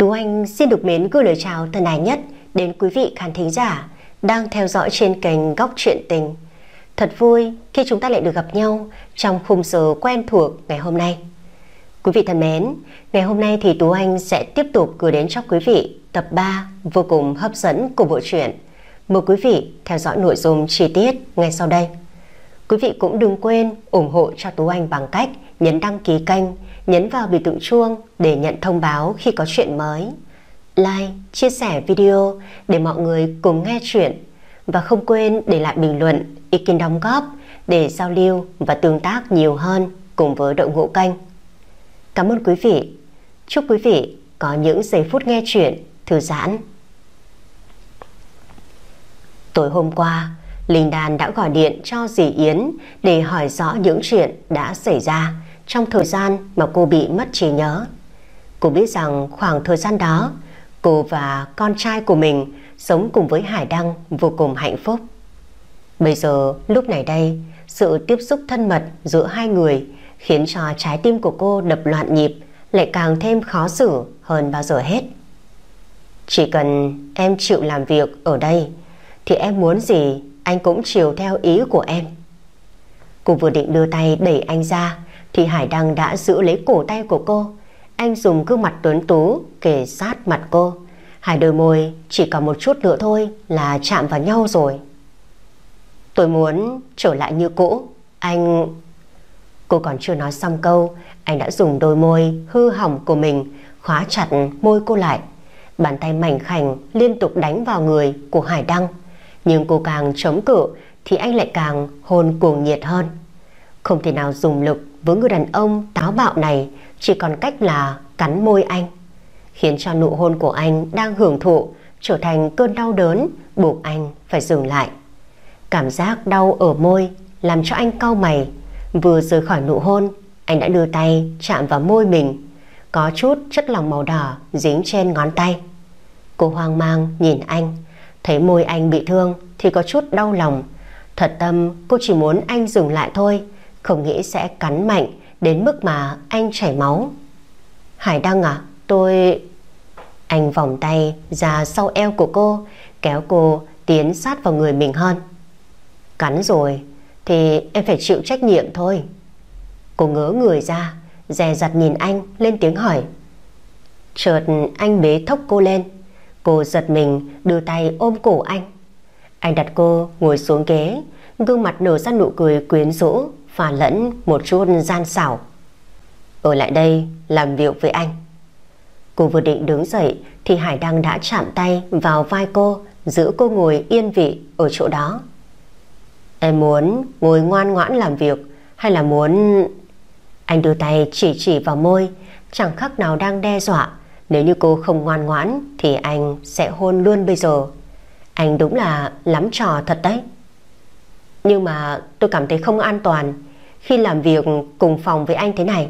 Tú Anh xin được mến gửi lời chào thân ái nhất đến quý vị khán thính giả đang theo dõi trên kênh Góc Chuyện Tình. Thật vui khi chúng ta lại được gặp nhau trong khung giờ quen thuộc ngày hôm nay. Quý vị thân mến, ngày hôm nay thì Tú Anh sẽ tiếp tục gửi đến cho quý vị tập 3 vô cùng hấp dẫn của bộ truyện. Mời quý vị theo dõi nội dung chi tiết ngay sau đây. Quý vị cũng đừng quên ủng hộ cho Tú Anh bằng cách nhấn đăng ký kênh, nhấn vào biểu tượng chuông để nhận thông báo khi có chuyện mới, like, chia sẻ video để mọi người cùng nghe chuyện, và không quên để lại bình luận, ý kiến đóng góp để giao lưu và tương tác nhiều hơn cùng với đội ngũ kênh. Cảm ơn quý vị. Chúc quý vị có những giây phút nghe chuyện thư giãn. Tối hôm qua, Linh Đan đã gọi điện cho dì Yến để hỏi rõ những chuyện đã xảy ra trong thời gian mà cô bị mất trí nhớ. Cô biết rằng khoảng thời gian đó, cô và con trai của mình sống cùng với Hải Đăng vô cùng hạnh phúc. Bây giờ, lúc này đây, sự tiếp xúc thân mật giữa hai người khiến cho trái tim của cô đập loạn nhịp, lại càng thêm khó xử hơn bao giờ hết. Chỉ cần em chịu làm việc ở đây thì em muốn gì anh cũng chiều theo ý của em. Cô vừa định đưa tay đẩy anh ra thì Hải Đăng đã giữ lấy cổ tay của cô. Anh dùng gương mặt tuấn tú kề sát mặt cô. Hai đôi môi chỉ còn một chút nữa thôi là chạm vào nhau rồi. Tôi muốn trở lại như cũ, anh... Cô còn chưa nói xong câu, anh đã dùng đôi môi hư hỏng của mình khóa chặt môi cô lại. Bàn tay mảnh khảnh liên tục đánh vào người của Hải Đăng. Nhưng cô càng chống cự thì anh lại càng hôn cuồng nhiệt hơn. Không thể nào dùng lực với người đàn ông táo bạo này, chỉ còn cách là cắn môi anh, khiến cho nụ hôn của anh đang hưởng thụ trở thành cơn đau đớn, buộc anh phải dừng lại. Cảm giác đau ở môi làm cho anh cau mày. Vừa rời khỏi nụ hôn, anh đã đưa tay chạm vào môi mình. Có chút chất lỏng màu đỏ dính trên ngón tay. Cô hoang mang nhìn anh, thấy môi anh bị thương thì có chút đau lòng. Thật tâm cô chỉ muốn anh dừng lại thôi, không nghĩ sẽ cắn mạnh đến mức mà anh chảy máu. Hải Đăng à, tôi... Anh vòng tay ra sau eo của cô, kéo cô tiến sát vào người mình hơn. Cắn rồi thì em phải chịu trách nhiệm thôi. Cô ngớ người ra, dè dặt nhìn anh, lên tiếng hỏi. Chợt anh bế thốc cô lên. Cô giật mình đưa tay ôm cổ anh. Anh đặt cô ngồi xuống ghế, gương mặt nở ra nụ cười quyến rũ, pha lẫn một chút gian xảo. Ở lại đây làm việc với anh. Cô vừa định đứng dậy thì Hải Đăng đã chạm tay vào vai cô, giữ cô ngồi yên vị ở chỗ đó. Em muốn ngồi ngoan ngoãn làm việc hay là muốn... Anh đưa tay chỉ vào môi, chẳng khác nào đang đe dọa. Nếu như cô không ngoan ngoãn thì anh sẽ hôn luôn bây giờ. Anh đúng là lắm trò thật đấy. Nhưng mà tôi cảm thấy không an toàn khi làm việc cùng phòng với anh thế này.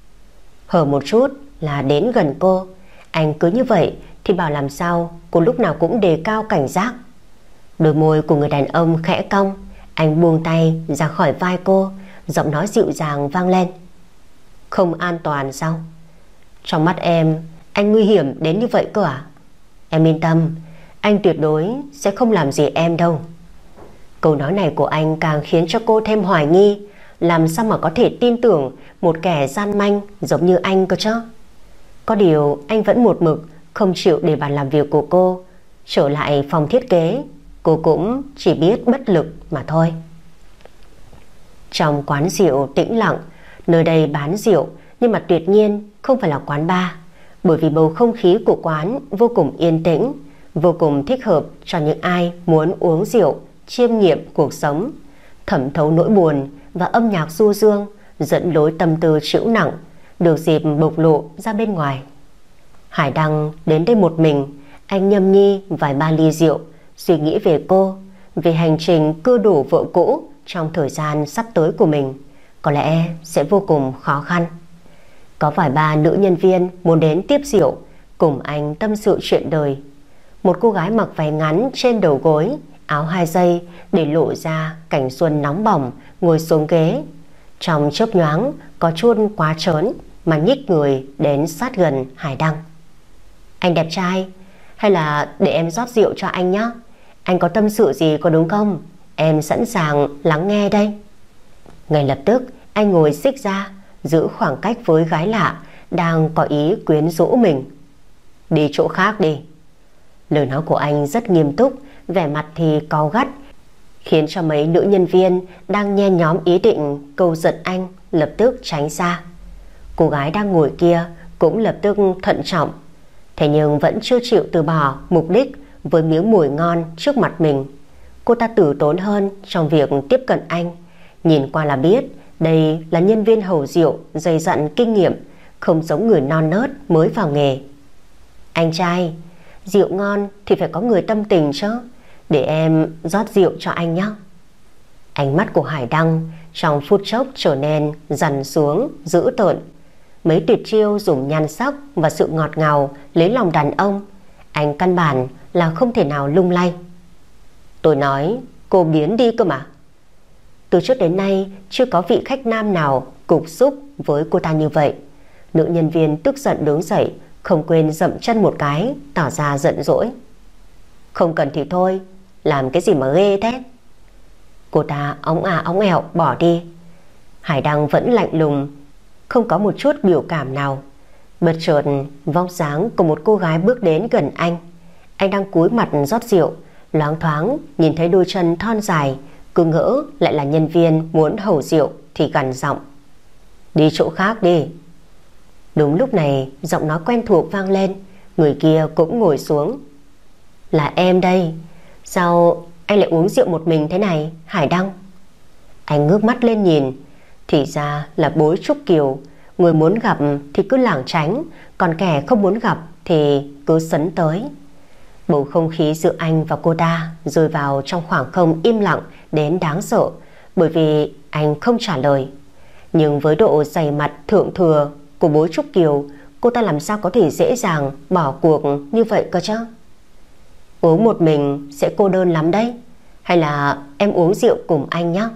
Hở một chút là đến gần cô. Anh cứ như vậy thì bảo làm sao cô lúc nào cũng đề cao cảnh giác. Đôi môi của người đàn ông khẽ cong. Anh buông tay ra khỏi vai cô, giọng nói dịu dàng vang lên. Không an toàn sao? Trong mắt em, anh nguy hiểm đến như vậy cơ à? Em yên tâm, anh tuyệt đối sẽ không làm gì em đâu. Câu nói này của anh càng khiến cho cô thêm hoài nghi. Làm sao mà có thể tin tưởng một kẻ gian manh giống như anh cơ chứ? Có điều anh vẫn một mực không chịu để bàn làm việc của cô trở lại phòng thiết kế. Cô cũng chỉ biết bất lực mà thôi. Trong quán rượu tĩnh lặng, nơi đây bán rượu nhưng mà tuyệt nhiên không phải là quán bar, bởi vì bầu không khí của quán vô cùng yên tĩnh, vô cùng thích hợp cho những ai muốn uống rượu, chiêm nghiệm cuộc sống, thẩm thấu nỗi buồn, và âm nhạc du dương dẫn lối tâm tư trĩu nặng được dịp bộc lộ ra bên ngoài. Hải Đăng đến đây một mình. Anh nhâm nhi vài ba ly rượu, suy nghĩ về cô, về hành trình cưa đổ vợ cũ trong thời gian sắp tới của mình có lẽ sẽ vô cùng khó khăn. Có vài ba nữ nhân viên muốn đến tiếp rượu cùng anh tâm sự chuyện đời. Một cô gái mặc váy ngắn trên đầu gối, áo 2 dây để lộ ra cảnh xuân nóng bỏng ngồi xuống ghế. Trong chớp nhoáng có chút quá trớn mà nhích người đến sát gần Hải Đăng. Anh đẹp trai, hay là để em rót rượu cho anh nhé. Anh có tâm sự gì có đúng không? Em sẵn sàng lắng nghe đây. Ngay lập tức anh ngồi xích ra, giữ khoảng cách với gái lạ đang có ý quyến rũ mình. Đi chỗ khác đi. Lời nói của anh rất nghiêm túc, vẻ mặt thì cáu gắt, khiến cho mấy nữ nhân viên đang nhen nhóm ý định câu giận anh lập tức tránh xa. Cô gái đang ngồi kia cũng lập tức thận trọng, thế nhưng vẫn chưa chịu từ bỏ mục đích với miếng mồi ngon trước mặt mình. Cô ta tử tốn hơn trong việc tiếp cận anh. Nhìn qua là biết đây là nhân viên hầu rượu dày dặn kinh nghiệm, không giống người non nớt mới vào nghề. Anh trai, rượu ngon thì phải có người tâm tình chứ. Để em rót rượu cho anh nhé. Ánh mắt của Hải Đăng trong phút chốc trở nên dằn xuống, dữ tợn. Mấy tuyệt chiêu dùng nhan sắc và sự ngọt ngào lấy lòng đàn ông, anh căn bản là không thể nào lung lay. Tôi nói cô biến đi cơ mà. Từ trước đến nay chưa có vị khách nam nào cục xúc với cô ta như vậy. Nữ nhân viên tức giận đứng dậy, không quên dậm chân một cái, tỏ ra giận dỗi. Không cần thì thôi, làm cái gì mà ghê thế. Cô ta óng ẹo bỏ đi. Hải Đăng vẫn lạnh lùng, không có một chút biểu cảm nào. Bất chợt vóc dáng của một cô gái bước đến gần anh. Anh đang cúi mặt rót rượu, loáng thoáng nhìn thấy đôi chân thon dài, cứ ngỡ lại là nhân viên muốn hầu rượu thì gằn giọng. Đi chỗ khác đi. Đúng lúc này giọng nói quen thuộc vang lên. Người kia cũng ngồi xuống. Là em đây. Sao anh lại uống rượu một mình thế này, Hải Đăng? Anh ngước mắt lên nhìn, thì ra là Bối Trúc Kiều. Người muốn gặp thì cứ lảng tránh, còn kẻ không muốn gặp thì cứ sấn tới. Bầu không khí giữa anh và cô ta rơi vào trong khoảng không im lặng đến đáng sợ, bởi vì anh không trả lời. Nhưng với độ dày mặt thượng thừa của Bối Trúc Kiều, cô ta làm sao có thể dễ dàng bỏ cuộc như vậy cơ chứ? Uống một mình sẽ cô đơn lắm đấy. Hay là em uống rượu cùng anh nhé.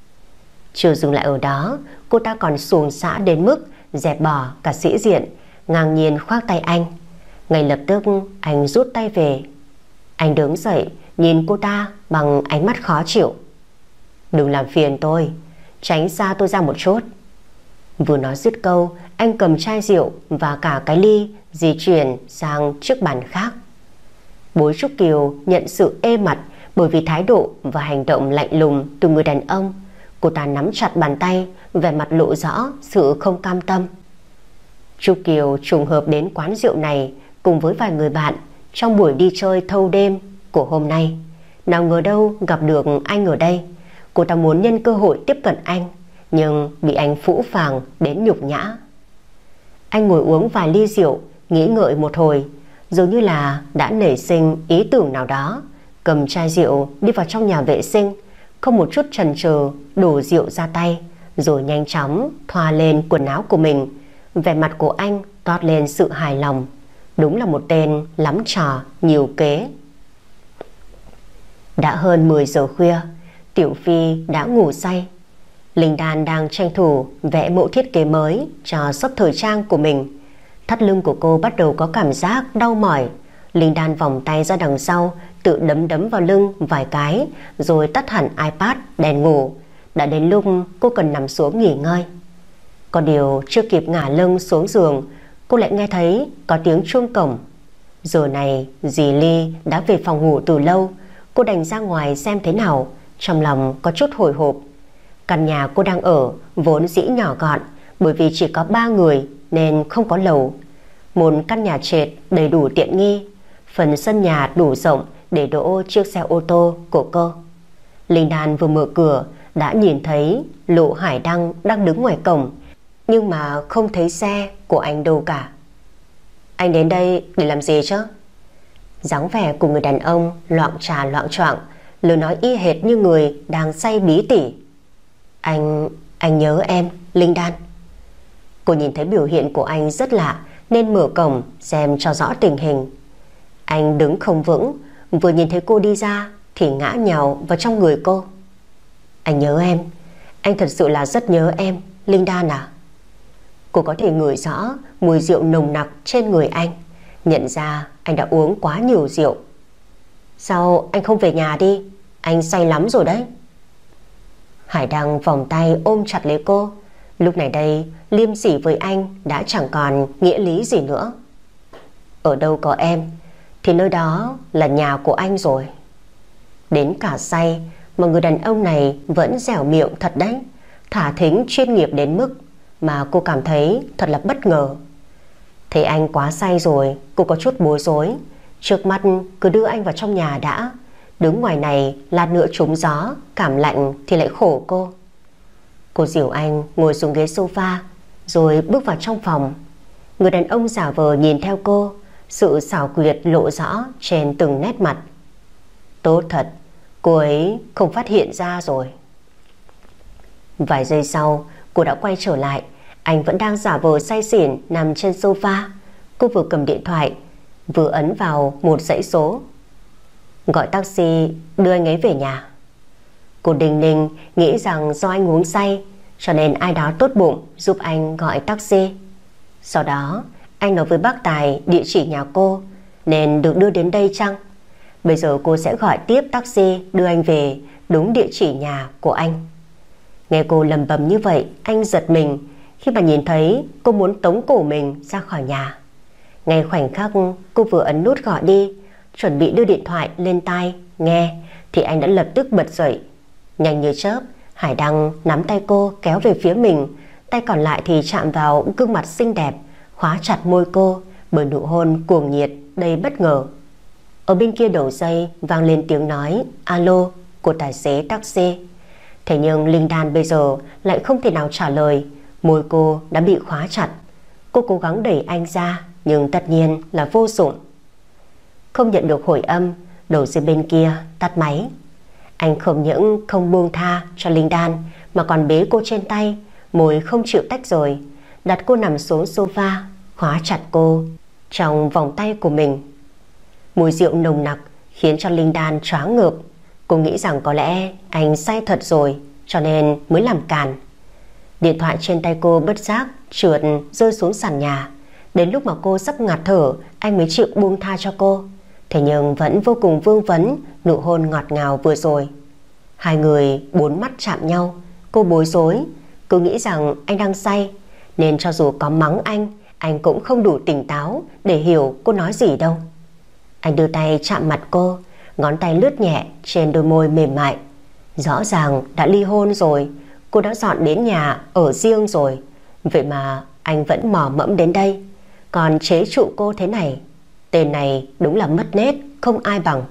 Chưa dừng lại ở đó, cô ta còn xuồng xã đến mức dẹp bỏ cả sĩ diện, ngang nhiên khoác tay anh. Ngay lập tức anh rút tay về. Anh đứng dậy nhìn cô ta bằng ánh mắt khó chịu. Đừng làm phiền tôi, tránh xa tôi ra một chút. Vừa nói dứt câu, anh cầm chai rượu và cả cái ly di chuyển sang trước bàn khác. Bối Trúc Kiều nhận sự ê mặt bởi vì thái độ và hành động lạnh lùng từ người đàn ông. Cô ta nắm chặt bàn tay, vẻ mặt lộ rõ sự không cam tâm. Trúc Kiều trùng hợp đến quán rượu này cùng với vài người bạn trong buổi đi chơi thâu đêm của hôm nay. Nào ngờ đâu gặp được anh ở đây. Cô ta muốn nhân cơ hội tiếp cận anh, nhưng bị anh phũ phàng đến nhục nhã. Anh ngồi uống vài ly rượu, nghĩ ngợi một hồi, dường như là đã nảy sinh ý tưởng nào đó, cầm chai rượu đi vào trong nhà vệ sinh, không một chút chần chừ đổ rượu ra tay, rồi nhanh chóng thoa lên quần áo của mình. Vẻ mặt của anh toát lên sự hài lòng. Đúng là một tên lắm trò nhiều kế. Đã hơn 10 giờ khuya, Tiểu Phi đã ngủ say. Linh Đan đang tranh thủ vẽ mẫu thiết kế mới cho shop thời trang của mình. Thắt lưng của cô bắt đầu có cảm giác đau mỏi. Linh Đan vòng tay ra đằng sau, tự đấm vào lưng vài cái, rồi tắt hẳn iPad, đèn ngủ. Đã đến lúc cô cần nằm xuống nghỉ ngơi. Có điều chưa kịp ngả lưng xuống giường, cô lại nghe thấy có tiếng chuông cổng. Giờ này dì Ly đã về phòng ngủ từ lâu. Cô đành ra ngoài xem thế nào, trong lòng có chút hồi hộp. Căn nhà cô đang ở vốn dĩ nhỏ gọn, bởi vì chỉ có 3 người nên không có lầu. Một căn nhà trệt đầy đủ tiện nghi, phần sân nhà đủ rộng để đỗ chiếc xe ô tô của cô. Linh Đan vừa mở cửa đã nhìn thấy Lộ Hải Đăng đang đứng ngoài cổng, nhưng mà không thấy xe của anh đâu cả. Anh đến đây để làm gì chứ? Dáng vẻ của người đàn ông loạng trà loạng choạng, lời nói y hệt như người đang say bí tỉ. Anh nhớ em, Linh Đan. Cô nhìn thấy biểu hiện của anh rất lạ nên mở cổng xem cho rõ tình hình. Anh đứng không vững, vừa nhìn thấy cô đi ra thì ngã nhào vào trong người cô. Anh nhớ em, anh thật sự là rất nhớ em, Linh Đan à? Cô có thể ngửi rõ mùi rượu nồng nặc trên người anh. nhận ra anh đã uống quá nhiều rượu. Sao anh không về nhà đi? Anh say lắm rồi đấy. Hải Đăng vòng tay ôm chặt lấy cô. Lúc này đây, liêm sỉ với anh đã chẳng còn nghĩa lý gì nữa. Ở đâu có em thì nơi đó là nhà của anh rồi. Đến cả say mà người đàn ông này vẫn dẻo miệng thật đấy. Thả thính chuyên nghiệp đến mức mà cô cảm thấy thật là bất ngờ. Thấy anh quá say rồi, cô có chút bối rối. Trước mắt cứ đưa anh vào trong nhà đã. Đứng ngoài này lát nữa trúng gió, cảm lạnh thì lại khổ cô. Cô dìu anh ngồi xuống ghế sofa rồi bước vào trong phòng. Người đàn ông giả vờ nhìn theo cô, sự xảo quyệt lộ rõ trên từng nét mặt. Tốt thật, cô ấy không phát hiện ra rồi. Vài giây sau, cô đã quay trở lại. Anh vẫn đang giả vờ say xỉn nằm trên sofa. Cô vừa cầm điện thoại, vừa ấn vào một dãy số. Gọi taxi đưa anh ấy về nhà. Cô đinh ninh nghĩ rằng do anh uống say cho nên ai đó tốt bụng giúp anh gọi taxi. Sau đó anh nói với bác Tài địa chỉ nhà cô nên được đưa đến đây chăng? Bây giờ cô sẽ gọi tiếp taxi đưa anh về đúng địa chỉ nhà của anh. Nghe cô lầm bầm như vậy, anh giật mình khi mà nhìn thấy cô muốn tống cổ mình ra khỏi nhà. Ngay khoảnh khắc cô vừa ấn nút gọi đi, chuẩn bị đưa điện thoại lên tai nghe, thì anh đã lập tức bật dậy. Nhanh như chớp, Hải Đăng nắm tay cô kéo về phía mình, tay còn lại thì chạm vào gương mặt xinh đẹp, khóa chặt môi cô bởi nụ hôn cuồng nhiệt đầy bất ngờ. Ở bên kia đầu dây vang lên tiếng nói alo của tài xế taxi. Thế nhưng Linh Đan bây giờ lại không thể nào trả lời, môi cô đã bị khóa chặt. Cô cố gắng đẩy anh ra nhưng tất nhiên là vô dụng. Không nhận được hồi âm, đầu dây bên kia tắt máy. Anh không những không buông tha cho Linh Đan mà còn bế cô trên tay, môi không chịu tách rời, đặt cô nằm xuống sofa, khóa chặt cô trong vòng tay của mình. Mùi rượu nồng nặc khiến cho Linh Đan choáng ngợp. Cô nghĩ rằng có lẽ anh say thật rồi cho nên mới làm càn. Điện thoại trên tay cô bất giác trượt rơi xuống sàn nhà. Đến lúc mà cô sắp ngạt thở, anh mới chịu buông tha cho cô. Thế nhưng vẫn vô cùng vương vấn nụ hôn ngọt ngào vừa rồi. Hai người bốn mắt chạm nhau. Cô bối rối, cứ nghĩ rằng anh đang say, nên cho dù có mắng anh cũng không đủ tỉnh táo để hiểu cô nói gì đâu. Anh đưa tay chạm mặt cô, ngón tay lướt nhẹ trên đôi môi mềm mại. Rõ ràng đã ly hôn rồi, cô đã dọn đến nhà ở riêng rồi, vậy mà anh vẫn mò mẫm đến đây, còn chế trụ cô thế này. Tên này đúng là mất nết, không ai bằng.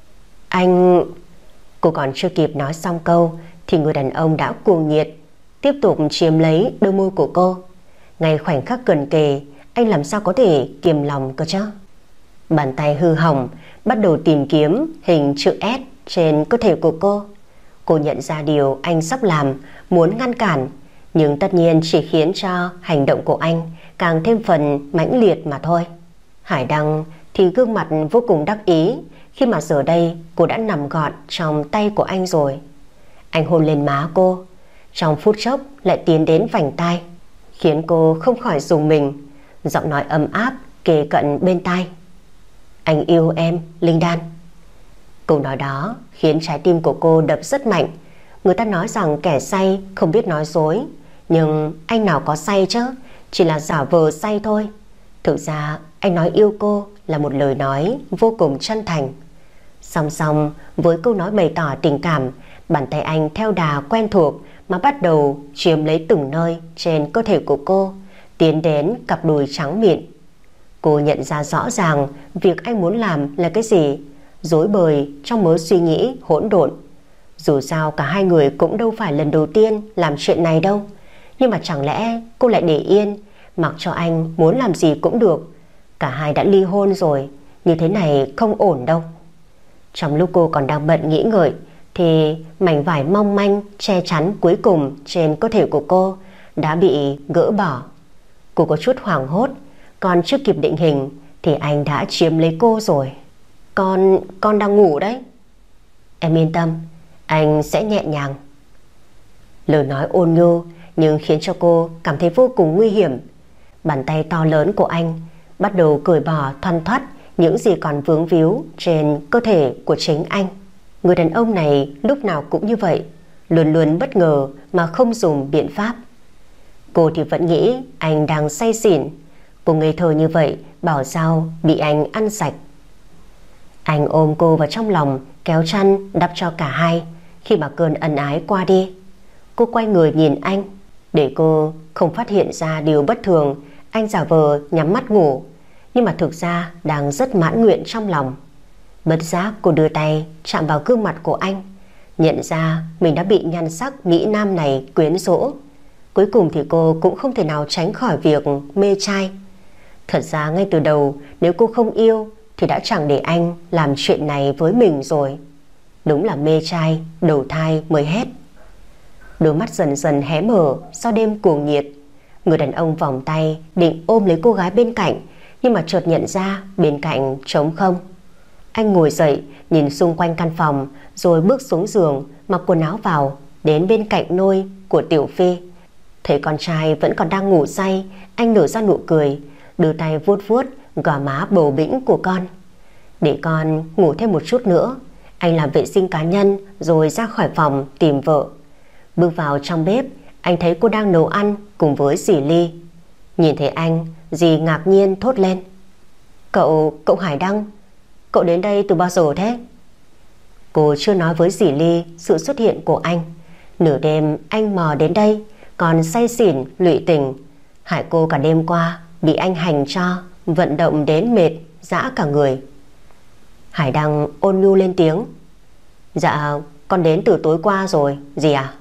Anh... Cô còn chưa kịp nói xong câu thì người đàn ông đã cuồng nhiệt tiếp tục chiếm lấy đôi môi của cô. Ngay khoảnh khắc gần kề, anh làm sao có thể kiềm lòng cơ chứ? Bàn tay hư hỏng bắt đầu tìm kiếm hình chữ S trên cơ thể của cô. Cô nhận ra điều anh sắp làm, muốn ngăn cản, nhưng tất nhiên chỉ khiến cho hành động của anh càng thêm phần mãnh liệt mà thôi. Hải Đăng thì gương mặt vô cùng đắc ý khi mà giờ đây cô đã nằm gọn trong tay của anh rồi. Anh hôn lên má cô, trong phút chốc lại tiến đến vành tai, khiến cô không khỏi rùng mình. Giọng nói ấm áp kề cận bên tai. Anh yêu em, Linh Đan. Câu nói đó khiến trái tim của cô đập rất mạnh. Người ta nói rằng kẻ say không biết nói dối, nhưng anh nào có say chứ, chỉ là giả vờ say thôi. Thực ra anh nói yêu cô là một lời nói vô cùng chân thành. Song song với câu nói bày tỏ tình cảm, bàn tay anh theo đà quen thuộc mà bắt đầu chiếm lấy từng nơi trên cơ thể của cô, tiến đến cặp đùi trắng mịn. Cô nhận ra rõ ràng việc anh muốn làm là cái gì, rối bời trong mớ suy nghĩ hỗn độn. Dù sao cả hai người cũng đâu phải lần đầu tiên làm chuyện này đâu, nhưng mà chẳng lẽ cô lại để yên, mặc cho anh muốn làm gì cũng được? Cả hai đã ly hôn rồi, như thế này không ổn đâu. Trong lúc cô còn đang bận nghĩ ngợi thì mảnh vải mong manh che chắn cuối cùng trên cơ thể của cô đã bị gỡ bỏ. Cô có chút hoảng hốt, còn chưa kịp định hình thì anh đã chiếm lấy cô rồi. Con đang ngủ đấy. Em yên tâm, anh sẽ nhẹ nhàng. Lời nói ôn nhu nhưng khiến cho cô cảm thấy vô cùng nguy hiểm. Bàn tay to lớn của anh bắt đầu cởi bỏ thoăn thoắt những gì còn vướng víu trên cơ thể của chính anh. Người đàn ông này lúc nào cũng như vậy, luôn luôn bất ngờ mà không dùng biện pháp. Cô thì vẫn nghĩ anh đang say xỉn. Cô ngây thơ như vậy bảo sao bị anh ăn sạch. Anh ôm cô vào trong lòng, kéo chăn đắp cho cả hai. Khi mà cơn ân ái qua đi, cô quay người nhìn anh. Để cô không phát hiện ra điều bất thường, anh giả vờ nhắm mắt ngủ, nhưng mà thực ra đang rất mãn nguyện trong lòng. Bất giác cô đưa tay chạm vào gương mặt của anh, nhận ra mình đã bị nhan sắc mỹ nam này quyến rũ. Cuối cùng thì cô cũng không thể nào tránh khỏi việc mê trai. Thật ra ngay từ đầu, nếu cô không yêu thì đã chẳng để anh làm chuyện này với mình rồi. Đúng là mê trai đầu thai mới hết. Đôi mắt dần dần hé mở sau đêm cuồng nhiệt. Người đàn ông vòng tay định ôm lấy cô gái bên cạnh, nhưng mà chợt nhận ra bên cạnh trống không. Anh ngồi dậy, nhìn xung quanh căn phòng, rồi bước xuống giường, mặc quần áo vào, đến bên cạnh nôi của Tiểu Phi. Thấy con trai vẫn còn đang ngủ say, anh nở ra nụ cười, đưa tay vuốt vuốt gò má bầu bĩnh của con. Để con ngủ thêm một chút nữa. Anh làm vệ sinh cá nhân rồi ra khỏi phòng tìm vợ. Bước vào trong bếp, anh thấy cô đang nấu ăn cùng với dì Ly. Nhìn thấy anh, dì ngạc nhiên thốt lên: Cậu Hải Đăng, cậu đến đây từ bao giờ thế? Cô chưa nói với dì Ly sự xuất hiện của anh. Nửa đêm anh mò đến đây, còn say xỉn lụy tình, hại cô cả đêm qua bị anh hành cho, vận động đến mệt dã cả người. Hải Đăng ôn nhu lên tiếng: Dạ, con đến từ tối qua rồi, dì à?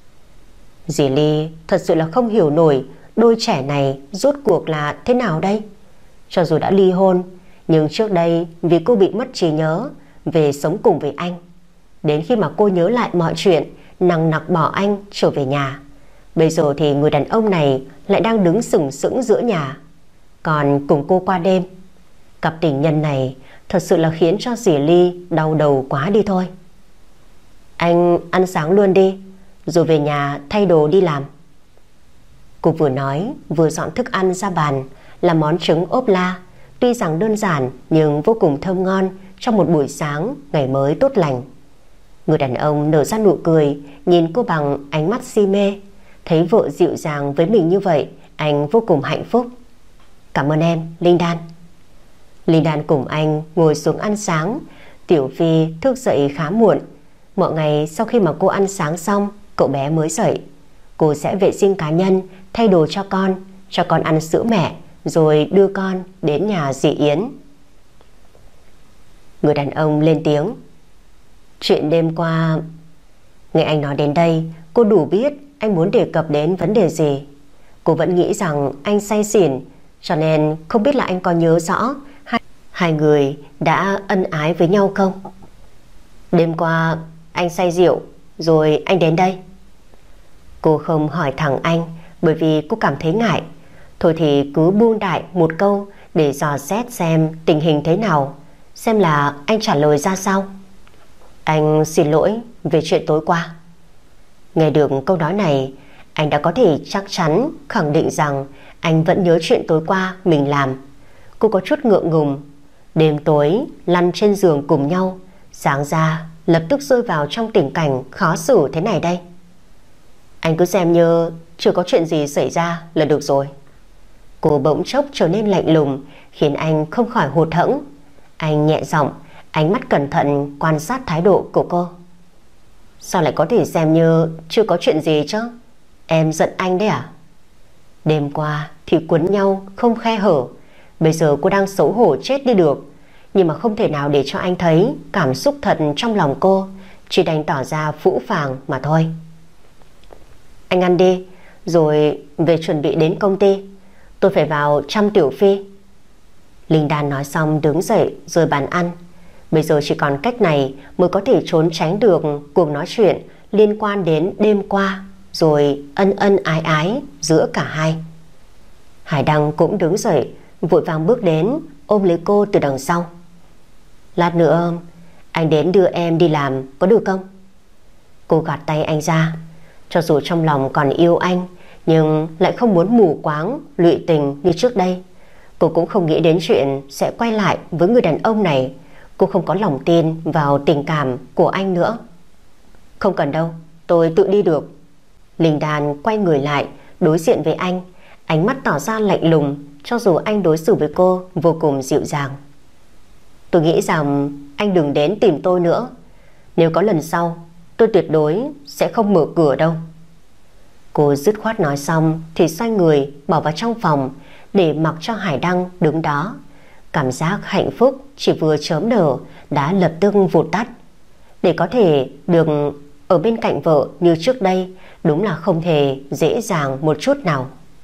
Dì Ly thật sự là không hiểu nổi đôi trẻ này rốt cuộc là thế nào đây. Cho dù đã ly hôn, nhưng trước đây vì cô bị mất trí nhớ về sống cùng với anh. Đến khi mà cô nhớ lại mọi chuyện, nằng nặc bỏ anh trở về nhà. Bây giờ thì người đàn ông này lại đang đứng sừng sững giữa nhà, còn cùng cô qua đêm. Cặp tình nhân này thật sự là khiến cho dì Ly đau đầu quá đi thôi. Anh ăn sáng luôn đi, rồi về nhà thay đồ đi làm. Cô vừa nói vừa dọn thức ăn ra bàn, là món trứng ốp la. Tuy rằng đơn giản nhưng vô cùng thơm ngon trong một buổi sáng ngày mới tốt lành. Người đàn ông nở ra nụ cười, nhìn cô bằng ánh mắt si mê. Thấy vợ dịu dàng với mình như vậy, anh vô cùng hạnh phúc. Cảm ơn em, Linh Đan. Linh Đan cùng anh ngồi xuống ăn sáng. Tiểu Phi thức dậy khá muộn. Mọi ngày sau khi mà cô ăn sáng xong, cậu bé mới dậy. Cô sẽ vệ sinh cá nhân, thay đồ cho con ăn sữa mẹ, rồi đưa con đến nhà dì Yến. Người đàn ông lên tiếng: Chuyện đêm qua... Nghe anh nói đến đây, cô đủ biết anh muốn đề cập đến vấn đề gì. Cô vẫn nghĩ rằng anh say xỉn, cho nên không biết là anh có nhớ rõ hai người đã ân ái với nhau không. Đêm qua anh say rượu rồi anh đến đây. Cô không hỏi thẳng anh bởi vì cô cảm thấy ngại. Thôi thì cứ buông đại một câu để dò xét xem tình hình thế nào, xem là anh trả lời ra sao. Anh xin lỗi về chuyện tối qua. Nghe được câu nói này, anh đã có thể chắc chắn khẳng định rằng anh vẫn nhớ chuyện tối qua mình làm. Cô có chút ngượng ngùng. Đêm tối lăn trên giường cùng nhau, sáng ra lập tức rơi vào trong tình cảnh khó xử thế này đây. Anh cứ xem như chưa có chuyện gì xảy ra là được rồi. Cô bỗng chốc trở nên lạnh lùng, khiến anh không khỏi hụt hẫng. Anh nhẹ giọng, ánh mắt cẩn thận quan sát thái độ của cô. Sao lại có thể xem như chưa có chuyện gì chứ? Em giận anh đấy à? Đêm qua thì quấn nhau không khe hở, bây giờ cô đang xấu hổ chết đi được, nhưng mà không thể nào để cho anh thấy cảm xúc thật trong lòng cô, chỉ đành tỏ ra phũ phàng mà thôi. Anh ăn đi, rồi về chuẩn bị đến công ty. Tôi phải vào chăm Tiểu Phi. Linh Đan nói xong đứng dậy rồi bàn ăn. Bây giờ chỉ còn cách này mới có thể trốn tránh được cuộc nói chuyện liên quan đến đêm qua, rồi ân ân ái ái giữa cả hai. Hải Đăng cũng đứng dậy, vội vàng bước đến, ôm lấy cô từ đằng sau. Lát nữa anh đến đưa em đi làm có được không? Cô gạt tay anh ra. Cho dù trong lòng còn yêu anh, nhưng lại không muốn mù quáng lụy tình như trước đây. Cô cũng không nghĩ đến chuyện sẽ quay lại với người đàn ông này. Cô không có lòng tin vào tình cảm của anh nữa. Không cần đâu, tôi tự đi được. Linh Đan quay người lại đối diện với anh, ánh mắt tỏ ra lạnh lùng, cho dù anh đối xử với cô vô cùng dịu dàng. Tôi nghĩ rằng anh đừng đến tìm tôi nữa. Nếu có lần sau, tôi tuyệt đối sẽ không mở cửa đâu. Cô dứt khoát nói xong thì xoay người bỏ vào trong phòng, để mặc cho Hải Đăng đứng đó. Cảm giác hạnh phúc chỉ vừa chớm nở đã lập tức vụt tắt. Để có thể được ở bên cạnh vợ như trước đây đúng là không hề dễ dàng một chút nào.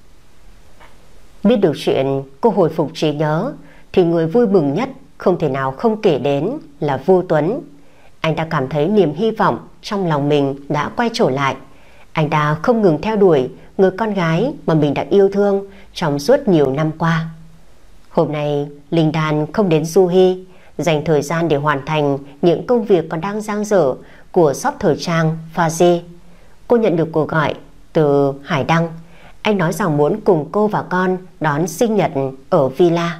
Biết được chuyện cô hồi phục trí nhớ thì người vui mừng nhất không thể nào không kể đến là Vu Tuấn. Anh ta cảm thấy niềm hy vọng trong lòng mình đã quay trở lại. Anh ta không ngừng theo đuổi người con gái mà mình đã yêu thương trong suốt nhiều năm qua. Hôm nay Linh Đan không đến Du Hy, dành thời gian để hoàn thành những công việc còn đang dang dở của shop thời trang Fazi. Cô nhận được cuộc gọi từ Hải Đăng. Anh nói rằng muốn cùng cô và con đón sinh nhật ở villa.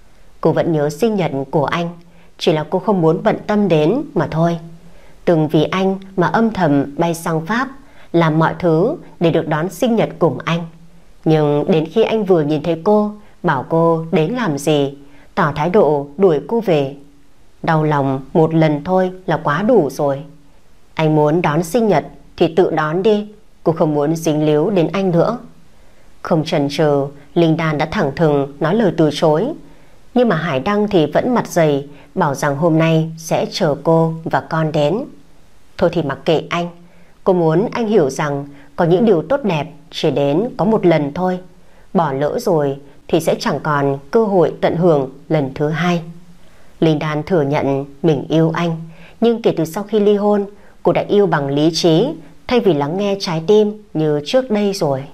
Cô vẫn nhớ sinh nhật của anh, chỉ là cô không muốn bận tâm đến mà thôi. Từng vì anh mà âm thầm bay sang Pháp, làm mọi thứ để được đón sinh nhật cùng anh. Nhưng đến khi anh vừa nhìn thấy cô, bảo cô đến làm gì, tỏ thái độ đuổi cô về. Đau lòng một lần thôi là quá đủ rồi. Anh muốn đón sinh nhật thì tự đón đi, cô không muốn dính líu đến anh nữa. Không chần chừ, Linh Đan đã thẳng thừng nói lời từ chối. Nhưng mà Hải Đăng thì vẫn mặt dày, bảo rằng hôm nay sẽ chờ cô và con đến. Thôi thì mặc kệ anh. Cô muốn anh hiểu rằng có những điều tốt đẹp chỉ đến có một lần thôi. Bỏ lỡ rồi thì sẽ chẳng còn cơ hội tận hưởng lần thứ hai. Linh Đan thừa nhận mình yêu anh, nhưng kể từ sau khi ly hôn, cô đã yêu bằng lý trí thay vì lắng nghe trái tim như trước đây rồi.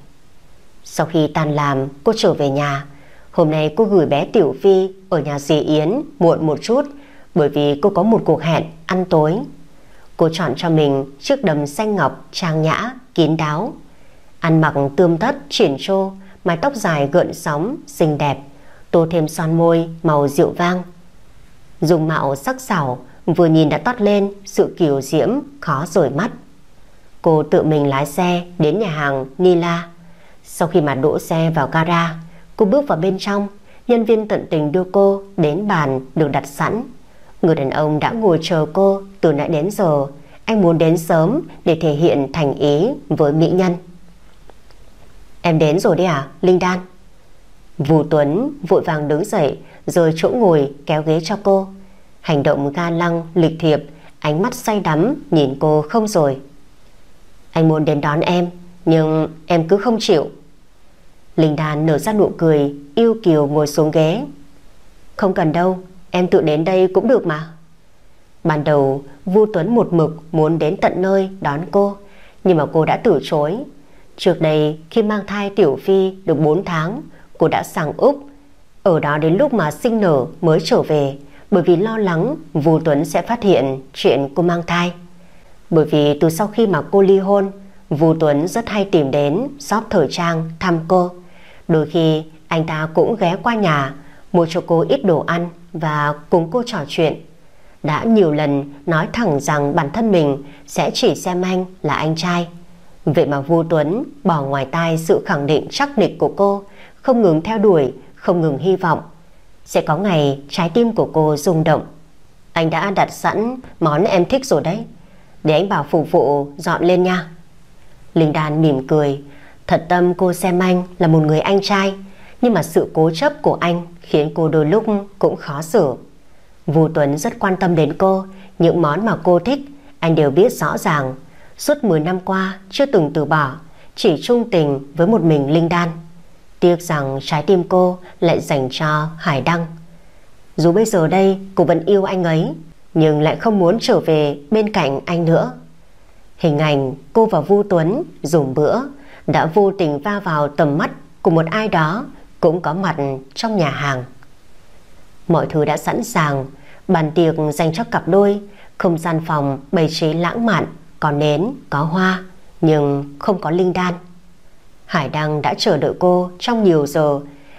Sau khi tan làm, cô trở về nhà. Hôm nay cô gửi bé Tiểu Phi ở nhà dì Yến muộn một chút, bởi vì cô có một cuộc hẹn ăn tối. Cô chọn cho mình chiếc đầm xanh ngọc trang nhã, kín đáo. Ăn mặc tươm tất, chỉn chô, mái tóc dài gợn sóng, xinh đẹp, tô thêm son môi màu rượu vang. Dung mạo sắc sảo, vừa nhìn đã toát lên sự kiều diễm khó rời mắt. Cô tự mình lái xe đến nhà hàng Nila. Sau khi mà đỗ xe vào gara, cô bước vào bên trong. Nhân viên tận tình đưa cô đến bàn được đặt sẵn. Người đàn ông đã ngồi chờ cô từ nãy đến giờ. Anh muốn đến sớm để thể hiện thành ý với mỹ nhân. Em đến rồi đấy à, Linh Đan? Vu Tuấn vội vàng đứng dậy, rời chỗ ngồi kéo ghế cho cô. Hành động ga lăng, lịch thiệp, ánh mắt say đắm nhìn cô không rồi. Anh muốn đến đón em, nhưng em cứ không chịu. Linh Đan nở ra nụ cười, yêu kiều ngồi xuống ghế. Không cần đâu, em tự đến đây cũng được mà. Ban đầu Vu Tuấn một mực muốn đến tận nơi đón cô, nhưng mà cô đã từ chối. Trước đây khi mang thai Tiểu Phi được 4 tháng, cô đã sang Úc. Ở đó đến lúc mà sinh nở mới trở về, bởi vì lo lắng Vu Tuấn sẽ phát hiện chuyện cô mang thai. Bởi vì từ sau khi mà cô ly hôn, Vu Tuấn rất hay tìm đến shop thời trang thăm cô. Đôi khi anh ta cũng ghé qua nhà, mua cho cô ít đồ ăn và cùng cô trò chuyện. Đã nhiều lần nói thẳng rằng bản thân mình sẽ chỉ xem anh là anh trai. Vậy mà Vu Tuấn bỏ ngoài tai sự khẳng định chắc nịch của cô, không ngừng theo đuổi, không ngừng hy vọng sẽ có ngày trái tim của cô rung động. Anh đã đặt sẵn món em thích rồi đấy, để anh bảo phục vụ dọn lên nha. Linh Đan mỉm cười. Thật tâm cô xem anh là một người anh trai, nhưng mà sự cố chấp của anh khiến cô đôi lúc cũng khó xử. Vu Tuấn rất quan tâm đến cô. Những món mà cô thích anh đều biết rõ ràng. Suốt 10 năm qua chưa từng từ bỏ, chỉ chung tình với một mình Linh Đan. Tiếc rằng trái tim cô lại dành cho Hải Đăng. Dù bây giờ đây cô vẫn yêu anh ấy, nhưng lại không muốn trở về bên cạnh anh nữa. Hình ảnh cô và Vu Tuấn dùng bữa đã vô tình va vào tầm mắt của một ai đó cũng có mặt trong nhà hàng. Mọi thứ đã sẵn sàng. Bàn tiệc dành cho cặp đôi, không gian phòng bày trí lãng mạn, có nến, có hoa, nhưng không có Linh Đan. Hải Đăng đã chờ đợi cô trong nhiều giờ.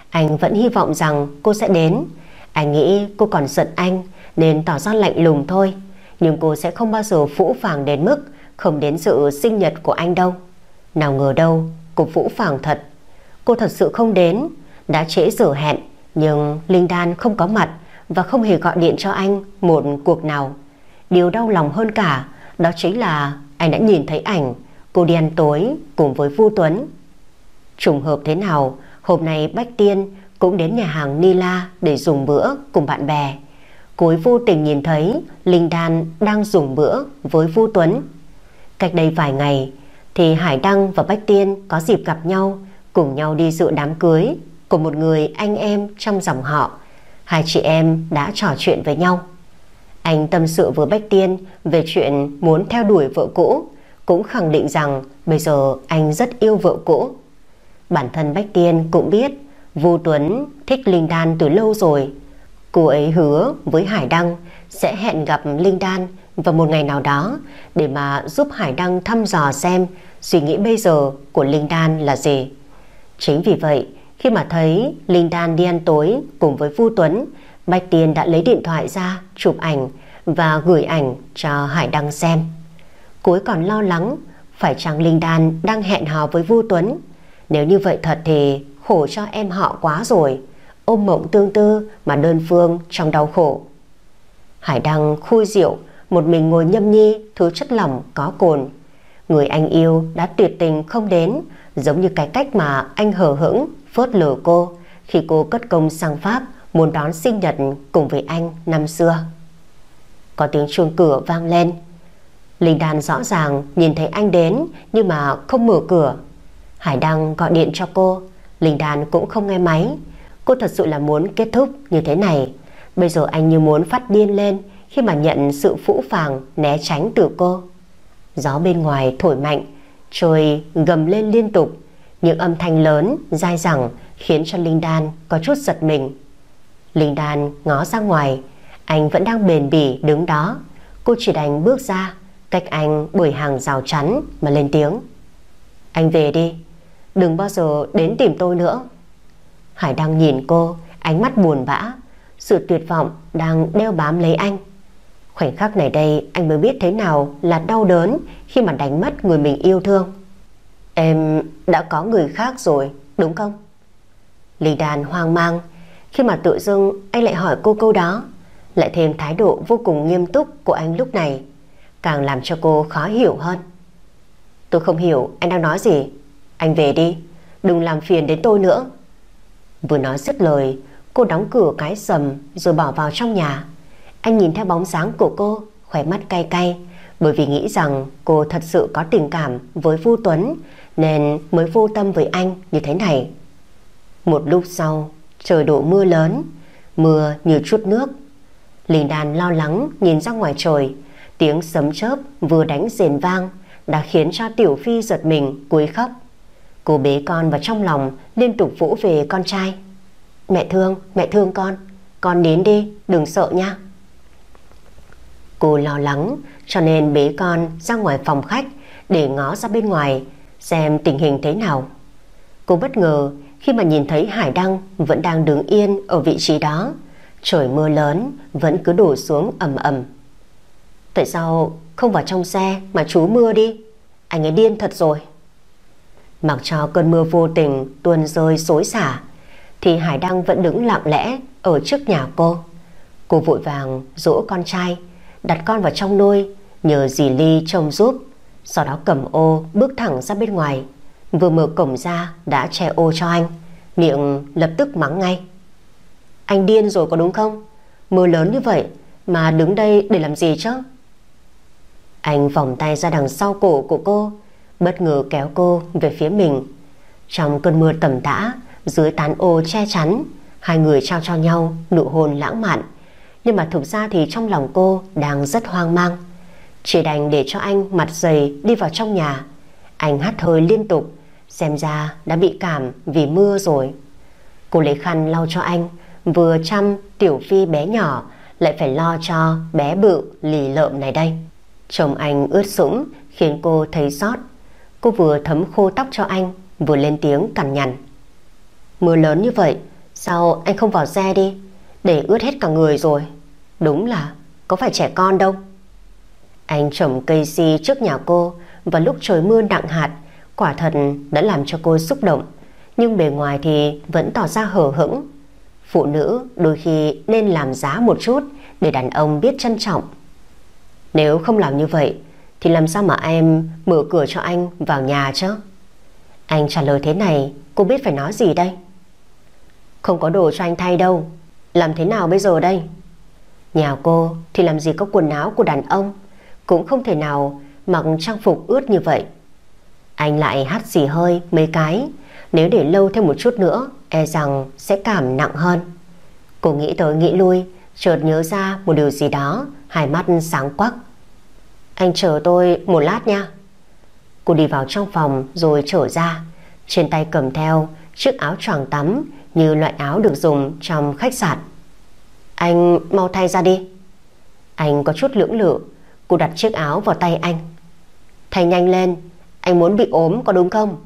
Anh vẫn hy vọng rằng cô sẽ đến. Anh nghĩ cô còn giận anh nên tỏ ra lạnh lùng thôi, nhưng cô sẽ không bao giờ phũ phàng đến mức không đến dự sinh nhật của anh đâu. Nào ngờ đâu, cô phũ phàng thật. Cô thật sự không đến. Đã trễ giờ hẹn, nhưng Linh Đan không có mặt và không hề gọi điện cho anh một cuộc nào. Điều đau lòng hơn cả đó chính là anh đã nhìn thấy ảnh cô đi ăn tối cùng với Vu Tuấn. Trùng hợp thế nào, hôm nay Bách Tiên cũng đến nhà hàng Nila để dùng bữa cùng bạn bè. Cô ấy vô tình nhìn thấy Linh Đan đang dùng bữa với Vu Tuấn. Cách đây vài ngày thì Hải Đăng và Bách Tiên có dịp gặp nhau, cùng nhau đi dự đám cưới của một người anh em trong dòng họ. Hai chị em đã trò chuyện với nhau. Anh tâm sự với Bách Tiên về chuyện muốn theo đuổi vợ cũ, cũng khẳng định rằng bây giờ anh rất yêu vợ cũ. Bản thân Bách Tiên cũng biết Vu Tuấn thích Linh Đan từ lâu rồi. Cô ấy hứa với Hải Đăng sẽ hẹn gặp Linh Đan vào một ngày nào đó để mà giúp Hải Đăng thăm dò xem suy nghĩ bây giờ của Linh Đan là gì. Chính vì vậy, khi mà thấy Linh Đan đi ăn tối cùng với Vu Tuấn, Bách Tiên đã lấy điện thoại ra chụp ảnh và gửi ảnh cho Hải Đăng xem. Cô ấy còn lo lắng phải chăng Linh Đan đang hẹn hò với Vu Tuấn. Nếu như vậy thật thì khổ cho em họ quá rồi, ôm mộng tương tư mà đơn phương trong đau khổ. Hải Đăng khui rượu, một mình ngồi nhâm nhi thứ chất lỏng có cồn. Người anh yêu đã tuyệt tình không đến, giống như cái cách mà anh hờ hững phớt lờ cô khi cô cất công sang Pháp muốn đón sinh nhật cùng với anh năm xưa. Có tiếng chuông cửa vang lên. Linh Đan rõ ràng nhìn thấy anh đến nhưng mà không mở cửa. Hải Đăng gọi điện cho cô, Linh Đan cũng không nghe máy. Cô thật sự là muốn kết thúc như thế này. Bây giờ anh như muốn phát điên lên khi mà nhận sự phũ phàng né tránh từ cô. Gió bên ngoài thổi mạnh, trời gầm lên liên tục, những âm thanh lớn dai dẳng khiến cho Linh Đan có chút giật mình. Linh Đan ngó ra ngoài, anh vẫn đang bền bỉ đứng đó. Cô chỉ đành bước ra cách anh bởi hàng rào chắn mà lên tiếng: "Anh về đi, đừng bao giờ đến tìm tôi nữa." Hải Đăng nhìn cô, ánh mắt buồn bã, sự tuyệt vọng đang đeo bám lấy anh. Khoảnh khắc này đây anh mới biết thế nào là đau đớn khi mà đánh mất người mình yêu thương. "Em đã có người khác rồi, đúng không?" Linh Đan hoang mang khi mà tự dưng anh lại hỏi cô câu đó, lại thêm thái độ vô cùng nghiêm túc của anh lúc này, càng làm cho cô khó hiểu hơn. "Tôi không hiểu anh đang nói gì. Anh về đi, đừng làm phiền đến tôi nữa." Vừa nói dứt lời, cô đóng cửa cái sầm rồi bỏ vào trong nhà. Anh nhìn theo bóng dáng của cô, khóe mắt cay cay, bởi vì nghĩ rằng cô thật sự có tình cảm với Vu Tuấn nên mới vô tâm với anh như thế này. Một lúc sau, trời đổ mưa lớn, mưa như chút nước. Linh Đan lo lắng nhìn ra ngoài trời, tiếng sấm chớp vừa đánh rền vang đã khiến cho Tiểu Phi giật mình cúi khóc. Cô bế con vào trong lòng, liên tục vỗ về con trai. Mẹ thương con đến đi, đừng sợ nha." Cô lo lắng cho nên bế con ra ngoài phòng khách để ngó ra bên ngoài xem tình hình thế nào. Cô bất ngờ khi mà nhìn thấy Hải Đăng vẫn đang đứng yên ở vị trí đó. Trời mưa lớn vẫn cứ đổ xuống ầm ầm. "Tại sao không vào trong xe mà trú mưa đi? Anh ấy điên thật rồi." Mặc cho cơn mưa vô tình tuôn rơi xối xả thì Hải Đăng vẫn đứng lặng lẽ ở trước nhà cô. Cô vội vàng dỗ con trai, đặt con vào trong nôi, nhờ dì Ly trông giúp. Sau đó cầm ô bước thẳng ra bên ngoài. Vừa mở cổng ra đã che ô cho anh, miệng lập tức mắng ngay: "Anh điên rồi có đúng không? Mưa lớn như vậy mà đứng đây để làm gì chứ?" Anh vòng tay ra đằng sau cổ của cô, bất ngờ kéo cô về phía mình. Trong cơn mưa tầm tã, dưới tán ô che chắn, hai người trao cho nhau nụ hôn lãng mạn. Nhưng mà thực ra thì trong lòng cô đang rất hoang mang. Chỉ đành để cho anh mặt dày đi vào trong nhà. Anh hắt hơi liên tục, xem ra đã bị cảm vì mưa rồi. Cô lấy khăn lau cho anh, vừa chăm Tiểu Phi bé nhỏ lại phải lo cho bé bự lì lợm này đây. Chồng anh ướt sũng khiến cô thấy xót. Cô vừa thấm khô tóc cho anh, vừa lên tiếng cằn nhằn: "Mưa lớn như vậy Sao anh không vào xe đi, để ướt hết cả người rồi. Đúng là có phải trẻ con đâu. Anh trồng cây si trước nhà cô và lúc trời mưa nặng hạt, quả thật đã làm cho cô xúc động, nhưng bề ngoài thì vẫn tỏ ra hờ hững. Phụ nữ đôi khi nên làm giá một chút để đàn ông biết trân trọng. Nếu không làm như vậy thì làm sao mà em mở cửa cho anh vào nhà chứ? Anh trả lời thế này, cô biết phải nói gì đây? Không có đồ cho anh thay đâu, làm thế nào bây giờ đây? Nhà cô thì làm gì có quần áo của đàn ông, cũng không thể nào mặc trang phục ướt như vậy. Anh lại hắt xì hơi mấy cái, nếu để lâu thêm một chút nữa e rằng sẽ cảm nặng hơn. Cô nghĩ tới nghĩ lui, chợt nhớ ra một điều gì đó, hai mắt sáng quắc. Anh chờ tôi một lát nha. Cô đi vào trong phòng rồi trở ra, trên tay cầm theo chiếc áo choàng tắm như loại áo được dùng trong khách sạn. Anh mau thay ra đi. Anh có chút lưỡng lự. Cô đặt chiếc áo vào tay anh. Thay nhanh lên, anh muốn bị ốm có đúng không?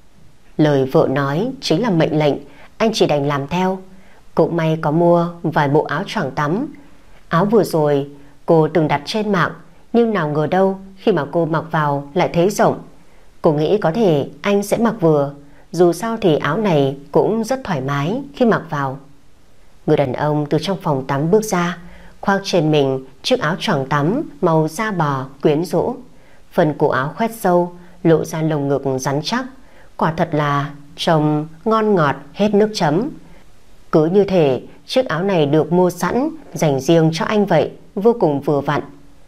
Lời vợ nói chính là mệnh lệnh, anh chỉ đành làm theo. Cũng may có mua vài bộ áo choàng tắm. Áo vừa rồi cô từng đặt trên mạng, nhưng nào ngờ đâu khi mà cô mặc vào lại thấy rộng. Cô nghĩ có thể anh sẽ mặc vừa, dù sao thì áo này cũng rất thoải mái khi mặc vào. Người đàn ông từ trong phòng tắm bước ra, khoác trên mình chiếc áo choàng tắm màu da bò quyến rũ. Phần cổ áo khoét sâu, lộ ra lồng ngực rắn chắc, quả thật là trông ngon ngọt hết nước chấm. Cứ như thể chiếc áo này được mua sẵn dành riêng cho anh vậy, vô cùng vừa vặn.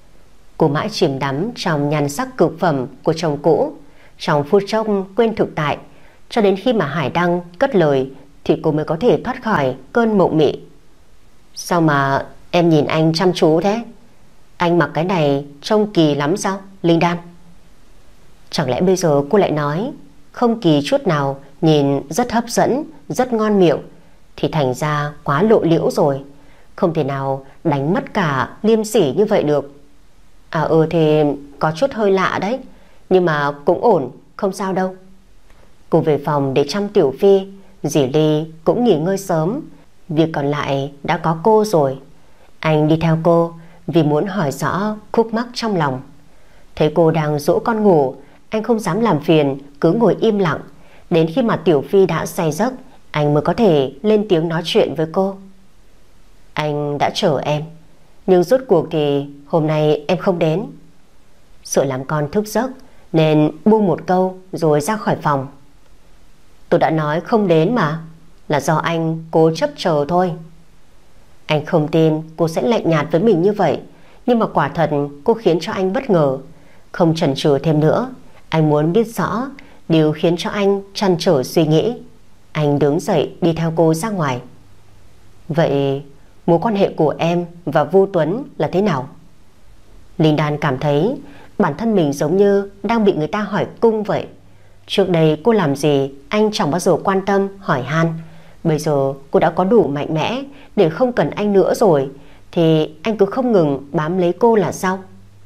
Cô mãi chìm đắm trong nhan sắc cực phẩm của chồng cũ, trong phút chốc quên thực tại, cho đến khi mà Hải Đăng cất lời thì cô mới có thể thoát khỏi cơn mộng mị. Sao mà em nhìn anh chăm chú thế? Anh mặc cái này trông kỳ lắm sao, Linh Đan? Chẳng lẽ bây giờ cô lại nói không kỳ chút nào, nhìn rất hấp dẫn, rất ngon miệng, thì thành ra quá lộ liễu rồi, không thể nào đánh mất cả liêm sỉ như vậy được. Thì có chút hơi lạ đấy, nhưng mà cũng ổn, không sao đâu. Cô về phòng để chăm Tiểu Phi, dì Ly cũng nghỉ ngơi sớm, việc còn lại đã có cô rồi. Anh đi theo cô vì muốn hỏi rõ khúc mắc trong lòng. Thấy cô đang dỗ con ngủ, anh không dám làm phiền, cứ ngồi im lặng. Đến khi mà Tiểu Phi đã say giấc, anh mới có thể lên tiếng nói chuyện với cô. Anh đã chờ em, nhưng rốt cuộc thì hôm nay em không đến. Sợ làm con thức giấc nên buông một câu rồi ra khỏi phòng. Tôi đã nói không đến mà, là do anh cố chấp chờ thôi. Anh không tin cô sẽ lạnh nhạt với mình như vậy, nhưng mà quả thật cô khiến cho anh bất ngờ. Không chần chừ thêm nữa, anh muốn biết rõ điều khiến cho anh trăn trở suy nghĩ. Anh đứng dậy đi theo cô ra ngoài. Vậy mối quan hệ của em và Vu Tuấn là thế nào? Linh Đan cảm thấy bản thân mình giống như đang bị người ta hỏi cung vậy. Trước đây cô làm gì anh chẳng bao giờ quan tâm hỏi han. Bây giờ cô đã có đủ mạnh mẽ để không cần anh nữa rồi, thì anh cứ không ngừng bám lấy cô là sao?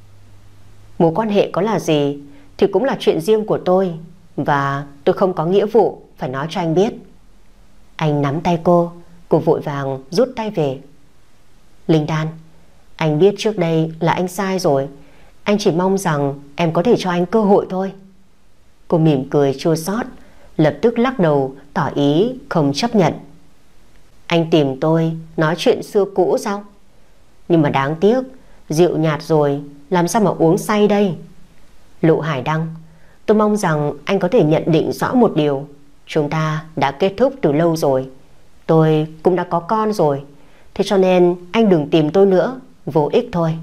Mối quan hệ có là gì thì cũng là chuyện riêng của tôi, và tôi không có nghĩa vụ phải nói cho anh biết. Anh nắm tay cô vội vàng rút tay về. Linh Đan, anh biết trước đây là anh sai rồi, anh chỉ mong rằng em có thể cho anh cơ hội thôi. Cô mỉm cười chua xót, lập tức lắc đầu tỏ ý không chấp nhận. Anh tìm tôi nói chuyện xưa cũ sao? Nhưng mà đáng tiếc, rượu nhạt rồi, làm sao mà uống say đây? Lộ Hải Đăng, tôi mong rằng anh có thể nhận định rõ một điều. Chúng ta đã kết thúc từ lâu rồi. Tôi cũng đã có con rồi, thế cho nên anh đừng tìm tôi nữa, vô ích thôi.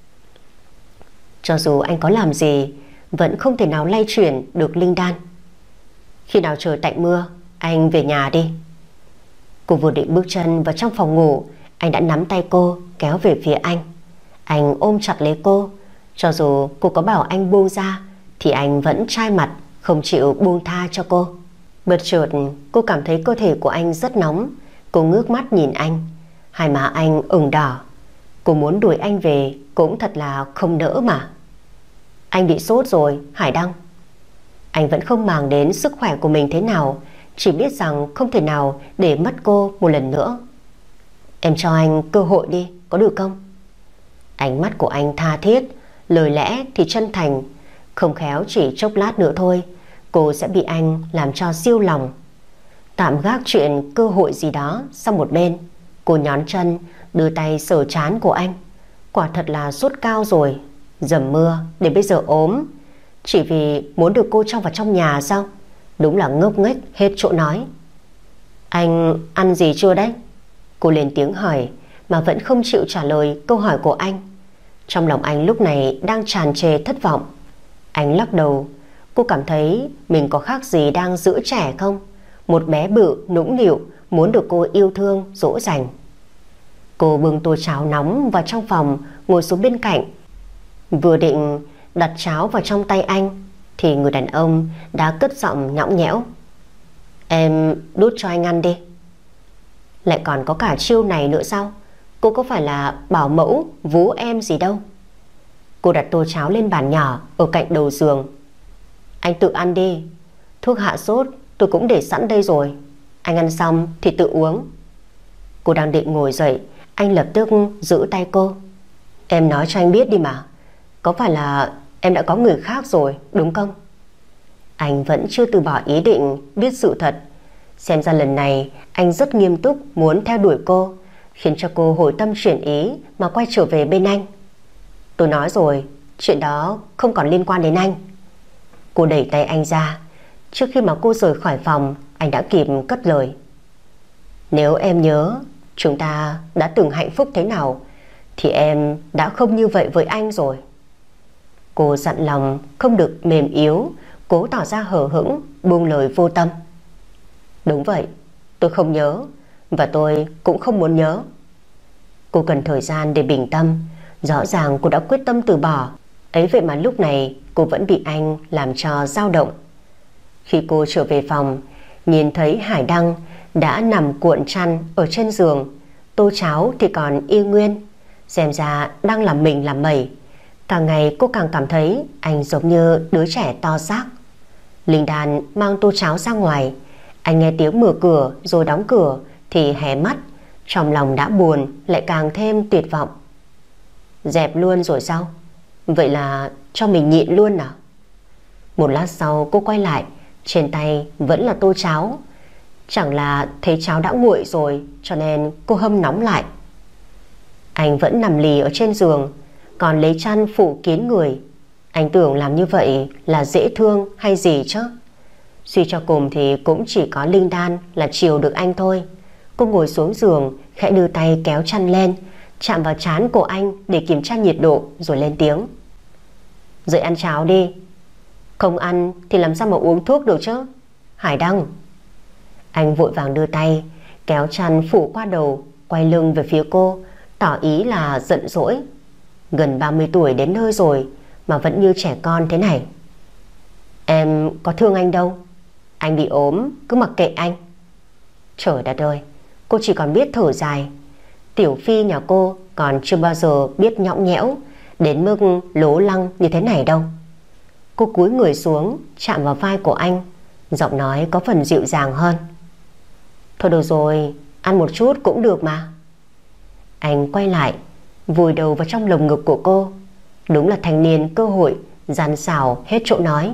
Cho dù anh có làm gì, vẫn không thể nào lay chuyển được Linh Đan. Khi nào trời tạnh mưa, anh về nhà đi. Cô vừa định bước chân vào trong phòng ngủ, anh đã nắm tay cô kéo về phía anh. Anh ôm chặt lấy cô. Cho dù cô có bảo anh buông ra thì anh vẫn chai mặt, không chịu buông tha cho cô. Bất chợt cô cảm thấy cơ thể của anh rất nóng. Cô ngước mắt nhìn anh, hai má anh ửng đỏ. Cô muốn đuổi anh về cũng thật là không nỡ mà. Anh bị sốt rồi, Hải Đăng. Anh vẫn không màng đến sức khỏe của mình thế nào, chỉ biết rằng không thể nào để mất cô một lần nữa. Em cho anh cơ hội đi, có được không? Ánh mắt của anh tha thiết, lời lẽ thì chân thành. Không khéo chỉ chốc lát nữa thôi, cô sẽ bị anh làm cho siêu lòng. Tạm gác chuyện cơ hội gì đó sang một bên, cô nhón chân, đưa tay sờ trán của anh. Quả thật là sốt cao rồi, dầm mưa để bây giờ ốm, chỉ vì muốn được cô cho vào trong nhà sao? Đúng là ngốc nghếch hết chỗ nói. Anh ăn gì chưa đấy? Cô lên tiếng hỏi mà vẫn không chịu trả lời câu hỏi của anh. Trong lòng anh lúc này đang tràn trề thất vọng. Anh lắc đầu. Cô cảm thấy mình có khác gì đang giữ trẻ không? Một bé bự nũng nịu muốn được cô yêu thương dỗ dành. Cô bưng tô cháo nóng vào trong phòng, ngồi xuống bên cạnh. Vừa định đặt cháo vào trong tay anh thì người đàn ông đã cất giọng nhõng nhẽo. Em đút cho anh ăn đi. Lại còn có cả chiêu này nữa sao? Cô có phải là bảo mẫu vú em gì đâu. Cô đặt tô cháo lên bàn nhỏ ở cạnh đầu giường. Anh tự ăn đi, thuốc hạ sốt tôi cũng để sẵn đây rồi, anh ăn xong thì tự uống. Cô đang định ngồi dậy, anh lập tức giữ tay cô. Em nói cho anh biết đi mà, có phải là em đã có người khác rồi đúng không? Anh vẫn chưa từ bỏ ý định biết sự thật. Xem ra lần này anh rất nghiêm túc muốn theo đuổi cô, khiến cho cô hồi tâm chuyển ý mà quay trở về bên anh. Tôi nói rồi, chuyện đó không còn liên quan đến anh. Cô đẩy tay anh ra. Trước khi mà cô rời khỏi phòng, anh đã kịp cất lời. Nếu em nhớ chúng ta đã từng hạnh phúc thế nào thì em đã không như vậy với anh rồi. Cô dặn lòng không được mềm yếu, cố tỏ ra hờ hững, buông lời vô tâm. Đúng vậy, tôi không nhớ, và tôi cũng không muốn nhớ. Cô cần thời gian để bình tâm. Rõ ràng cô đã quyết tâm từ bỏ, ấy vậy mà lúc này cô vẫn bị anh làm cho dao động. Khi cô trở về phòng, nhìn thấy Hải Đăng đã nằm cuộn chăn ở trên giường, tô cháo thì còn y nguyên. Xem ra đang làm mình làm mẩy. Càng ngày cô càng cảm thấy anh giống như đứa trẻ to xác. Linh Đan mang tô cháo ra ngoài. Anh nghe tiếng mở cửa rồi đóng cửa thì hé mắt. Trong lòng đã buồn lại càng thêm tuyệt vọng. Dẹp luôn rồi sao? Vậy là cho mình nhịn luôn à? Một lát sau cô quay lại, trên tay vẫn là tô cháo. Chẳng là thấy cháo đã nguội rồi cho nên cô hâm nóng lại. Anh vẫn nằm lì ở trên giường, còn lấy chăn phủ kín người. Anh tưởng làm như vậy là dễ thương hay gì chứ? Suy cho cùng thì cũng chỉ có Linh Đan là chiều được anh thôi. Cô ngồi xuống giường, khẽ đưa tay kéo chăn lên, chạm vào trán của anh để kiểm tra nhiệt độ rồi lên tiếng. Dậy ăn cháo đi. Không ăn thì làm sao mà uống thuốc được chứ? Hải Đăng. Anh vội vàng đưa tay kéo chăn phủ qua đầu, quay lưng về phía cô, tỏ ý là giận dỗi. Gần 30 tuổi đến nơi rồi mà vẫn như trẻ con thế này. Em có thương anh đâu. Anh bị ốm cứ mặc kệ anh. Trời đất ơi, cô chỉ còn biết thở dài. Tiểu Phi nhà cô còn chưa bao giờ biết nhõng nhẽo đến mức lố lăng như thế này đâu. Cô cúi người xuống, chạm vào vai của anh, giọng nói có phần dịu dàng hơn. Thôi được rồi, ăn một chút cũng được mà. Anh quay lại, vùi đầu vào trong lồng ngực của cô. Đúng là thanh niên cơ hội, gian xảo hết chỗ nói.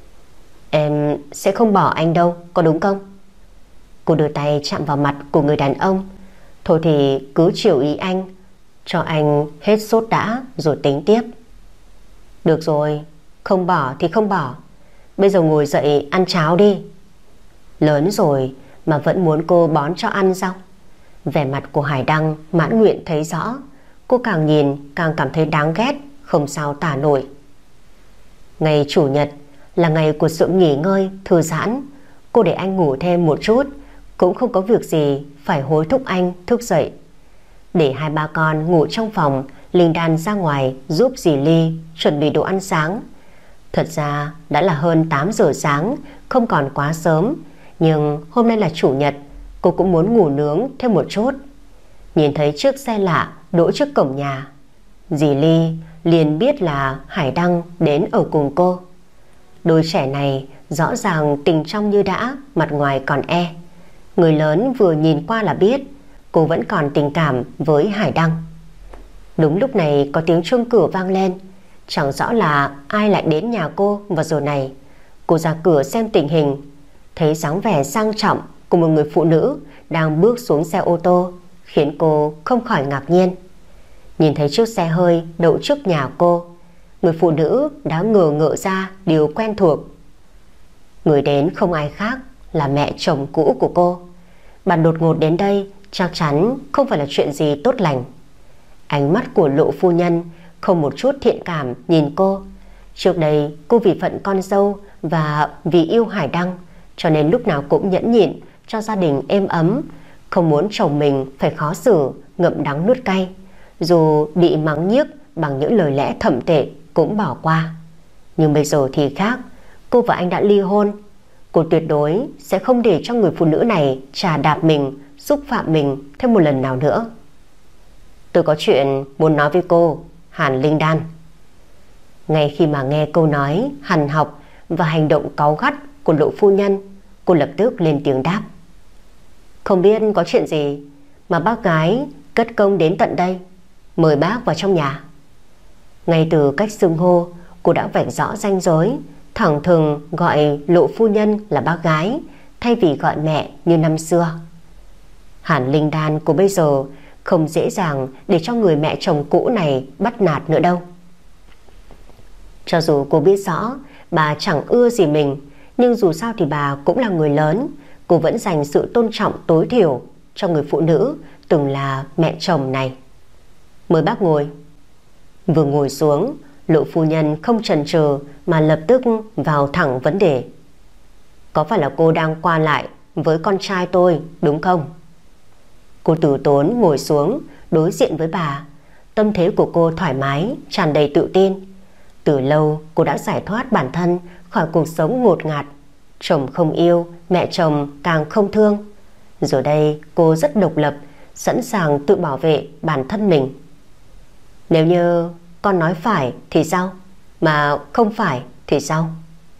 Em sẽ không bỏ anh đâu, có đúng không? Cô đưa tay chạm vào mặt của người đàn ông. Thôi thì cứ chiều ý anh, cho anh hết sốt đã rồi tính tiếp. Được rồi, không bỏ thì không bỏ. Bây giờ ngồi dậy ăn cháo đi. Lớn rồi mà vẫn muốn cô bón cho ăn sao? Vẻ mặt của Hải Đăng mãn nguyện thấy rõ. Cô càng nhìn càng cảm thấy đáng ghét, không sao tả nổi. Ngày chủ nhật là ngày của sự nghỉ ngơi, thư giãn. Cô để anh ngủ thêm một chút, cũng không có việc gì phải hối thúc anh thức dậy. Để hai ba con ngủ trong phòng, Linh Đan ra ngoài giúp dì Ly chuẩn bị đồ ăn sáng. Thật ra đã là hơn 8 giờ sáng, không còn quá sớm, nhưng hôm nay là chủ nhật, cô cũng muốn ngủ nướng thêm một chút. Nhìn thấy chiếc xe lạ đỗ trước cổng nhà, dì Ly liền biết là Hải Đăng đến ở cùng cô. Đôi trẻ này rõ ràng tình trong như đã, mặt ngoài còn e. Người lớn vừa nhìn qua là biết cô vẫn còn tình cảm với Hải Đăng. Đúng lúc này có tiếng chuông cửa vang lên. Chẳng rõ là ai lại đến nhà cô vào giờ này. Cô ra cửa xem tình hình, thấy dáng vẻ sang trọng của một người phụ nữ đang bước xuống xe ô tô, khiến cô không khỏi ngạc nhiên. Nhìn thấy chiếc xe hơi đậu trước nhà cô, người phụ nữ đã ngờ ngợ ra điều quen thuộc. Người đến không ai khác là mẹ chồng cũ của cô. Bà đột ngột đến đây chắc chắn không phải là chuyện gì tốt lành. Ánh mắt của Lộ phu nhân không một chút thiện cảm nhìn cô. Trước đây cô vì phận con dâu và vì yêu Hải Đăng, cho nên lúc nào cũng nhẫn nhịn cho gia đình êm ấm, không muốn chồng mình phải khó xử, ngậm đắng nuốt cay. Dù bị mắng nhiếc bằng những lời lẽ thậm tệ cũng bỏ qua. Nhưng bây giờ thì khác, cô và anh đã ly hôn. Cô tuyệt đối sẽ không để cho người phụ nữ này trà đạp mình, xúc phạm mình thêm một lần nào nữa. Tôi có chuyện muốn nói với cô, Hàn Linh Đan. Ngay khi mà nghe câu nói hằn học và hành động cáu gắt của Lộ phu nhân, cô lập tức lên tiếng đáp. Không biết có chuyện gì mà bác gái cất công đến tận đây, mời bác vào trong nhà. Ngay từ cách xưng hô, cô đã vạch rõ ranh giới, thẳng thừng gọi Lộ phu nhân là bác gái thay vì gọi mẹ như năm xưa. Hàn Linh Đan của bây giờ không dễ dàng để cho người mẹ chồng cũ này bắt nạt nữa đâu. Cho dù cô biết rõ bà chẳng ưa gì mình, nhưng dù sao thì bà cũng là người lớn. Cô vẫn dành sự tôn trọng tối thiểu cho người phụ nữ từng là mẹ chồng này. Mời bác ngồi. Vừa ngồi xuống, Lộ phu nhân không chần chừ mà lập tức vào thẳng vấn đề. Có phải là cô đang qua lại với con trai tôi đúng không? Cô từ tốn ngồi xuống đối diện với bà. Tâm thế của cô thoải mái, tràn đầy tự tin. Từ lâu cô đã giải thoát bản thân khỏi cuộc sống ngột ngạt. Chồng không yêu, mẹ chồng càng không thương. Giờ đây cô rất độc lập, sẵn sàng tự bảo vệ bản thân mình. Nếu như con nói phải thì sao? Mà không phải thì sao?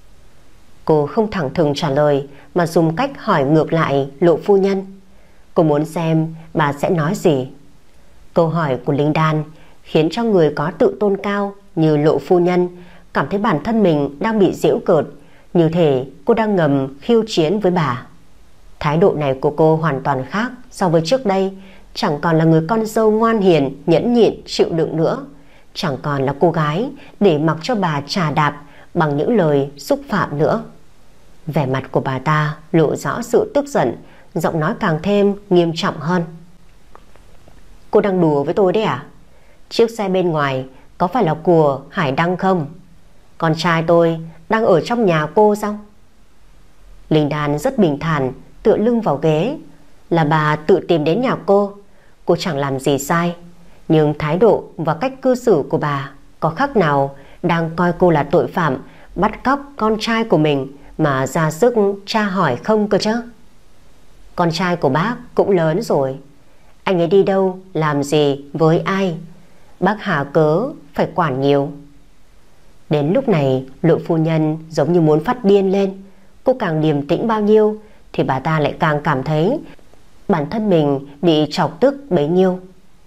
Cô không thẳng thừng trả lời mà dùng cách hỏi ngược lại Lộ phu nhân. Cô muốn xem bà sẽ nói gì. Câu hỏi của Linh Đan khiến cho người có tự tôn cao như Lộ phu nhân cảm thấy bản thân mình đang bị giễu cợt, như thể cô đang ngầm khiêu chiến với bà. Thái độ này của cô hoàn toàn khác so với trước đây. Chẳng còn là người con dâu ngoan hiền, nhẫn nhịn, chịu đựng nữa. Chẳng còn là cô gái để mặc cho bà trà đạp bằng những lời xúc phạm nữa. Vẻ mặt của bà ta lộ rõ sự tức giận, giọng nói càng thêm nghiêm trọng hơn. Cô đang đùa với tôi đấy à? Chiếc xe bên ngoài có phải là của Hải Đăng không? Con trai tôi đang ở trong nhà cô sao? Linh Đan rất bình thản tựa lưng vào ghế. Là bà tự tìm đến nhà cô. Cô chẳng làm gì sai, nhưng thái độ và cách cư xử của bà có khác nào đang coi cô là tội phạm bắt cóc con trai của mình mà ra sức tra hỏi không cơ chứ? Con trai của bác cũng lớn rồi, anh ấy đi đâu, làm gì, với ai, bác hà cớ phải quản nhiều. Đến lúc này Lộ phu nhân giống như muốn phát điên lên. Cô càng điềm tĩnh bao nhiêu thì bà ta lại càng cảm thấy bản thân mình bị chọc tức bấy nhiêu.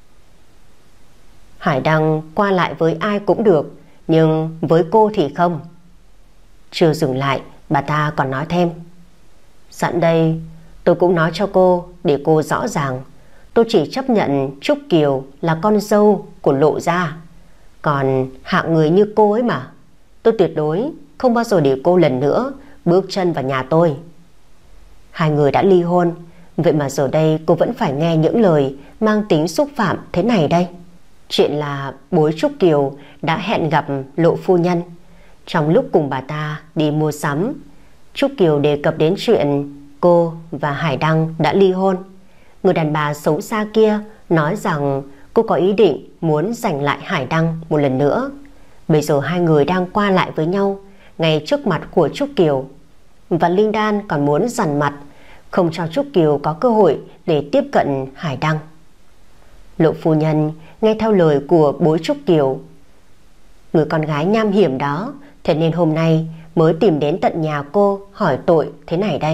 Hải Đăng qua lại với ai cũng được, nhưng với cô thì không. Chưa dừng lại, bà ta còn nói thêm. Sẵn đây tôi cũng nói cho cô để cô rõ ràng. Tôi chỉ chấp nhận Trúc Kiều là con dâu của Lộ gia. Còn hạng người như cô ấy mà, tôi tuyệt đối không bao giờ để cô lần nữa bước chân vào nhà tôi. Hai người đã ly hôn, vậy mà giờ đây cô vẫn phải nghe những lời mang tính xúc phạm thế này đây. Chuyện là bối Trúc Kiều đã hẹn gặp Lộ phu nhân. Trong lúc cùng bà ta đi mua sắm, Trúc Kiều đề cập đến chuyện cô và Hải Đăng đã ly hôn. Người đàn bà xấu xa kia nói rằng cô có ý định muốn giành lại Hải Đăng một lần nữa. Bây giờ hai người đang qua lại với nhau ngay trước mặt của Trúc Kiều. Và Linh Đan còn muốn dằn mặt, không cho Trúc Kiều có cơ hội để tiếp cận Hải Đăng. Lộ phu nhân nghe theo lời của bối Trúc Kiều, người con gái nham hiểm đó, thế nên hôm nay mới tìm đến tận nhà cô hỏi tội thế này đây.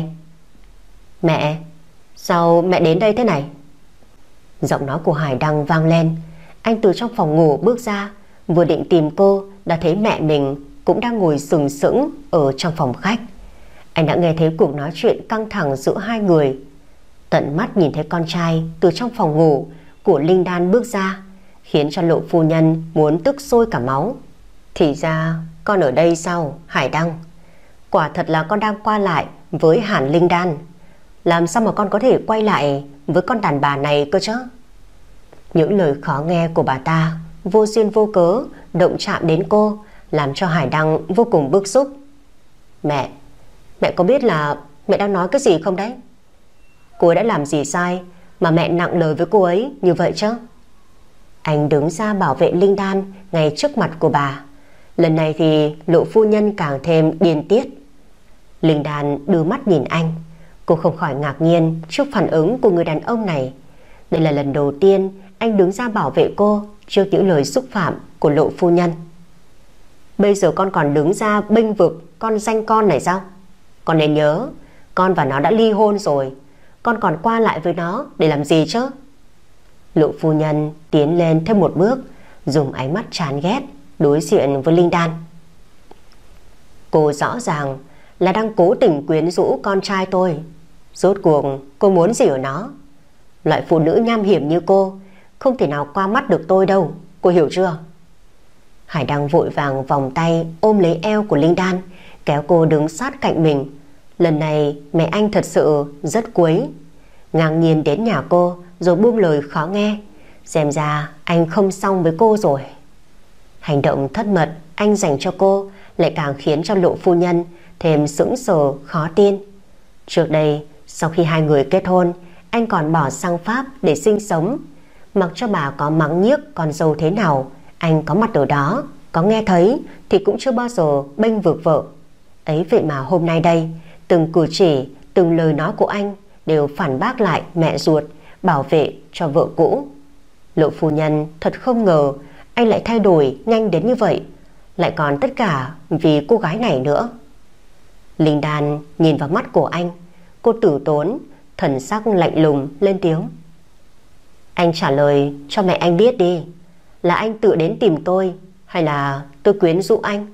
Mẹ, sao mẹ đến đây thế này? Giọng nói của Hải Đăng vang lên. Anh từ trong phòng ngủ bước ra, vừa định tìm cô đã thấy mẹ mình cũng đang ngồi sừng sững ở trong phòng khách. Anh đã nghe thấy cuộc nói chuyện căng thẳng giữa hai người. Tận mắt nhìn thấy con trai từ trong phòng ngủ của Linh Đan bước ra, khiến cho Lộ phu nhân muốn tức sôi cả máu. Thì ra con ở đây sao, Hải Đăng? Quả thật là con đang qua lại với Hàn Linh Đan. Làm sao mà con có thể quay lại với con đàn bà này cơ chứ? Những lời khó nghe của bà ta vô duyên vô cớ động chạm đến cô, làm cho Hải Đăng vô cùng bức xúc. Mẹ có biết là mẹ đang nói cái gì không đấy? Cô ấy đã làm gì sai mà mẹ nặng lời với cô ấy như vậy chứ? Anh đứng ra bảo vệ Linh Đan ngay trước mặt của bà. Lần này thì Lộ phu nhân càng thêm điên tiết. Linh Đan đưa mắt nhìn anh. Cô không khỏi ngạc nhiên trước phản ứng của người đàn ông này. Đây là lần đầu tiên anh đứng ra bảo vệ cô trước những lời xúc phạm của Lộ phu nhân. Bây giờ con còn đứng ra bênh vực con danh con này sao? Con nên nhớ, con và nó đã ly hôn rồi. Con còn qua lại với nó để làm gì chứ? Lộ phu nhân tiến lên thêm một bước, dùng ánh mắt chán ghét đối diện với Linh Đan. Cô rõ ràng là đang cố tình quyến rũ con trai tôi. Rốt cuộc cô muốn gì ở nó? Loại phụ nữ nham hiểm như cô không thể nào qua mắt được tôi đâu, cô hiểu chưa? Hải Đăng vội vàng vòng tay ôm lấy eo của Linh Đan, kéo cô đứng sát cạnh mình. Lần này mẹ anh thật sự rất quấy, ngang nhiên đến nhà cô rồi buông lời khó nghe. Xem ra anh không xong với cô rồi. Hành động thân mật anh dành cho cô lại càng khiến cho Lộ phu nhân thêm sững sờ khó tin. Trước đây, sau khi hai người kết hôn, anh còn bỏ sang Pháp để sinh sống. Mặc cho bà có mắng nhiếc con dâu thế nào, anh có mặt ở đó, có nghe thấy thì cũng chưa bao giờ bênh vực vợ. Ấy vậy mà hôm nay đây, từng cử chỉ, từng lời nói của anh đều phản bác lại mẹ ruột, bảo vệ cho vợ cũ. Lộ phu nhân thật không ngờ anh lại thay đổi nhanh đến như vậy, lại còn tất cả vì cô gái này nữa. Linh Đan nhìn vào mắt của anh, cô tử tốn, thần sắc lạnh lùng lên tiếng. Anh trả lời cho mẹ anh biết đi, là anh tự đến tìm tôi hay là tôi quyến rũ anh?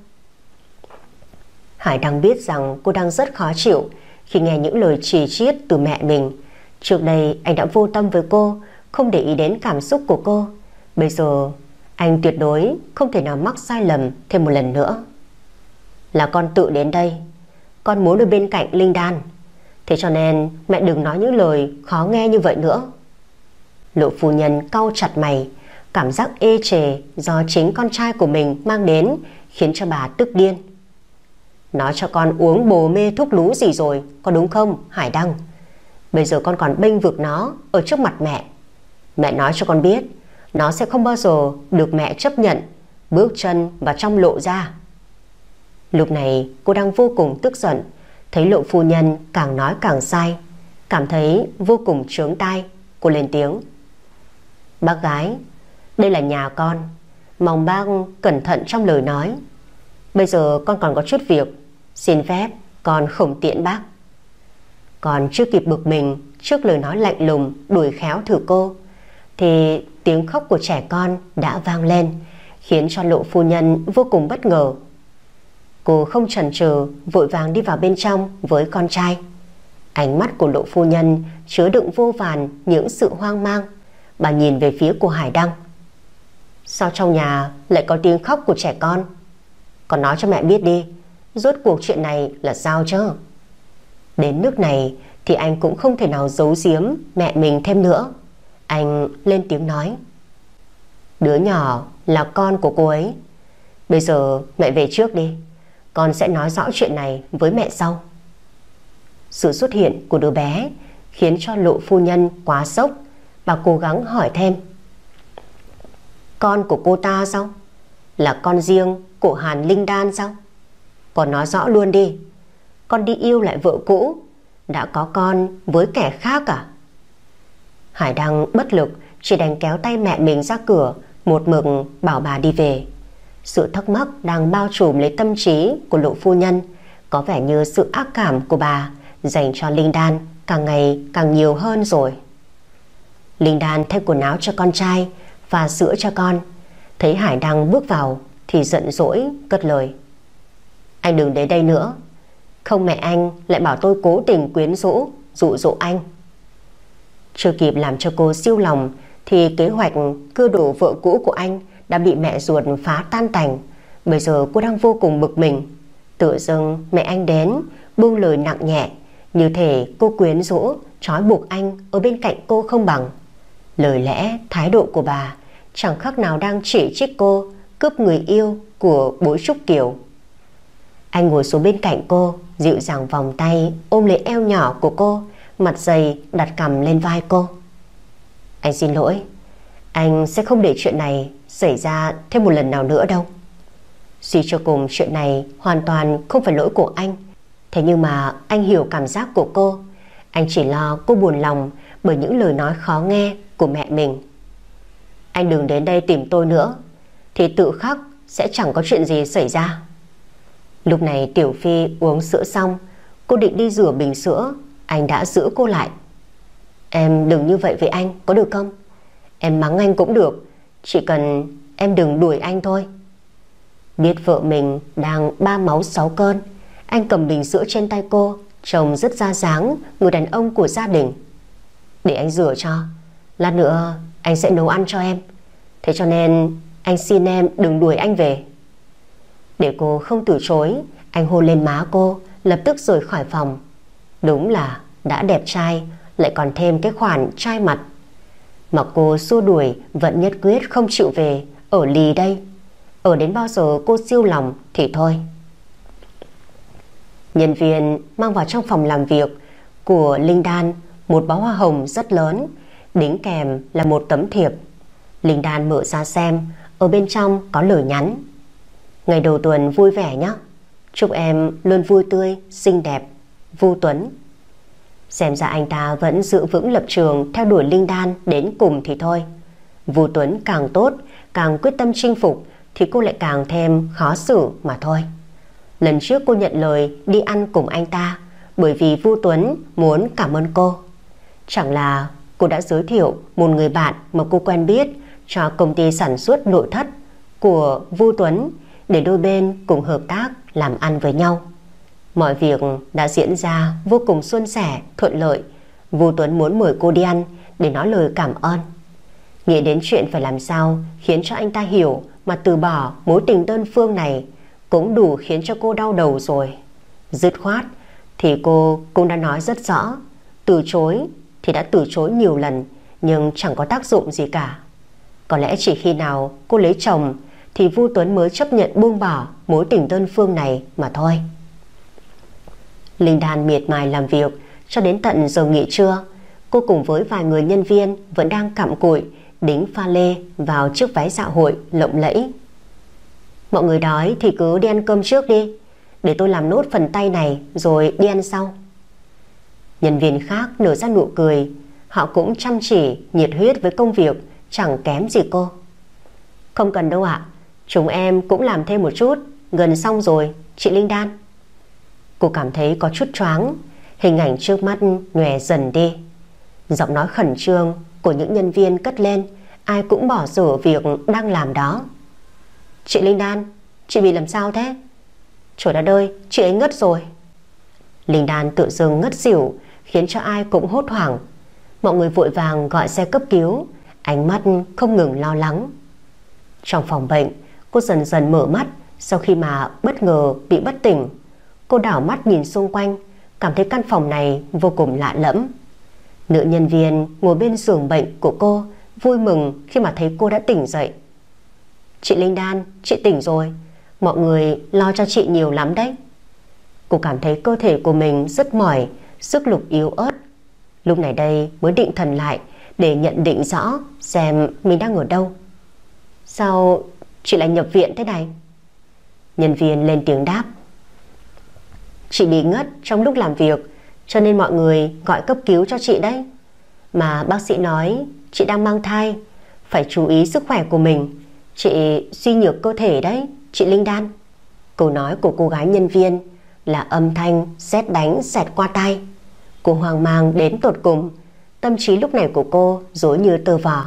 Hải Đăng biết rằng cô đang rất khó chịu khi nghe những lời chỉ chiết từ mẹ mình. Trước đây anh đã vô tâm với cô, không để ý đến cảm xúc của cô. Bây giờ anh tuyệt đối không thể nào mắc sai lầm thêm một lần nữa. Là con tự đến đây, con muốn ở bên cạnh Linh Đan, thế cho nên mẹ đừng nói những lời khó nghe như vậy nữa. Lộ phu nhân cau chặt mày, cảm giác ê chề do chính con trai của mình mang đến khiến cho bà tức điên. Nói cho con uống bồ mê thuốc lú gì rồi, có đúng không Hải Đăng? Bây giờ con còn bênh vực nó ở trước mặt mẹ. Mẹ nói cho con biết, nó sẽ không bao giờ được mẹ chấp nhận bước chân vào trong Lộ gia. Lúc này cô đang vô cùng tức giận, thấy Lộ phu nhân càng nói càng sai, cảm thấy vô cùng chướng tai. Cô lên tiếng. Bác gái, đây là nhà con, mong bác cẩn thận trong lời nói. Bây giờ con còn có chút việc, xin phép con không tiễn bác. Còn chưa kịp bực mình trước lời nói lạnh lùng đuổi khéo thử cô, thì tiếng khóc của trẻ con đã vang lên, khiến cho Lộ phu nhân vô cùng bất ngờ. Cô không chần chừ vội vàng đi vào bên trong với con trai. Ánh mắt của Lộ phu nhân chứa đựng vô vàn những sự hoang mang. Bà nhìn về phía của Hải Đăng. Sao trong nhà lại có tiếng khóc của trẻ con? Con nói cho mẹ biết đi, rốt cuộc chuyện này là sao chứ? Đến nước này thì anh cũng không thể nào giấu giếm mẹ mình thêm nữa. Anh lên tiếng nói. Đứa nhỏ là con của cô ấy. Bây giờ mẹ về trước đi, con sẽ nói rõ chuyện này với mẹ sau. Sự xuất hiện của đứa bé khiến cho Lộ phu nhân quá sốc. Bà cố gắng hỏi thêm. Con của cô ta sao? Là con riêng của Hàn Linh Đan sao? Con nói rõ luôn đi. Con đi yêu lại vợ cũ, đã có con với kẻ khác à? Hải Đăng bất lực, chỉ đành kéo tay mẹ mình ra cửa, một mực bảo bà đi về. Sự thắc mắc đang bao trùm lấy tâm trí của Lộ phu nhân. Có vẻ như sự ác cảm của bà dành cho Linh Đan càng ngày càng nhiều hơn rồi. Linh Đan thay quần áo cho con trai và sữa cho con. Thấy Hải Đăng bước vào thì giận dỗi cất lời: Anh đừng đến đây nữa. Không mẹ anh lại bảo tôi cố tình quyến rũ, dụ dỗ anh. Chưa kịp làm cho cô siêu lòng thì kế hoạch cưa đổ vợ cũ của anh đã bị mẹ ruột phá tan tành. Bây giờ cô đang vô cùng bực mình. Tự dưng mẹ anh đến buông lời nặng nhẹ, như thể cô quyến rũ trói buộc anh ở bên cạnh cô không bằng. Lời lẽ thái độ của bà chẳng khác nào đang chỉ trích cô cướp người yêu của bố Trúc Kiều. Anh ngồi xuống bên cạnh cô, dịu dàng vòng tay ôm lấy eo nhỏ của cô, mặt dày đặt cằm lên vai cô. Anh xin lỗi, anh sẽ không để chuyện này xảy ra thêm một lần nào nữa đâu. Suy cho cùng chuyện này hoàn toàn không phải lỗi của anh. Thế nhưng mà anh hiểu cảm giác của cô. Anh chỉ lo cô buồn lòng bởi những lời nói khó nghe của mẹ mình. Anh đừng đến đây tìm tôi nữa, thì tự khắc sẽ chẳng có chuyện gì xảy ra. Lúc này Tiểu Phi uống sữa xong, cô định đi rửa bình sữa, anh đã giữ cô lại. Em đừng như vậy với anh, có được không? Em mắng anh cũng được, chỉ cần em đừng đuổi anh thôi. Biết vợ mình đang ba máu sáu cơn, anh cầm bình sữa trên tay cô, trông rất ra dáng người đàn ông của gia đình. Để anh rửa cho, lát nữa anh sẽ nấu ăn cho em. Thế cho nên anh xin em đừng đuổi anh về. Để cô không từ chối, anh hôn lên má cô, lập tức rời khỏi phòng. Đúng là đã đẹp trai, lại còn thêm cái khoản trai mặt. Mà cô xua đuổi vẫn nhất quyết không chịu về, ở lì đây. Ở đến bao giờ cô siêu lòng thì thôi. Nhân viên mang vào trong phòng làm việc của Linh Đan một bó hoa hồng rất lớn, đính kèm là một tấm thiệp. Linh Đan mở ra xem, ở bên trong có lời nhắn: Ngày đầu tuần vui vẻ nhé. Chúc em luôn vui tươi, xinh đẹp. Vu Tuấn. Xem ra anh ta vẫn giữ vững lập trường theo đuổi Linh Đan đến cùng thì thôi. Vu Tuấn càng tốt, càng quyết tâm chinh phục thì cô lại càng thêm khó xử mà thôi. Lần trước cô nhận lời đi ăn cùng anh ta bởi vì Vu Tuấn muốn cảm ơn cô. Chẳng là cô đã giới thiệu một người bạn mà cô quen biết cho công ty sản xuất nội thất của Vu Tuấn để đôi bên cùng hợp tác làm ăn với nhau. Mọi việc đã diễn ra vô cùng suôn sẻ, thuận lợi. Vu Tuấn muốn mời cô đi ăn để nói lời cảm ơn. Nghĩ đến chuyện phải làm sao khiến cho anh ta hiểu mà từ bỏ mối tình đơn phương này cũng đủ khiến cho cô đau đầu rồi. Dứt khoát thì cô cũng đã nói rất rõ, từ chối thì đã từ chối nhiều lần nhưng chẳng có tác dụng gì cả. Có lẽ chỉ khi nào cô lấy chồng thì Vu Tuấn mới chấp nhận buông bỏ mối tình đơn phương này mà thôi. Linh Đan miệt mài làm việc cho đến tận giờ nghỉ trưa. Cô cùng với vài người nhân viên vẫn đang cặm cụi đính pha lê vào chiếc váy dạ hội lộng lẫy. Mọi người đói thì cứ đi ăn cơm trước đi, để tôi làm nốt phần tay này rồi đi ăn sau. Nhân viên khác nở ra nụ cười. Họ cũng chăm chỉ, nhiệt huyết với công việc, chẳng kém gì cô. Không cần đâu ạ, chúng em cũng làm thêm một chút, gần xong rồi, chị Linh Đan. Cô cảm thấy có chút choáng, hình ảnh trước mắt nhòe dần đi. Giọng nói khẩn trương của những nhân viên cất lên, ai cũng bỏ dở việc đang làm đó. Chị Linh Đan, chị bị làm sao thế? Trời đất ơi, chị ấy ngất rồi. Linh Đan tự dưng ngất xỉu, khiến cho ai cũng hốt hoảng. Mọi người vội vàng gọi xe cấp cứu, ánh mắt không ngừng lo lắng. Trong phòng bệnh, cô dần dần mở mắt sau khi mà bất ngờ bị bất tỉnh. Cô đảo mắt nhìn xung quanh, cảm thấy căn phòng này vô cùng lạ lẫm. Nữ nhân viên ngồi bên giường bệnh của cô vui mừng khi mà thấy cô đã tỉnh dậy. Chị Linh Đan, chị tỉnh rồi, mọi người lo cho chị nhiều lắm đấy. Cô cảm thấy cơ thể của mình rất mỏi, sức lực yếu ớt. Lúc này đây mới định thần lại để nhận định rõ xem mình đang ở đâu. Sao chị lại nhập viện thế này? Nhân viên lên tiếng đáp. Chị bị ngất trong lúc làm việc, cho nên mọi người gọi cấp cứu cho chị đấy. Mà bác sĩ nói chị đang mang thai, phải chú ý sức khỏe của mình, Chị suy nhược cơ thể đấy, chị Linh Đan. Câu nói của cô gái nhân viên là âm thanh sét đánh xẹt qua tai. Cô hoang mang đến tột cùng, tâm trí lúc này của cô rối như tơ vò.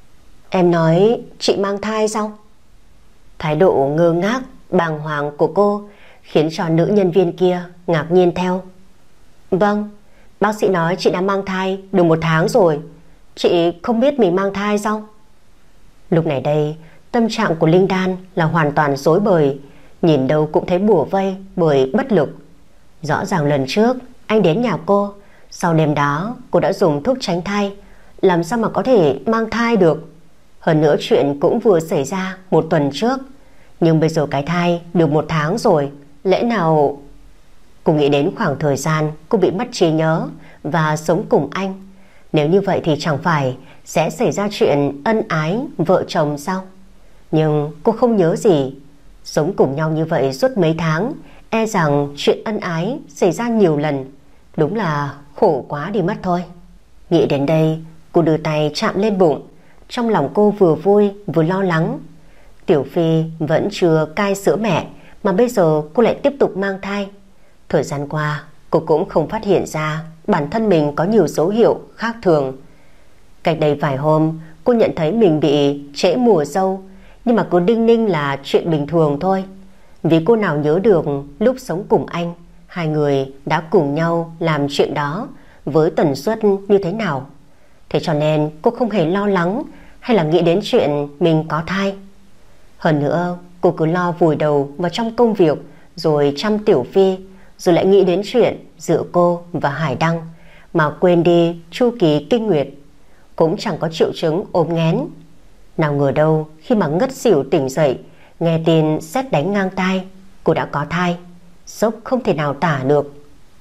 Em nói chị mang thai sao? Thái độ ngơ ngác, bàng hoàng của cô khiến cho nữ nhân viên kia ngạc nhiên theo. Vâng, bác sĩ nói chị đã mang thai được 1 tháng rồi. Chị không biết mình mang thai sao? Lúc này đây, tâm trạng của Linh Đan là hoàn toàn rối bời, nhìn đâu cũng thấy bủa vây bởi bất lực. Rõ ràng lần trước anh đến nhà cô, sau đêm đó cô đã dùng thuốc tránh thai, làm sao mà có thể mang thai được. Hơn nữa chuyện cũng vừa xảy ra 1 tuần trước, nhưng bây giờ cái thai được 1 tháng rồi, lẽ nào... Cô nghĩ đến khoảng thời gian cô bị mất trí nhớ và sống cùng anh. Nếu như vậy thì chẳng phải sẽ xảy ra chuyện ân ái vợ chồng sao? Nhưng cô không nhớ gì. Sống cùng nhau như vậy suốt mấy tháng, e rằng chuyện ân ái xảy ra nhiều lần. Đúng là khổ quá đi mất thôi. Nghĩ đến đây, cô đưa tay chạm lên bụng. Trong lòng cô vừa vui vừa lo lắng. Tiểu Phi vẫn chưa cai sữa mẹ, mà bây giờ cô lại tiếp tục mang thai. Thời gian qua, cô cũng không phát hiện ra bản thân mình có nhiều dấu hiệu khác thường. Cách đây vài hôm, cô nhận thấy mình bị trễ mùa dâu, nhưng mà cô đinh ninh là chuyện bình thường thôi. Vì cô nào nhớ được lúc sống cùng anh, hai người đã cùng nhau làm chuyện đó với tần suất như thế nào. Thế cho nên cô không hề lo lắng hay là nghĩ đến chuyện mình có thai. Hơn nữa, cô cứ lo vùi đầu vào trong công việc rồi chăm Tiểu Phi, rồi lại nghĩ đến chuyện giữa cô và Hải Đăng mà quên đi chu kỳ kinh nguyệt. Cũng chẳng có triệu chứng ốm nghén. Nào ngờ đâu khi mà ngất xỉu tỉnh dậy, nghe tin sét đánh ngang tai, cô đã có thai. Sốc không thể nào tả được.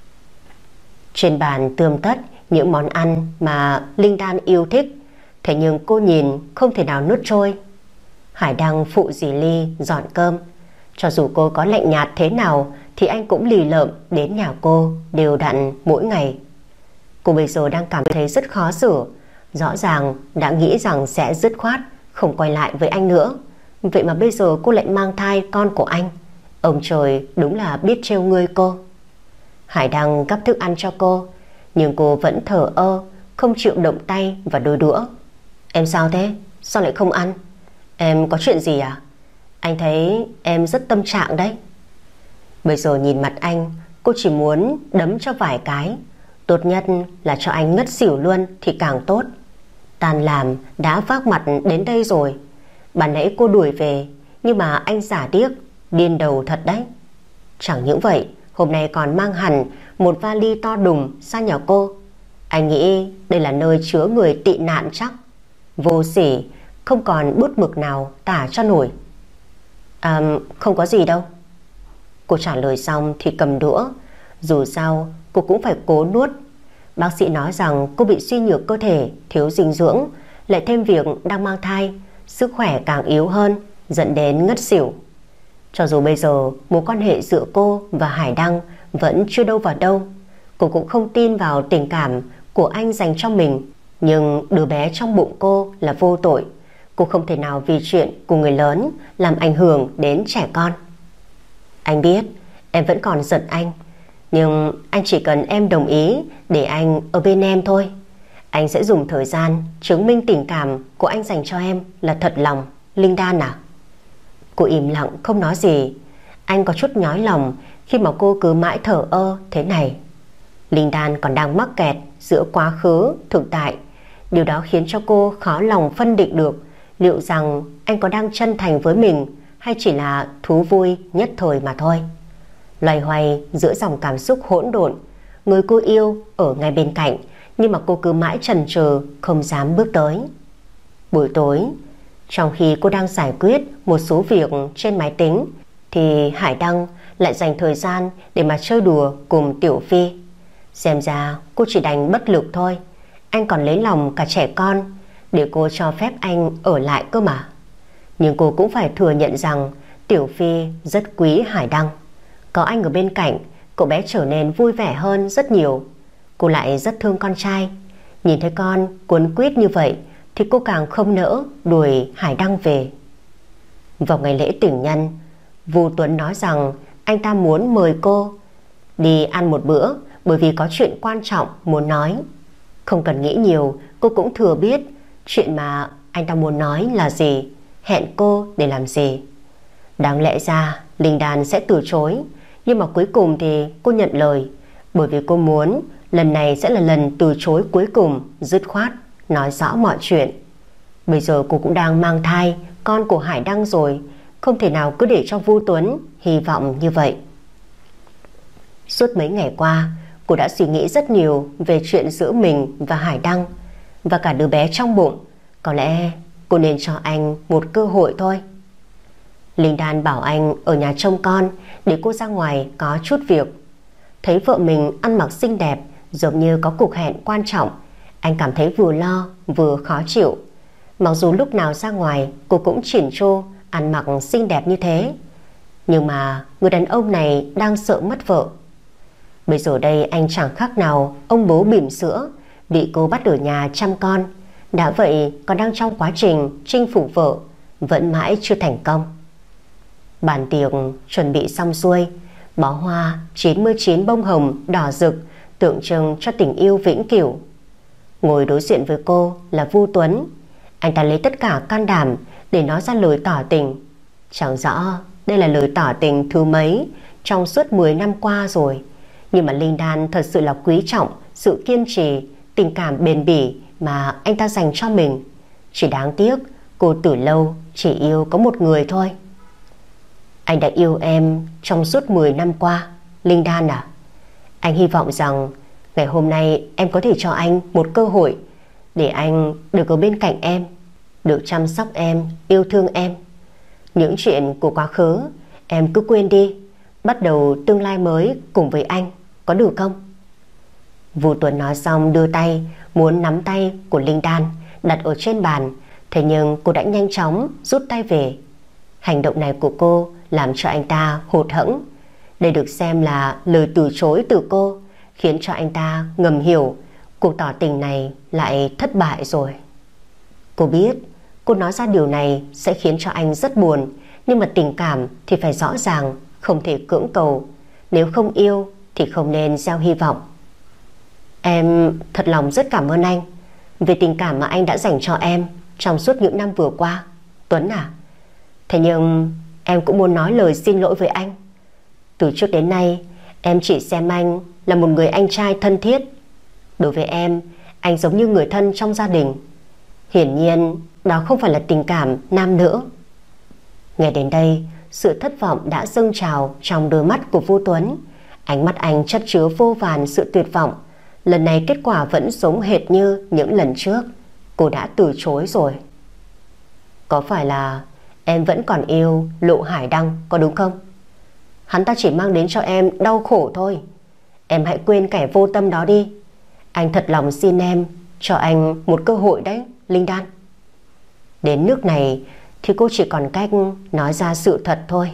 Trên bàn tươm tất những món ăn mà Linh Đan yêu thích, thế nhưng cô nhìn không thể nào nuốt trôi. Hải Đăng phụ dì Ly dọn cơm. Cho dù cô có lạnh nhạt thế nào thì anh cũng lì lợm đến nhà cô đều đặn mỗi ngày. Cô bây giờ đang cảm thấy rất khó xử. Rõ ràng đã nghĩ rằng sẽ dứt khoát không quay lại với anh nữa. Vậy mà bây giờ cô lại mang thai con của anh. Ông trời đúng là biết trêu ngươi cô. Hải Đăng gắp thức ăn cho cô, nhưng cô vẫn thờ ơ, không chịu động tay và đôi đũa. Em sao thế? Sao lại không ăn? Em có chuyện gì à? Anh thấy em rất tâm trạng đấy. Bây giờ nhìn mặt anh, cô chỉ muốn đấm cho vài cái. Tốt nhất là cho anh ngất xỉu luôn thì càng tốt. Tan làm đã vác mặt đến đây rồi. Ban nãy cô đuổi về, nhưng mà anh giả điếc, điên đầu thật đấy. Chẳng những vậy, hôm nay còn mang hẳn một vali to đùng sang nhà cô. Anh nghĩ đây là nơi chứa người tị nạn chắc. Vô sỉ, không còn bút mực nào tả cho nổi. Không có gì đâu. Cô trả lời xong thì cầm đũa. Dù sao cô cũng phải cố nuốt. Bác sĩ nói rằng cô bị suy nhược cơ thể, thiếu dinh dưỡng, lại thêm việc đang mang thai, sức khỏe càng yếu hơn, dẫn đến ngất xỉu. Cho dù bây giờ mối quan hệ giữa cô và Hải Đăng vẫn chưa đâu vào đâu, cô cũng không tin vào tình cảm của anh dành cho mình. Nhưng đứa bé trong bụng cô là vô tội. Cô không thể nào vì chuyện của người lớn làm ảnh hưởng đến trẻ con. Anh biết em vẫn còn giận anh, nhưng anh chỉ cần em đồng ý để anh ở bên em thôi. Anh sẽ dùng thời gian chứng minh tình cảm của anh dành cho em là thật lòng. Linh Đan à? Cô im lặng không nói gì. Anh có chút nhói lòng khi mà cô cứ mãi thở ơ thế này. Linh Đan còn đang mắc kẹt giữa quá khứ, thực tại. Điều đó khiến cho cô khó lòng phân định được liệu rằng anh có đang chân thành với mình hay chỉ là thú vui nhất thời mà thôi. Loay hoay giữa dòng cảm xúc hỗn độn, người cô yêu ở ngay bên cạnh, nhưng mà cô cứ mãi chần chừ không dám bước tới. Buổi tối, trong khi cô đang giải quyết một số việc trên máy tính, thì Hải Đăng lại dành thời gian để mà chơi đùa cùng Tiểu Phi. Xem ra cô chỉ đành bất lực thôi. Anh còn lấy lòng cả trẻ con để cô cho phép anh ở lại cơ mà. Nhưng cô cũng phải thừa nhận rằng Tiểu Phi rất quý Hải Đăng. Có anh ở bên cạnh, cậu bé trở nên vui vẻ hơn rất nhiều. Cô lại rất thương con trai. Nhìn thấy con cuốn quýt như vậy thì cô càng không nỡ đuổi Hải Đăng về. Vào ngày lễ tình nhân, Vu Tuấn nói rằng anh ta muốn mời cô đi ăn một bữa bởi vì có chuyện quan trọng muốn nói. Không cần nghĩ nhiều, cô cũng thừa biết chuyện mà anh ta muốn nói là gì, hẹn cô để làm gì. Đáng lẽ ra Linh Đan sẽ từ chối, nhưng mà cuối cùng thì cô nhận lời, bởi vì cô muốn lần này sẽ là lần từ chối cuối cùng, dứt khoát nói rõ mọi chuyện. Bây giờ cô cũng đang mang thai con của Hải Đăng rồi, không thể nào cứ để cho Vu Tuấn hy vọng như vậy. Suốt mấy ngày qua, cô đã suy nghĩ rất nhiều về chuyện giữa mình và Hải Đăng và cả đứa bé trong bụng. Có lẽ cô nên cho anh một cơ hội thôi. Linh Đan bảo anh ở nhà trông con để cô ra ngoài có chút việc. Thấy vợ mình ăn mặc xinh đẹp giống như có cuộc hẹn quan trọng, anh cảm thấy vừa lo vừa khó chịu. Mặc dù lúc nào ra ngoài cô cũng chỉn chu ăn mặc xinh đẹp như thế, nhưng mà người đàn ông này đang sợ mất vợ. Bây giờ đây anh chẳng khác nào ông bố bỉm sữa bị cô bắt ở nhà chăm con. Đã vậy còn đang trong quá trình chinh phục vợ, vẫn mãi chưa thành công. Bàn tiệc chuẩn bị xong xuôi, bó hoa 99 bông hồng đỏ rực tượng trưng cho tình yêu vĩnh cửu. Ngồi đối diện với cô là Vu Tuấn. Anh ta lấy tất cả can đảm để nói ra lời tỏ tình. Chẳng rõ đây là lời tỏ tình thứ mấy trong suốt 10 năm qua rồi, nhưng mà Linh Đan thật sự là quý trọng sự kiên trì, tình cảm bền bỉ mà anh ta dành cho mình. Chỉ đáng tiếc cô từ lâu chỉ yêu có một người thôi. Anh đã yêu em trong suốt 10 năm qua, Linh Đan à. Anh hy vọng rằng ngày hôm nay em có thể cho anh một cơ hội để anh được ở bên cạnh em, được chăm sóc em, yêu thương em. Những chuyện của quá khứ em cứ quên đi, bắt đầu tương lai mới cùng với anh, có được không? Vu Tuấn nói xong đưa tay muốn nắm tay của Linh Đan đặt ở trên bàn, thế nhưng cô đã nhanh chóng rút tay về. Hành động này của cô làm cho anh ta hụt hẫng. Đây được xem là lời từ chối từ cô, khiến cho anh ta ngầm hiểu cuộc tỏ tình này lại thất bại rồi. Cô biết cô nói ra điều này sẽ khiến cho anh rất buồn, nhưng mà tình cảm thì phải rõ ràng, không thể cưỡng cầu. Nếu không yêu thì không nên gieo hy vọng. Em thật lòng rất cảm ơn anh về tình cảm mà anh đã dành cho em trong suốt những năm vừa qua, Tuấn à. Thế nhưng em cũng muốn nói lời xin lỗi với anh. Từ trước đến nay em chỉ xem anh là một người anh trai thân thiết. Đối với em, anh giống như người thân trong gia đình. Hiển nhiên đó không phải là tình cảm nam nữ. Nghe đến đây, sự thất vọng đã dâng trào trong đôi mắt của Vu Tuấn. Ánh mắt anh chất chứa vô vàn sự tuyệt vọng. Lần này kết quả vẫn giống hệt như những lần trước. Cô đã từ chối rồi. Có phải là em vẫn còn yêu Lộ Hải Đăng, có đúng không? Hắn ta chỉ mang đến cho em đau khổ thôi. Em hãy quên kẻ vô tâm đó đi. Anh thật lòng xin em cho anh một cơ hội đấy, Linh Đan. Đến nước này thì cô chỉ còn cách nói ra sự thật thôi.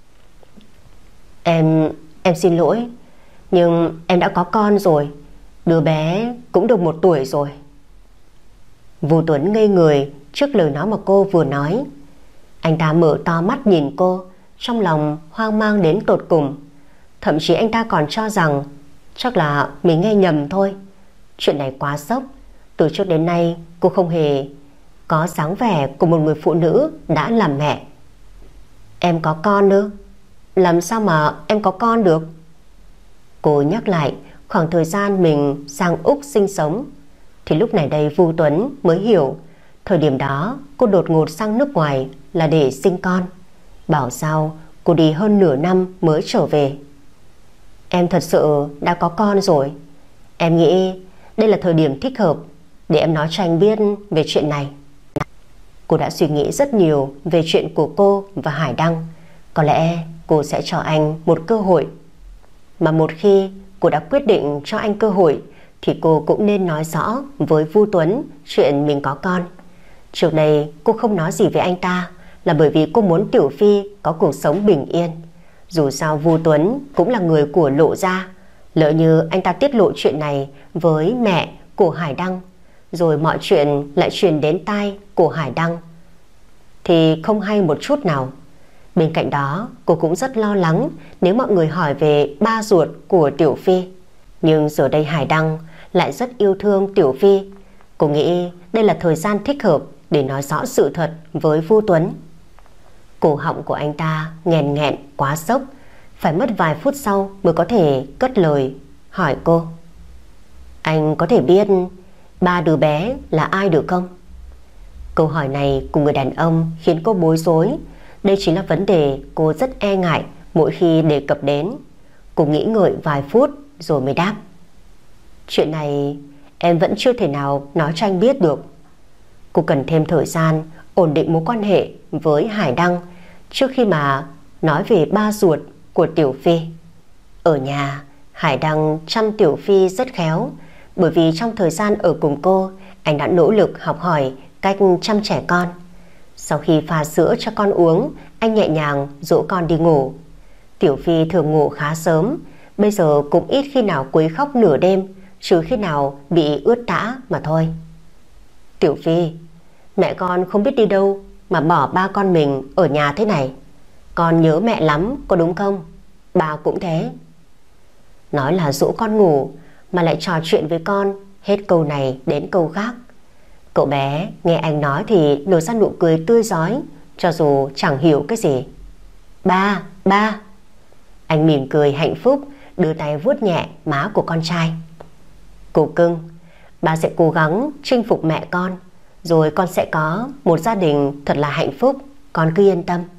Em xin lỗi, nhưng em đã có con rồi. Đứa bé cũng được 1 tuổi rồi. Vu Tuấn ngây người trước lời nói mà cô vừa nói. Anh ta mở to mắt nhìn cô, trong lòng hoang mang đến tột cùng. Thậm chí anh ta còn cho rằng chắc là mình nghe nhầm thôi. Chuyện này quá sốc. Từ trước đến nay cô không hề có dáng vẻ của một người phụ nữ đã làm mẹ. Em có con nữa? Làm sao mà em có con được? Cô nhắc lại khoảng thời gian mình sang Úc sinh sống. Thì lúc này đây Vu Tuấn mới hiểu thời điểm đó cô đột ngột sang nước ngoài là để sinh con. Bảo sao cô đi hơn nửa năm mới trở về. Em thật sự đã có con rồi. Em nghĩ đây là thời điểm thích hợp để em nói cho anh biết về chuyện này. Cô đã suy nghĩ rất nhiều về chuyện của cô và Hải Đăng. Có lẽ cô sẽ cho anh một cơ hội. Mà một khi cô đã quyết định cho anh cơ hội thì cô cũng nên nói rõ với Vu Tuấn chuyện mình có con. Trước đây cô không nói gì với anh ta là bởi vì cô muốn Tiểu Phi có cuộc sống bình yên. Dù sao Vu Tuấn cũng là người của Lộ gia. Lỡ như anh ta tiết lộ chuyện này với mẹ của Hải Đăng, rồi mọi chuyện lại truyền đến tai của Hải Đăng, thì không hay một chút nào. Bên cạnh đó, cô cũng rất lo lắng nếu mọi người hỏi về ba ruột của Tiểu Phi. Nhưng giờ đây Hải Đăng lại rất yêu thương Tiểu Phi. Cô nghĩ đây là thời gian thích hợp để nói rõ sự thật với Vu Tuấn. Cổ họng của anh ta nghẹn nghẹn quá sốc, phải mất vài phút sau mới có thể cất lời hỏi cô: Anh có thể biết ba đứa bé là ai được không? Câu hỏi này của người đàn ông khiến cô bối rối. Đây chính là vấn đề cô rất e ngại mỗi khi đề cập đến. Cô nghĩ ngợi vài phút rồi mới đáp: Chuyện này em vẫn chưa thể nào nói cho anh biết được. Cô cần thêm thời gian ổn định mối quan hệ với Hải Đăng trước khi mà nói về ba ruột của Tiểu Phi. Ở nhà, Hải Đăng chăm Tiểu Phi rất khéo, bởi vì trong thời gian ở cùng cô, anh đã nỗ lực học hỏi cách chăm trẻ con. Sau khi pha sữa cho con uống, anh nhẹ nhàng dỗ con đi ngủ. Tiểu Phi thường ngủ khá sớm, bây giờ cũng ít khi nào quấy khóc nửa đêm, trừ khi nào bị ướt tã mà thôi. Tiểu Phi, mẹ con không biết đi đâu mà bỏ ba con mình ở nhà thế này. Con nhớ mẹ lắm, có đúng không? Ba cũng thế. Nói là dỗ con ngủ mà lại trò chuyện với con, hết câu này đến câu khác. Cậu bé nghe anh nói thì nở ra nụ cười tươi rói, cho dù chẳng hiểu cái gì. Ba, ba. Anh mỉm cười hạnh phúc, đưa tay vuốt nhẹ má của con trai. Cô cưng, ba sẽ cố gắng chinh phục mẹ con, rồi con sẽ có một gia đình thật là hạnh phúc, con cứ yên tâm.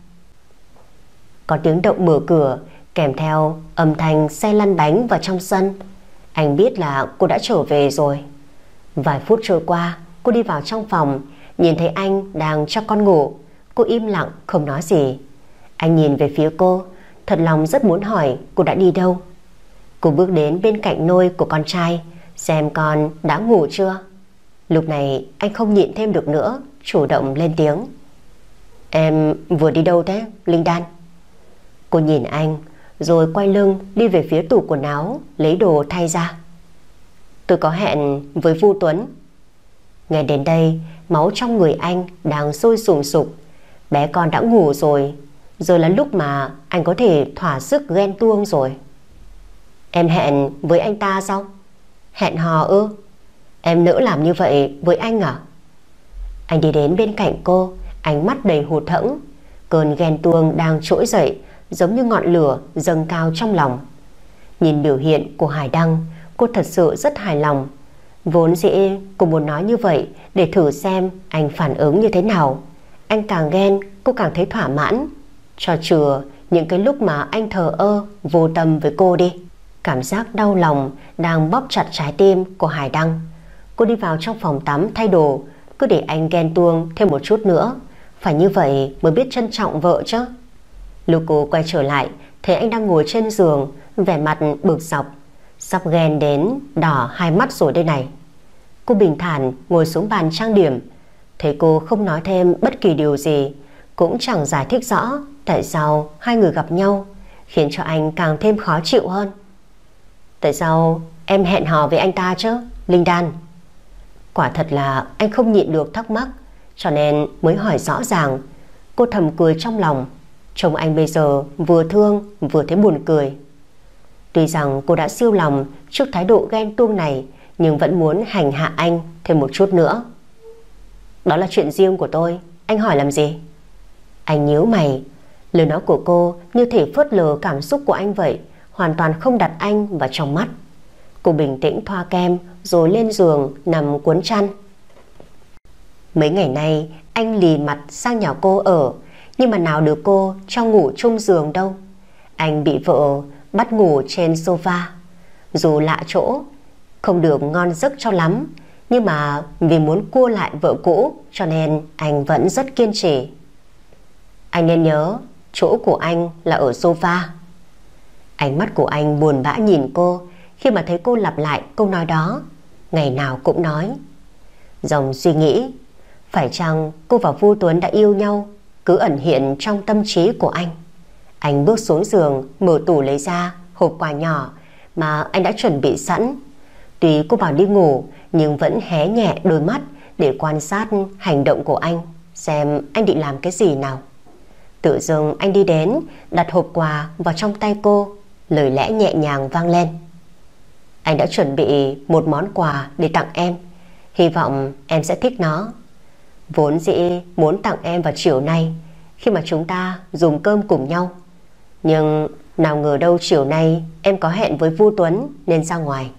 Có tiếng động mở cửa kèm theo âm thanh xe lăn bánh vào trong sân. Anh biết là cô đã trở về rồi. Vài phút trôi qua, cô đi vào trong phòng, nhìn thấy anh đang cho con ngủ. Cô im lặng không nói gì. Anh nhìn về phía cô, thật lòng rất muốn hỏi cô đã đi đâu. Cô bước đến bên cạnh nôi của con trai, xem con đã ngủ chưa. Lúc này anh không nhịn thêm được nữa, chủ động lên tiếng: Em vừa đi đâu thế, Linh Đan? Cô nhìn anh, rồi quay lưng đi về phía tủ quần áo, lấy đồ thay ra. Tôi có hẹn với Vu Tuấn. Nghe đến đây, máu trong người anh đang sôi sùng sục. Bé con đã ngủ rồi, giờ là lúc mà anh có thể thỏa sức ghen tuông rồi. Em hẹn với anh ta sao? Hẹn hò ư? Em nỡ làm như vậy với anh à? Anh đi đến bên cạnh cô, ánh mắt đầy hụt hẫng. Cơn ghen tuông đang trỗi dậy, giống như ngọn lửa dâng cao trong lòng. Nhìn biểu hiện của Hải Đăng, cô thật sự rất hài lòng. Vốn dĩ cô muốn nói như vậy để thử xem anh phản ứng như thế nào. Anh càng ghen, cô càng thấy thỏa mãn. Cho chừa những cái lúc mà anh thờ ơ, vô tâm với cô đi. Cảm giác đau lòng đang bóp chặt trái tim của Hải Đăng. Cô đi vào trong phòng tắm thay đồ, cứ để anh ghen tuông thêm một chút nữa. Phải như vậy mới biết trân trọng vợ chứ. Lúc cô quay trở lại, thấy anh đang ngồi trên giường, vẻ mặt bực dọc, sắp ghen đến đỏ hai mắt rồi đây này. Cô bình thản ngồi xuống bàn trang điểm. Thấy cô không nói thêm bất kỳ điều gì, cũng chẳng giải thích rõ tại sao hai người gặp nhau, khiến cho anh càng thêm khó chịu hơn. Tại sao em hẹn hò với anh ta chứ, Linh Đan? Quả thật là anh không nhịn được thắc mắc, cho nên mới hỏi rõ ràng. Cô thầm cười trong lòng. Trông anh bây giờ vừa thương vừa thấy buồn cười. Tuy rằng cô đã siêu lòng trước thái độ ghen tuông này, nhưng vẫn muốn hành hạ anh thêm một chút nữa. Đó là chuyện riêng của tôi, anh hỏi làm gì? Anh nhíu mày. Lời nói của cô như thể phớt lờ cảm xúc của anh vậy, hoàn toàn không đặt anh vào trong mắt. Cô bình tĩnh thoa kem rồi lên giường nằm cuốn chăn. Mấy ngày nay anh lì mặt sang nhà cô ở, nhưng mà nào được cô cho ngủ chung giường đâu. Anh bị vợ bắt ngủ trên sofa. Dù lạ chỗ, không được ngon giấc cho lắm, nhưng mà vì muốn cua lại vợ cũ cho nên anh vẫn rất kiên trì. Anh nên nhớ, chỗ của anh là ở sofa. Ánh mắt của anh buồn bã nhìn cô khi mà thấy cô lặp lại câu nói đó, ngày nào cũng nói. Dòng suy nghĩ, phải chăng cô và Vu Tuấn đã yêu nhau, cứ ẩn hiện trong tâm trí của anh. Anh bước xuống giường, mở tủ lấy ra hộp quà nhỏ mà anh đã chuẩn bị sẵn. Tuy cô bảo đi ngủ, nhưng vẫn hé nhẹ đôi mắt để quan sát hành động của anh, xem anh định làm cái gì nào. Tự dưng anh đi đến, đặt hộp quà vào trong tay cô, lời lẽ nhẹ nhàng vang lên. Anh đã chuẩn bị một món quà để tặng em, hy vọng em sẽ thích nó. Vốn dĩ muốn tặng em vào chiều nay khi mà chúng ta dùng cơm cùng nhau, nhưng nào ngờ đâu chiều nay em có hẹn với Vu Tuấn nên ra ngoài.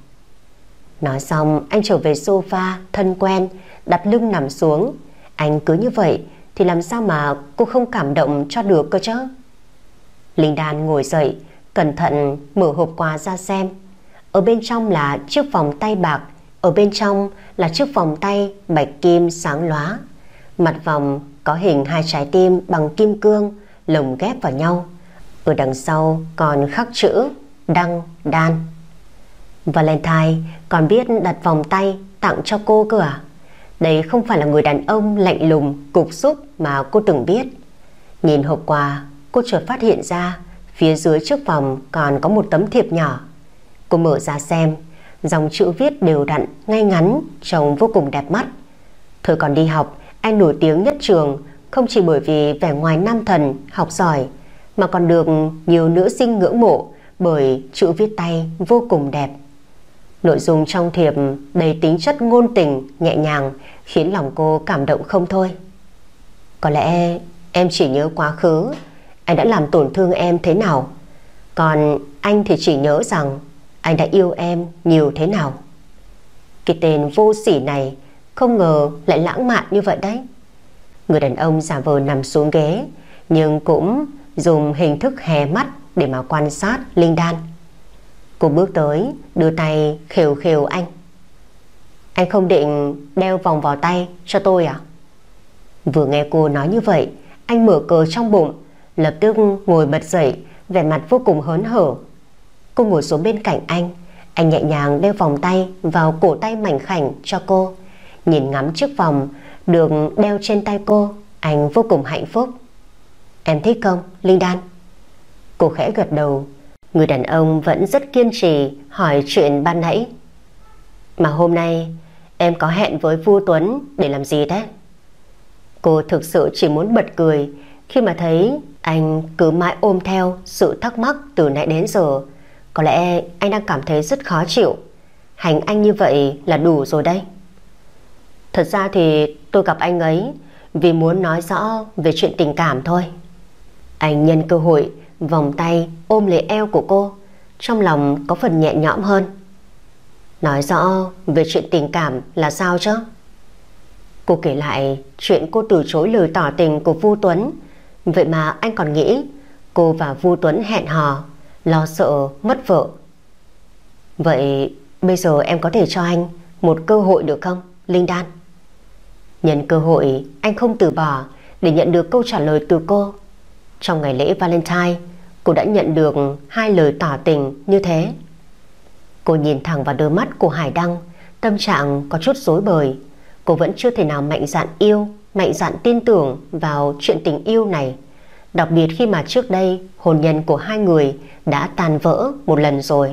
Nói xong anh trở về sofa thân quen, đặt lưng nằm xuống. Anh cứ như vậy thì làm sao mà cô không cảm động cho được cơ chứ. Linh Đan ngồi dậy, cẩn thận mở hộp quà ra xem. Ở bên trong là chiếc vòng tay bạc, ở bên trong là chiếc vòng tay bạch kim sáng lóa. Mặt vòng có hình hai trái tim bằng kim cương lồng ghép vào nhau. Ở đằng sau còn khắc chữ Đăng Đan. Valentine còn biết đặt vòng tay tặng cho cô cơ à? Đây không phải là người đàn ông lạnh lùng, cục súc mà cô từng biết. Nhìn hộp quà, cô chợt phát hiện ra phía dưới chiếc vòng còn có một tấm thiệp nhỏ. Cô mở ra xem, dòng chữ viết đều đặn, ngay ngắn, trông vô cùng đẹp mắt. Thời còn đi học, anh nổi tiếng nhất trường, không chỉ bởi vì vẻ ngoài nam thần, học giỏi, mà còn được nhiều nữ sinh ngưỡng mộ bởi chữ viết tay vô cùng đẹp. Nội dung trong thiệp đầy tính chất ngôn tình, nhẹ nhàng, khiến lòng cô cảm động không thôi. Có lẽ em chỉ nhớ quá khứ anh đã làm tổn thương em thế nào, còn anh thì chỉ nhớ rằng anh đã yêu em nhiều thế nào. Cái tên vô sỉ này không ngờ lại lãng mạn như vậy đấy. Người đàn ông giả vờ nằm xuống ghế, nhưng cũng dùng hình thức hé mắt để mà quan sát Linh Đan. Cô bước tới, đưa tay khều khều anh. Anh không định đeo vòng vào tay cho tôi à? Vừa nghe cô nói như vậy, anh mở cờ trong bụng, lập tức ngồi bật dậy, vẻ mặt vô cùng hớn hở. Cô ngồi xuống bên cạnh anh nhẹ nhàng đeo vòng tay vào cổ tay mảnh khảnh cho cô. Nhìn ngắm chiếc vòng được đeo trên tay cô, anh vô cùng hạnh phúc. Em thích không, Linh Đan? Cô khẽ gật đầu. Người đàn ông vẫn rất kiên trì hỏi chuyện ban nãy. Mà hôm nay em có hẹn với Vu Tuấn để làm gì thế? Cô thực sự chỉ muốn bật cười khi mà thấy anh cứ mãi ôm theo sự thắc mắc từ nãy đến giờ. Có lẽ anh đang cảm thấy rất khó chịu. Hành anh như vậy là đủ rồi đây. Thật ra thì tôi gặp anh ấy vì muốn nói rõ về chuyện tình cảm thôi. Anh nhân cơ hội vòng tay ôm lấy eo của cô, trong lòng có phần nhẹ nhõm hơn. Nói rõ về chuyện tình cảm là sao chứ? Cô kể lại chuyện cô từ chối lời tỏ tình của Vu Tuấn. Vậy mà anh còn nghĩ cô và Vu Tuấn hẹn hò, lo sợ mất vợ. Vậy bây giờ em có thể cho anh một cơ hội được không, Linh Đan? Nhân cơ hội, anh không từ bỏ để nhận được câu trả lời từ cô. Trong ngày lễ Valentine, cô đã nhận được 2 lời tỏ tình như thế. Cô nhìn thẳng vào đôi mắt của Hải Đăng, tâm trạng có chút rối bời. Cô vẫn chưa thể nào mạnh dạn yêu, mạnh dạn tin tưởng vào chuyện tình yêu này. Đặc biệt khi mà trước đây hôn nhân của hai người đã tan vỡ một lần rồi.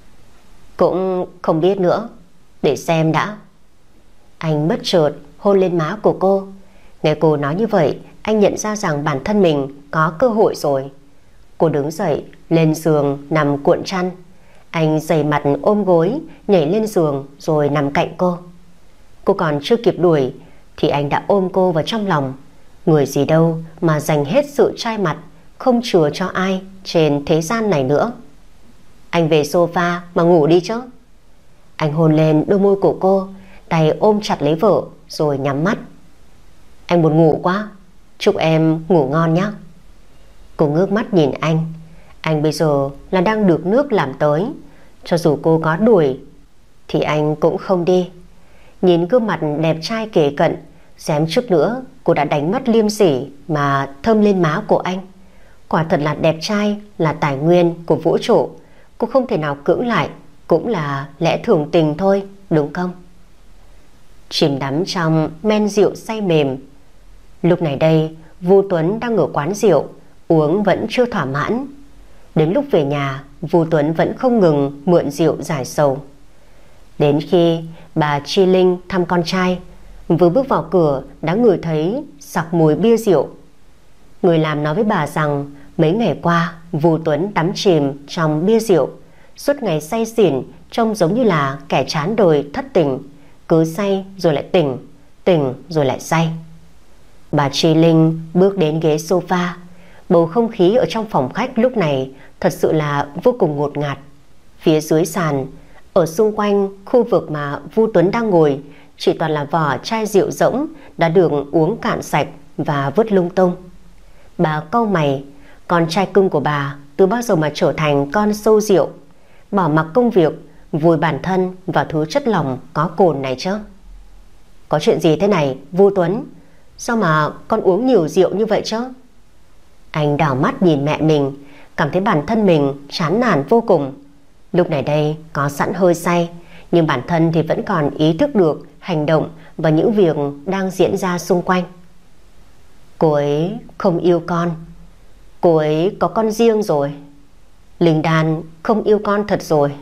Cũng không biết nữa, để xem đã. Anh bất chợt hôn lên má của cô. Nghe cô nói như vậy, anh nhận ra rằng bản thân mình có cơ hội rồi. Cô đứng dậy, lên giường nằm cuộn chăn. Anh dày mặt ôm gối, nhảy lên giường rồi nằm cạnh cô. Cô còn chưa kịp đuổi thì anh đã ôm cô vào trong lòng. Người gì đâu mà dành hết sự trai mặt, không chừa cho ai trên thế gian này nữa. Anh về sofa mà ngủ đi chứ. Anh hôn lên đôi môi của cô, tay ôm chặt lấy vợ rồi nhắm mắt. Anh buồn ngủ quá, chúc em ngủ ngon nhé. Cô ngước mắt nhìn anh bây giờ là đang được nước làm tới. Cho dù cô có đuổi thì anh cũng không đi. Nhìn gương mặt đẹp trai kề cận, xém chút nữa cô đã đánh mất liêm sỉ mà thơm lên má của anh. Quả thật là đẹp trai là tài nguyên của vũ trụ. Cô không thể nào cưỡng lại, cũng là lẽ thường tình thôi, đúng không? Chìm đắm trong men rượu say mềm. Lúc này đây, Vu Tuấn đang ở quán rượu, uống vẫn chưa thỏa mãn. Đến lúc về nhà, Vu Tuấn vẫn không ngừng mượn rượu giải sầu. Đến khi bà Chi Linh thăm con trai, Vừa bước vào cửa đã ngửi thấy sặc mùi bia rượu. Người làm nói với bà rằng mấy ngày qua Vu Tuấn đắm chìm trong bia rượu, suốt ngày say xỉn, trông giống như là kẻ chán đời thất tình, cứ say rồi lại tỉnh, tỉnh rồi lại say. Bà Chi Linh bước đến ghế sofa. Bầu không khí ở trong phòng khách lúc này thật sự là vô cùng ngột ngạt. Phía dưới sàn, ở xung quanh khu vực mà Vu Tuấn đang ngồi, chỉ toàn là vỏ chai rượu rỗng đã được uống cạn sạch và vứt lung tung. Bà cau mày, con trai cưng của bà từ bao giờ mà trở thành con sâu rượu, bỏ mặc công việc, vùi bản thân vào thứ chất lỏng có cồn này chứ? Có chuyện gì thế này, Vu Tuấn? Sao mà con uống nhiều rượu như vậy chứ? Anh đảo mắt nhìn mẹ mình, cảm thấy bản thân mình chán nản vô cùng. Lúc này đây có sẵn hơi say, nhưng bản thân thì vẫn còn ý thức được hành động và những việc đang diễn ra xung quanh. Cô ấy không yêu con. Cô ấy có con riêng rồi. Linh Đan không yêu con thật rồi.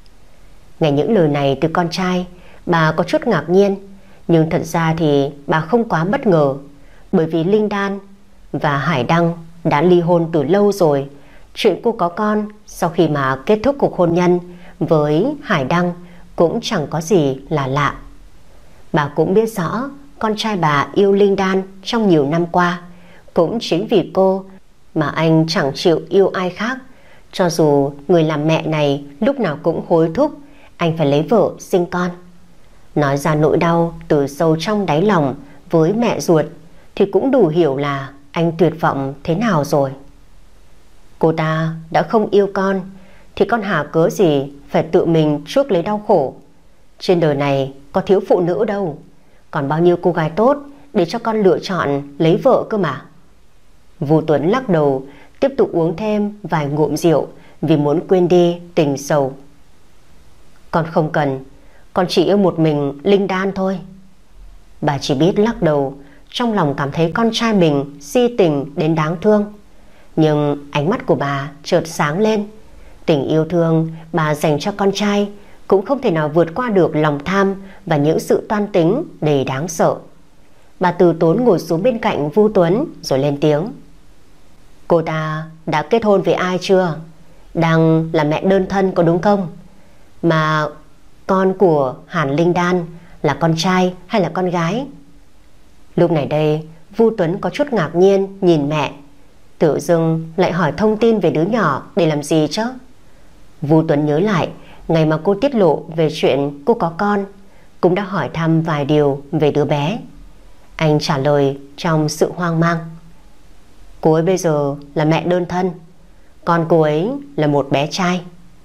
Nghe những lời này từ con trai, bà có chút ngạc nhiên. Nhưng thật ra thì bà không quá bất ngờ, bởi vì Linh Đan và Hải Đăng đã ly hôn từ lâu rồi. Chuyện cô có con sau khi mà kết thúc cuộc hôn nhân với Hải Đăng cũng chẳng có gì là lạ. Bà cũng biết rõ con trai bà yêu Linh Đan trong nhiều năm qua. Cũng chính vì cô mà anh chẳng chịu yêu ai khác, cho dù người làm mẹ này lúc nào cũng hối thúc anh phải lấy vợ sinh con. Nói ra nỗi đau từ sâu trong đáy lòng với mẹ ruột thì cũng đủ hiểu là anh tuyệt vọng thế nào rồi. Cô ta đã không yêu con thì con hà cớ gì phải tự mình chuốc lấy đau khổ. Trên đời này có thiếu phụ nữ đâu, còn bao nhiêu cô gái tốt để cho con lựa chọn lấy vợ cơ mà. Vu Tuấn lắc đầu, tiếp tục uống thêm vài ngụm rượu vì muốn quên đi tình sầu. Con không cần, con chỉ yêu một mình Linh Đan thôi. Bà chỉ biết lắc đầu, trong lòng cảm thấy con trai mình si tình đến đáng thương. Nhưng ánh mắt của bà chợt sáng lên. Tình yêu thương bà dành cho con trai cũng không thể nào vượt qua được lòng tham và những sự toan tính đầy đáng sợ. Bà từ tốn ngồi xuống bên cạnh Vu Tuấn rồi lên tiếng. Cô ta đã kết hôn với ai chưa? Đang là mẹ đơn thân có đúng không? Mà con của Hàn Linh Đan là con trai hay là con gái? Lúc này đây Vu Tuấn có chút ngạc nhiên nhìn mẹ. Tự dưng lại hỏi thông tin về đứa nhỏ để làm gì chứ? Vu Tuấn nhớ lại ngày mà cô tiết lộ về chuyện cô có con, cũng đã hỏi thăm vài điều về đứa bé. Anh trả lời trong sự hoang mang. Cô ấy bây giờ là mẹ đơn thân, con cô ấy là một bé trai.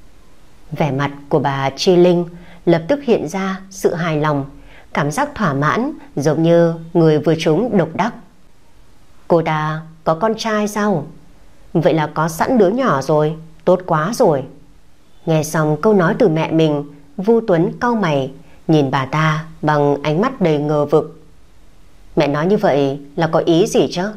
Vẻ mặt của bà Chi Linh lập tức hiện ra sự hài lòng, cảm giác thỏa mãn giống như người vừa trúng độc đắc. Cô ta có con trai sao? Vậy là có sẵn đứa nhỏ rồi, tốt quá rồi. Nghe xong câu nói từ mẹ mình, Vu Tuấn cau mày, nhìn bà ta bằng ánh mắt đầy ngờ vực. Mẹ nói như vậy là có ý gì chứ?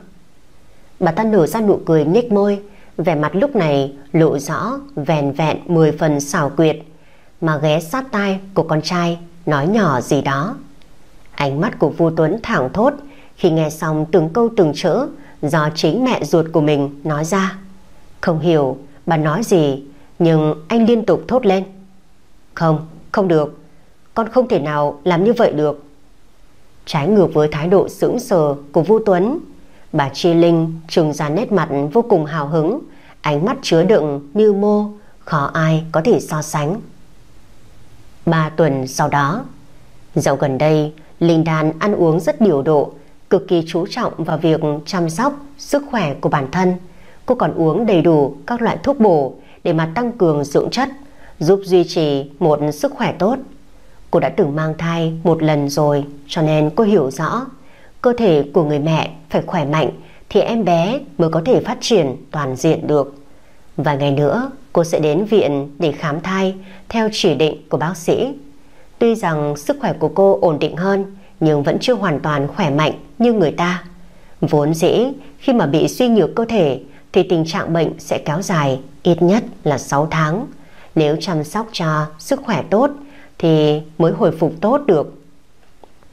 Bà ta nở ra nụ cười nhếch môi, vẻ mặt lúc này lộ rõ vẻn vẹn 10 phần xảo quyệt, mà ghé sát tai của con trai nói nhỏ gì đó. Ánh mắt của Vu Tuấn thảng thốt khi nghe xong từng câu từng chữ do chính mẹ ruột của mình nói ra. Không hiểu bà nói gì, nhưng anh liên tục thốt lên. Không, không được, con không thể nào làm như vậy được. Trái ngược với thái độ sững sờ của Vu Tuấn, bà Chi Linh trừng ra nét mặt vô cùng hào hứng, ánh mắt chứa đựng mưu mô, khó ai có thể so sánh. 3 tuần sau đó, dạo gần đây Linh Đan ăn uống rất điều độ, cực kỳ chú trọng vào việc chăm sóc sức khỏe của bản thân. Cô còn uống đầy đủ các loại thuốc bổ để mà tăng cường dưỡng chất, giúp duy trì một sức khỏe tốt. Cô đã từng mang thai một lần rồi, cho nên cô hiểu rõ cơ thể của người mẹ phải khỏe mạnh thì em bé mới có thể phát triển toàn diện được. Vài ngày nữa cô sẽ đến viện để khám thai theo chỉ định của bác sĩ. Tuy rằng sức khỏe của cô ổn định hơn, nhưng vẫn chưa hoàn toàn khỏe mạnh như người ta. Vốn dĩ khi mà bị suy nhược cơ thể thì tình trạng bệnh sẽ kéo dài ít nhất là 6 tháng. Nếu chăm sóc cho sức khỏe tốt thì mới hồi phục tốt được.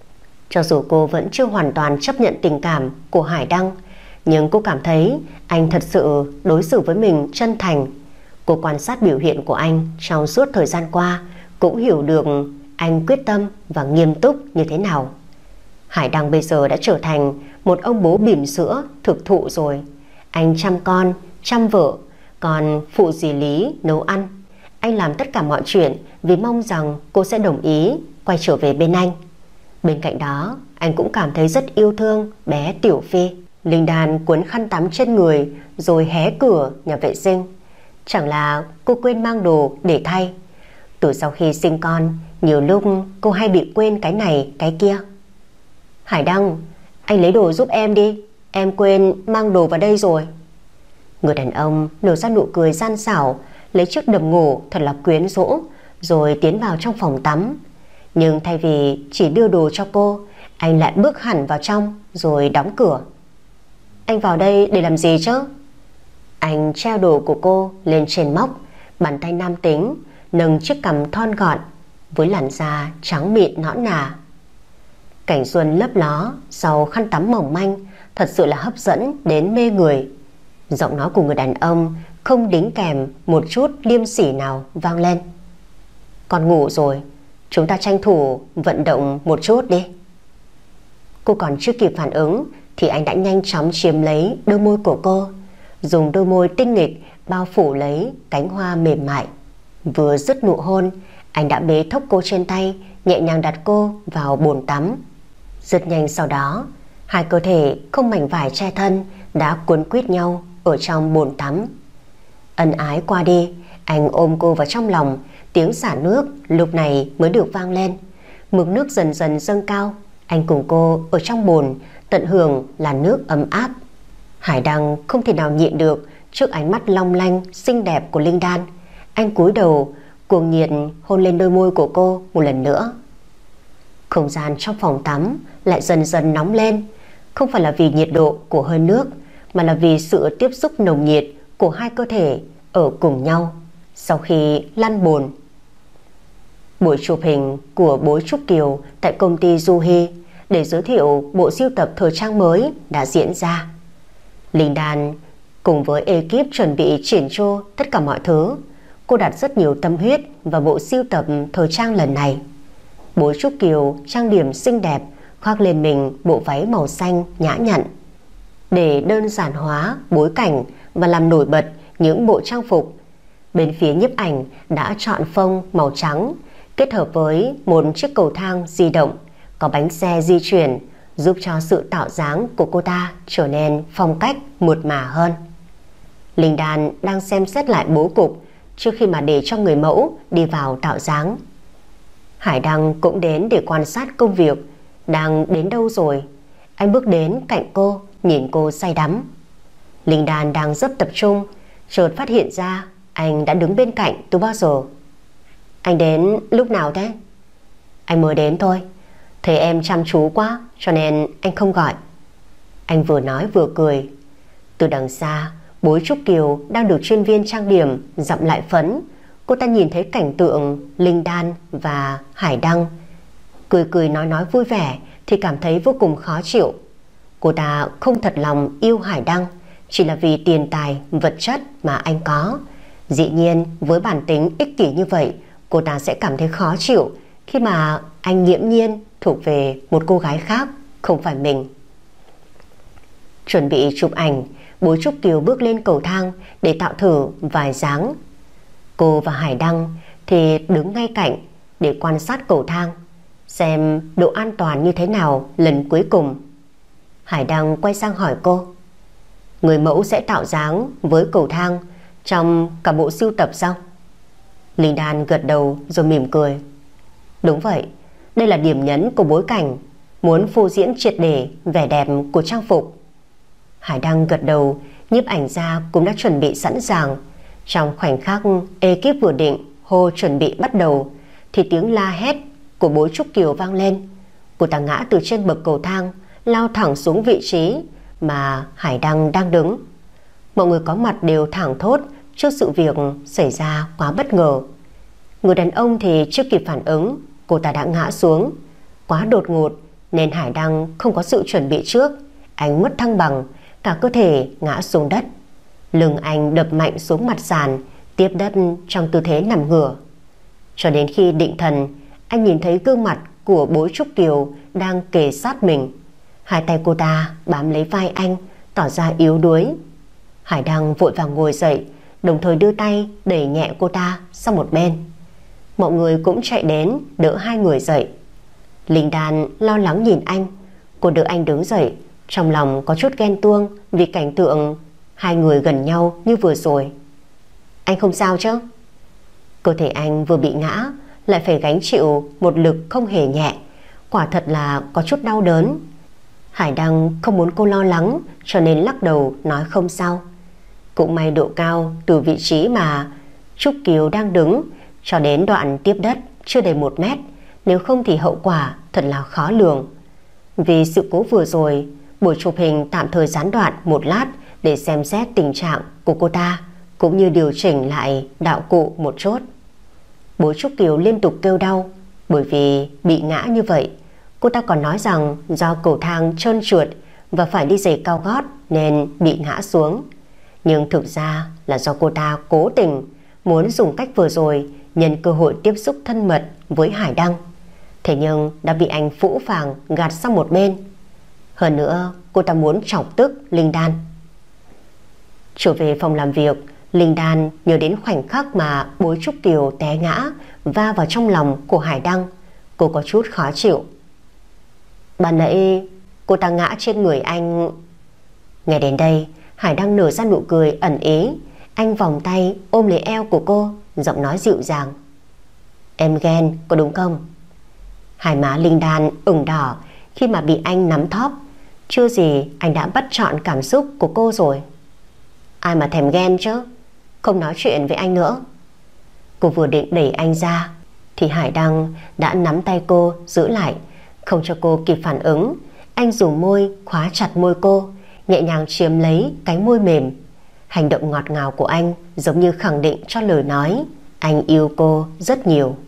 Cho dù cô vẫn chưa hoàn toàn chấp nhận tình cảm của Hải Đăng, nhưng cô cảm thấy anh thật sự đối xử với mình chân thành. Cô quan sát biểu hiện của anh trong suốt thời gian qua, cũng hiểu được anh quyết tâm và nghiêm túc như thế nào. Hải Đăng bây giờ đã trở thành một ông bố bỉm sữa thực thụ rồi. Anh chăm con, chăm vợ, còn phụ dì Lý nấu ăn. Anh làm tất cả mọi chuyện vì mong rằng cô sẽ đồng ý quay trở về bên anh. Bên cạnh đó, anh cũng cảm thấy rất yêu thương bé Tiểu Phi. Linh Đan cuốn khăn tắm trên người rồi hé cửa nhà vệ sinh. Chẳng là cô quên mang đồ để thay. Từ sau khi sinh con, nhiều lúc cô hay bị quên cái này cái kia. Hải Đăng, anh lấy đồ giúp em đi, em quên mang đồ vào đây rồi. Người đàn ông nở ra nụ cười gian xảo, lấy chiếc đầm ngủ thật là quyến rũ, rồi tiến vào trong phòng tắm. Nhưng thay vì chỉ đưa đồ cho cô, anh lại bước hẳn vào trong rồi đóng cửa. Anh vào đây để làm gì chứ? Anh treo đồ của cô lên trên móc, bàn tay nam tính nâng chiếc cằm thon gọn với làn da trắng mịn nõn nà. Cảnh xuân lấp ló sau khăn tắm mỏng manh thật sự là hấp dẫn đến mê người. Giọng nói của người đàn ông không đính kèm một chút liêm sỉ nào vang lên. Con ngủ rồi, chúng ta tranh thủ vận động một chút đi. Cô còn chưa kịp phản ứng thì anh đã nhanh chóng chiếm lấy đôi môi của cô, dùng đôi môi tinh nghịch bao phủ lấy cánh hoa mềm mại. Vừa dứt nụ hôn, anh đã bế thốc cô trên tay, nhẹ nhàng đặt cô vào bồn tắm. Rất nhanh sau đó, hai cơ thể không mảnh vải che thân đã cuốn quýt nhau ở trong bồn tắm. Ân ái qua đi, anh ôm cô vào trong lòng. Tiếng xả nước lúc này mới được vang lên. Mực nước dần dần dâng cao. Anh cùng cô ở trong bồn tận hưởng là nước ấm áp. Hải Đăng không thể nào nhịn được trước ánh mắt long lanh xinh đẹp của Linh Đan. Anh cúi đầu cuồng nhiệt hôn lên đôi môi của cô một lần nữa. Không gian trong phòng tắm lại dần dần nóng lên. Không phải là vì nhiệt độ của hơi nước, mà là vì sự tiếp xúc nồng nhiệt của hai cơ thể ở cùng nhau sau khi lăn bồn. Buổi chụp hình của bố Trúc Kiều tại công ty Du Hy để giới thiệu bộ sưu tập thời trang mới đã diễn ra. Linh Đan cùng với ekip chuẩn bị chỉn chu tất cả mọi thứ. Cô đặt rất nhiều tâm huyết vào bộ sưu tập thời trang lần này. Bố Trúc Kiều trang điểm xinh đẹp, khoác lên mình bộ váy màu xanh nhã nhặn. Để đơn giản hóa bối cảnh và làm nổi bật những bộ trang phục, bên phía nhiếp ảnh đã chọn phông màu trắng kết hợp với một chiếc cầu thang di động có bánh xe di chuyển, giúp cho sự tạo dáng của cô ta trở nên phong cách mượt mà hơn. Linh Đan đang xem xét lại bố cục trước khi mà để cho người mẫu đi vào tạo dáng. Hải Đăng cũng đến để quan sát công việc. Đang đến đâu rồi? Anh bước đến cạnh cô, nhìn cô say đắm. Linh Đan đang rất tập trung, chợt phát hiện ra anh đã đứng bên cạnh từ bao giờ. Anh đến lúc nào thế? Anh mới đến thôi. Thấy em chăm chú quá cho nên anh không gọi. Anh vừa nói vừa cười. Từ đằng xa, bối Trúc Kiều đang được chuyên viên trang điểm dặm lại phấn. Cô ta nhìn thấy cảnh tượng Linh Đan và Hải Đăng cười cười nói vui vẻ thì cảm thấy vô cùng khó chịu. Cô ta không thật lòng yêu Hải Đăng chỉ là vì tiền tài vật chất mà anh có. Dĩ nhiên với bản tính ích kỷ như vậy, cô ta sẽ cảm thấy khó chịu khi mà anh nghiễm nhiên thuộc về một cô gái khác, không phải mình. Chuẩn bị chụp ảnh, bố Trúc Kiều bước lên cầu thang để tạo thử vài dáng. Cô và Hải Đăng thì đứng ngay cạnh để quan sát cầu thang, xem độ an toàn như thế nào lần cuối cùng. Hải Đăng quay sang hỏi cô, người mẫu sẽ tạo dáng với cầu thang trong cả bộ sưu tập sao? Linh Đan gật đầu rồi mỉm cười. Đúng vậy, đây là điểm nhấn của bối cảnh, muốn phô diễn triệt để vẻ đẹp của trang phục. Hải Đăng gật đầu, nhiếp ảnh gia cũng đã chuẩn bị sẵn sàng. Trong khoảnh khắc ekip vừa định hô chuẩn bị bắt đầu thì tiếng la hét của bố Trúc Kiều vang lên. Cô ta ngã từ trên bậc cầu thang, lao thẳng xuống vị trí mà Hải Đăng đang đứng. Mọi người có mặt đều thảng thốt trước sự việc xảy ra quá bất ngờ. Người đàn ông thì chưa kịp phản ứng, cô ta đã ngã xuống. Quá đột ngột nên Hải Đăng không có sự chuẩn bị trước. Anh mất thăng bằng, cả cơ thể ngã xuống đất. Lưng anh đập mạnh xuống mặt sàn, tiếp đất trong tư thế nằm ngửa. Cho đến khi định thần, anh nhìn thấy gương mặt của Bối Trúc Kiều đang kề sát mình. Hai tay cô ta bám lấy vai anh, tỏ ra yếu đuối. Hải Đăng vội vàng ngồi dậy, đồng thời đưa tay đẩy nhẹ cô ta sang một bên. Mọi người cũng chạy đến đỡ hai người dậy. Linh Đan lo lắng nhìn anh. Cô đỡ anh đứng dậy, trong lòng có chút ghen tuông vì cảnh tượng hai người gần nhau như vừa rồi. Anh không sao chứ? Cơ thể anh vừa bị ngã lại phải gánh chịu một lực không hề nhẹ, quả thật là có chút đau đớn. Hải Đăng không muốn cô lo lắng, cho nên lắc đầu nói không sao. Cũng may độ cao từ vị trí mà Trúc Kiều đang đứng cho đến đoạn tiếp đất chưa đầy 1 mét, nếu không thì hậu quả thật là khó lường. Vì sự cố vừa rồi, buổi chụp hình tạm thời gián đoạn một lát để xem xét tình trạng của cô ta, cũng như điều chỉnh lại đạo cụ một chút. Bố Trúc Kiều liên tục kêu đau, bởi vì bị ngã như vậy. Cô ta còn nói rằng do cầu thang trơn trượt và phải đi giày cao gót nên bị ngã xuống. Nhưng thực ra là do cô ta cố tình muốn dùng cách vừa rồi nhân cơ hội tiếp xúc thân mật với Hải Đăng. Thế nhưng đã bị anh phũ phàng gạt sang một bên. Hơn nữa cô ta muốn chọc tức Linh Đan. Trở về phòng làm việc, Linh Đan nhớ đến khoảnh khắc mà Bối Trúc Kiều té ngã va vào trong lòng của Hải Đăng. Cô có chút khó chịu. Ban nãy cô ta ngã trên người anh. Nghe đến đây, Hải Đăng nở ra nụ cười ẩn ý. Anh vòng tay ôm lấy eo của cô, giọng nói dịu dàng. Em ghen có đúng không? Hai má Linh Đan ửng đỏ khi mà bị anh nắm thóp. Chưa gì anh đã bắt trọn cảm xúc của cô rồi. Ai mà thèm ghen chứ, không nói chuyện với anh nữa. Cô vừa định đẩy anh ra thì Hải Đăng đã nắm tay cô giữ lại. Không cho cô kịp phản ứng, anh dùng môi khóa chặt môi cô, nhẹ nhàng chiếm lấy cánh môi mềm. Hành động ngọt ngào của anh giống như khẳng định cho lời nói anh yêu cô rất nhiều.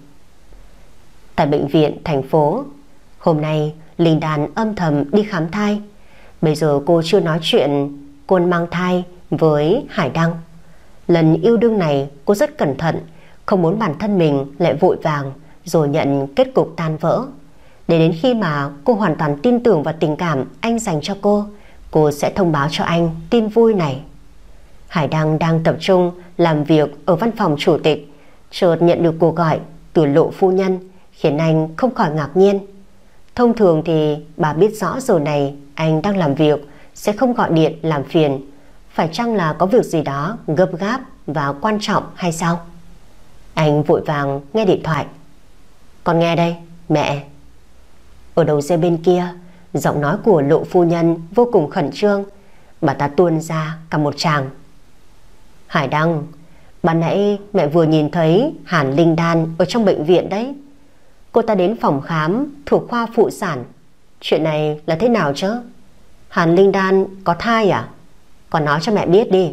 Tại bệnh viện thành phố, hôm nay Linh Đan âm thầm đi khám thai. Bây giờ cô chưa nói chuyện cô mang thai với Hải Đăng. Lần yêu đương này cô rất cẩn thận, không muốn bản thân mình lại vội vàng rồi nhận kết cục tan vỡ. Để đến khi mà cô hoàn toàn tin tưởng vào tình cảm anh dành cho cô sẽ thông báo cho anh tin vui này. Hải Đăng đang tập trung làm việc ở văn phòng chủ tịch, chợt nhận được cuộc gọi từ Lộ phu nhân, khiến anh không khỏi ngạc nhiên. Thông thường thì bà biết rõ giờ này anh đang làm việc sẽ không gọi điện làm phiền. Phải chăng là có việc gì đó gấp gáp và quan trọng hay sao? Anh vội vàng nghe điện thoại. Con nghe đây, mẹ. Ở đầu dây bên kia, giọng nói của Lộ phu nhân vô cùng khẩn trương. Bà ta tuôn ra cả một tràng. Hải Đăng, ban nãy mẹ vừa nhìn thấy Hàn Linh Đan ở trong bệnh viện đấy. Cô ta đến phòng khám thuộc khoa phụ sản. Chuyện này là thế nào chứ? Hàn Linh Đan có thai à? Con nói cho mẹ biết đi.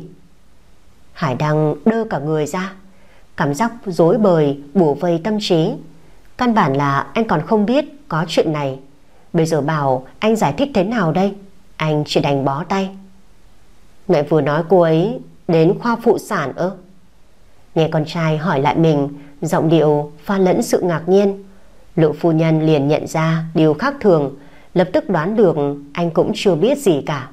Hải Đăng đơ cả người ra, cảm giác rối bời bủa vây tâm trí. Căn bản là anh còn không biết có chuyện này. Bây giờ bảo anh giải thích thế nào đây? Anh chỉ đành bó tay. Mẹ vừa nói cô ấy đến khoa phụ sản ư? Nghe con trai hỏi lại mình, giọng điệu pha lẫn sự ngạc nhiên. Lộ phu nhân liền nhận ra điều khác thường, lập tức đoán được anh cũng chưa biết gì cả.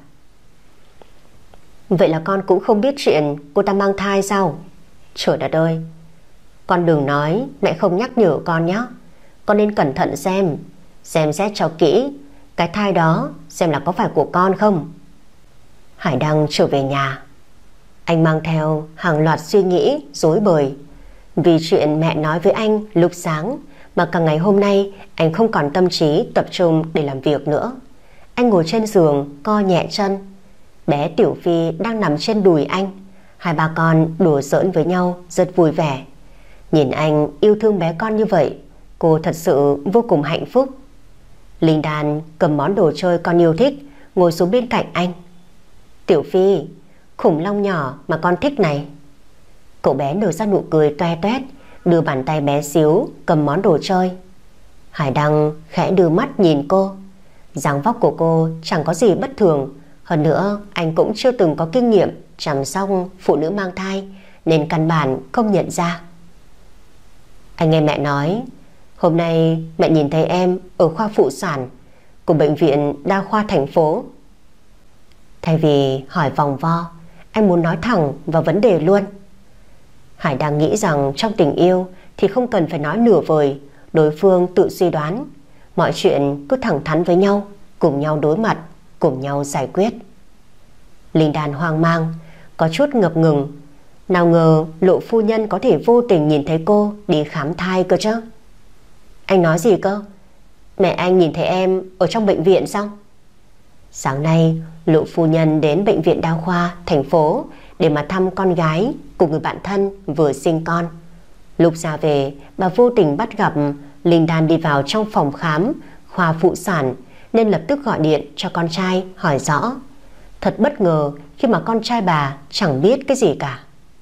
Vậy là con cũng không biết chuyện cô ta mang thai sao? Trời đất ơi, con đừng nói mẹ không nhắc nhở con nhé. Con nên cẩn thận xem xét cho kỹ cái thai đó, xem là có phải của con không. Hải Đăng trở về nhà, anh mang theo hàng loạt suy nghĩ rối bời. Vì chuyện mẹ nói với anh lúc sáng mà cả ngày hôm nay anh không còn tâm trí tập trung để làm việc nữa. Anh ngồi trên giường co nhẹ chân. Bé Tiểu Phi đang nằm trên đùi anh. Hai ba con đùa giỡn với nhau rất vui vẻ. Nhìn anh yêu thương bé con như vậy, cô thật sự vô cùng hạnh phúc. Linh Đan cầm món đồ chơi con yêu thích, ngồi xuống bên cạnh anh. Tiểu Phi, khủng long nhỏ mà con thích này. Cậu bé nở ra nụ cười toe toét, đưa bàn tay bé xíu cầm món đồ chơi. Hải Đăng khẽ đưa mắt nhìn cô. Dáng vóc của cô chẳng có gì bất thường. Hơn nữa anh cũng chưa từng có kinh nghiệm chăm sóc phụ nữ mang thai, nên căn bản không nhận ra. Anh nghe mẹ nói hôm nay mẹ nhìn thấy em ở khoa phụ sản của bệnh viện đa khoa thành phố. Thay vì hỏi vòng vo, anh muốn nói thẳng vào vấn đề luôn. Hải đang nghĩ rằng trong tình yêu thì không cần phải nói nửa vời, đối phương tự suy đoán, mọi chuyện cứ thẳng thắn với nhau, cùng nhau đối mặt, cùng nhau giải quyết. Linh Đan hoang mang, có chút ngập ngừng. Nào ngờ Lộ phu nhân có thể vô tình nhìn thấy cô đi khám thai cơ chứ. Anh nói gì cơ? Mẹ anh nhìn thấy em ở trong bệnh viện sao? Sáng nay Lộ phu nhân đến bệnh viện đa khoa thành phố để mà thăm con gái cùng người bạn thân vừa sinh con. Lúc ra về, bà vô tình bắt gặp Linh Đan đi vào trong phòng khám khoa phụ sản, nên lập tức gọi điện cho con trai hỏi rõ. Thật bất ngờ khi mà con trai bà chẳng biết cái gì cả.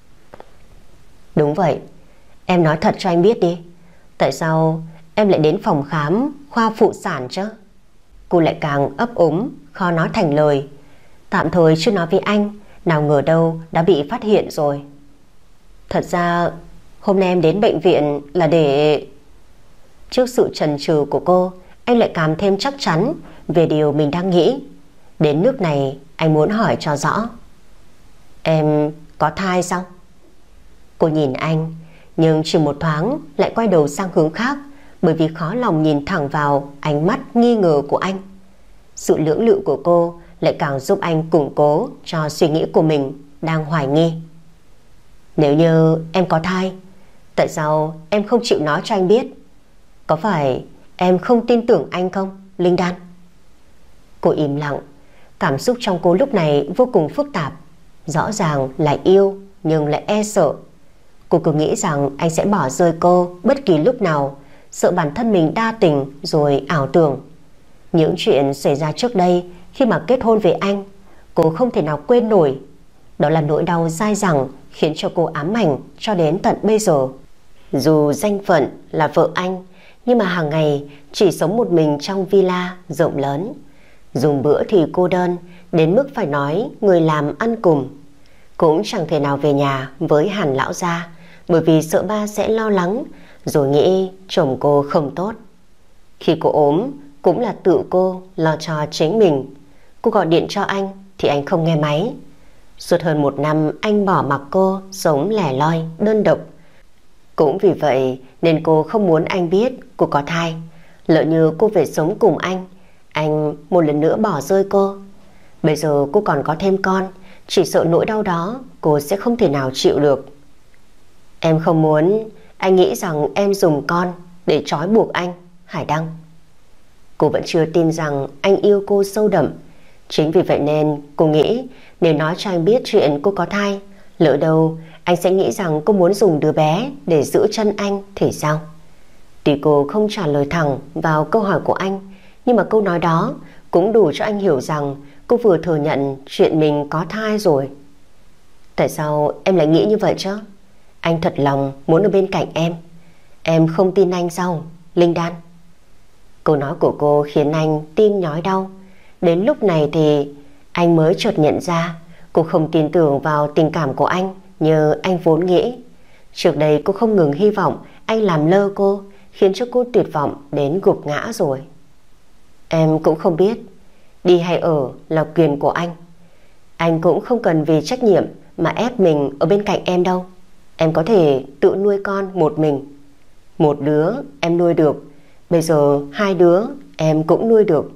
Đúng vậy, em nói thật cho anh biết đi, tại sao em lại đến phòng khám khoa phụ sản chứ? Cô lại càng ấp úng, khó nói thành lời. Tạm thời chưa nói với anh, nào ngờ đâu đã bị phát hiện rồi. Thật ra hôm nay em đến bệnh viện là để... Trước sự chần chừ của cô, anh lại càng thêm chắc chắn về điều mình đang nghĩ. Đến nước này anh muốn hỏi cho rõ. Em có thai sao? Cô nhìn anh, nhưng chỉ một thoáng lại quay đầu sang hướng khác, bởi vì khó lòng nhìn thẳng vào ánh mắt nghi ngờ của anh. Sự lưỡng lự của cô lại càng giúp anh củng cố cho suy nghĩ của mình đang hoài nghi. Nếu như em có thai, tại sao em không chịu nói cho anh biết? Có phải em không tin tưởng anh không, Linh Đan? Cô im lặng. Cảm xúc trong cô lúc này vô cùng phức tạp. Rõ ràng là yêu, nhưng lại e sợ. Cô cứ nghĩ rằng anh sẽ bỏ rơi cô bất kỳ lúc nào, sợ bản thân mình đa tình rồi ảo tưởng. Những chuyện xảy ra trước đây khi mà kết hôn với anh, cô không thể nào quên nổi. Đó là nỗi đau dai dẳng khiến cho cô ám ảnh cho đến tận bây giờ. Dù danh phận là vợ anh, nhưng mà hàng ngày chỉ sống một mình trong villa rộng lớn. Dùng bữa thì cô đơn, đến mức phải nói người làm ăn cùng. Cũng chẳng thể nào về nhà với Hàn lão gia, bởi vì sợ ba sẽ lo lắng, rồi nghĩ chồng cô không tốt. Khi cô ốm, cũng là tự cô lo cho chính mình. Cô gọi điện cho anh thì anh không nghe máy. Suốt hơn 1 năm anh bỏ mặc cô sống lẻ loi, đơn độc. Cũng vì vậy nên cô không muốn anh biết cô có thai. Lỡ như cô về sống cùng anh một lần nữa bỏ rơi cô. Bây giờ cô còn có thêm con, chỉ sợ nỗi đau đó cô sẽ không thể nào chịu được. Em không muốn anh nghĩ rằng em dùng con để trói buộc anh, Hải Đăng. Cô vẫn chưa tin rằng anh yêu cô sâu đậm. Chính vì vậy nên cô nghĩ nếu nói cho anh biết chuyện cô có thai, lỡ đâu anh sẽ nghĩ rằng cô muốn dùng đứa bé để giữ chân anh thì sao? Tuy cô không trả lời thẳng vào câu hỏi của anh, nhưng mà câu nói đó cũng đủ cho anh hiểu rằng cô vừa thừa nhận chuyện mình có thai rồi. Tại sao em lại nghĩ như vậy chứ? Anh thật lòng muốn ở bên cạnh em. Em không tin anh sao, Linh Đan? Câu nói của cô khiến anh tim nhói đau. Đến lúc này thì anh mới chợt nhận ra cô không tin tưởng vào tình cảm của anh như anh vốn nghĩ. Trước đây cô không ngừng hy vọng anh làm lơ cô, khiến cho cô tuyệt vọng đến gục ngã rồi. Em cũng không biết, đi hay ở là quyền của anh. Anh cũng không cần vì trách nhiệm mà ép mình ở bên cạnh em đâu. Em có thể tự nuôi con một mình. Một đứa em nuôi được, bây giờ 2 đứa em cũng nuôi được.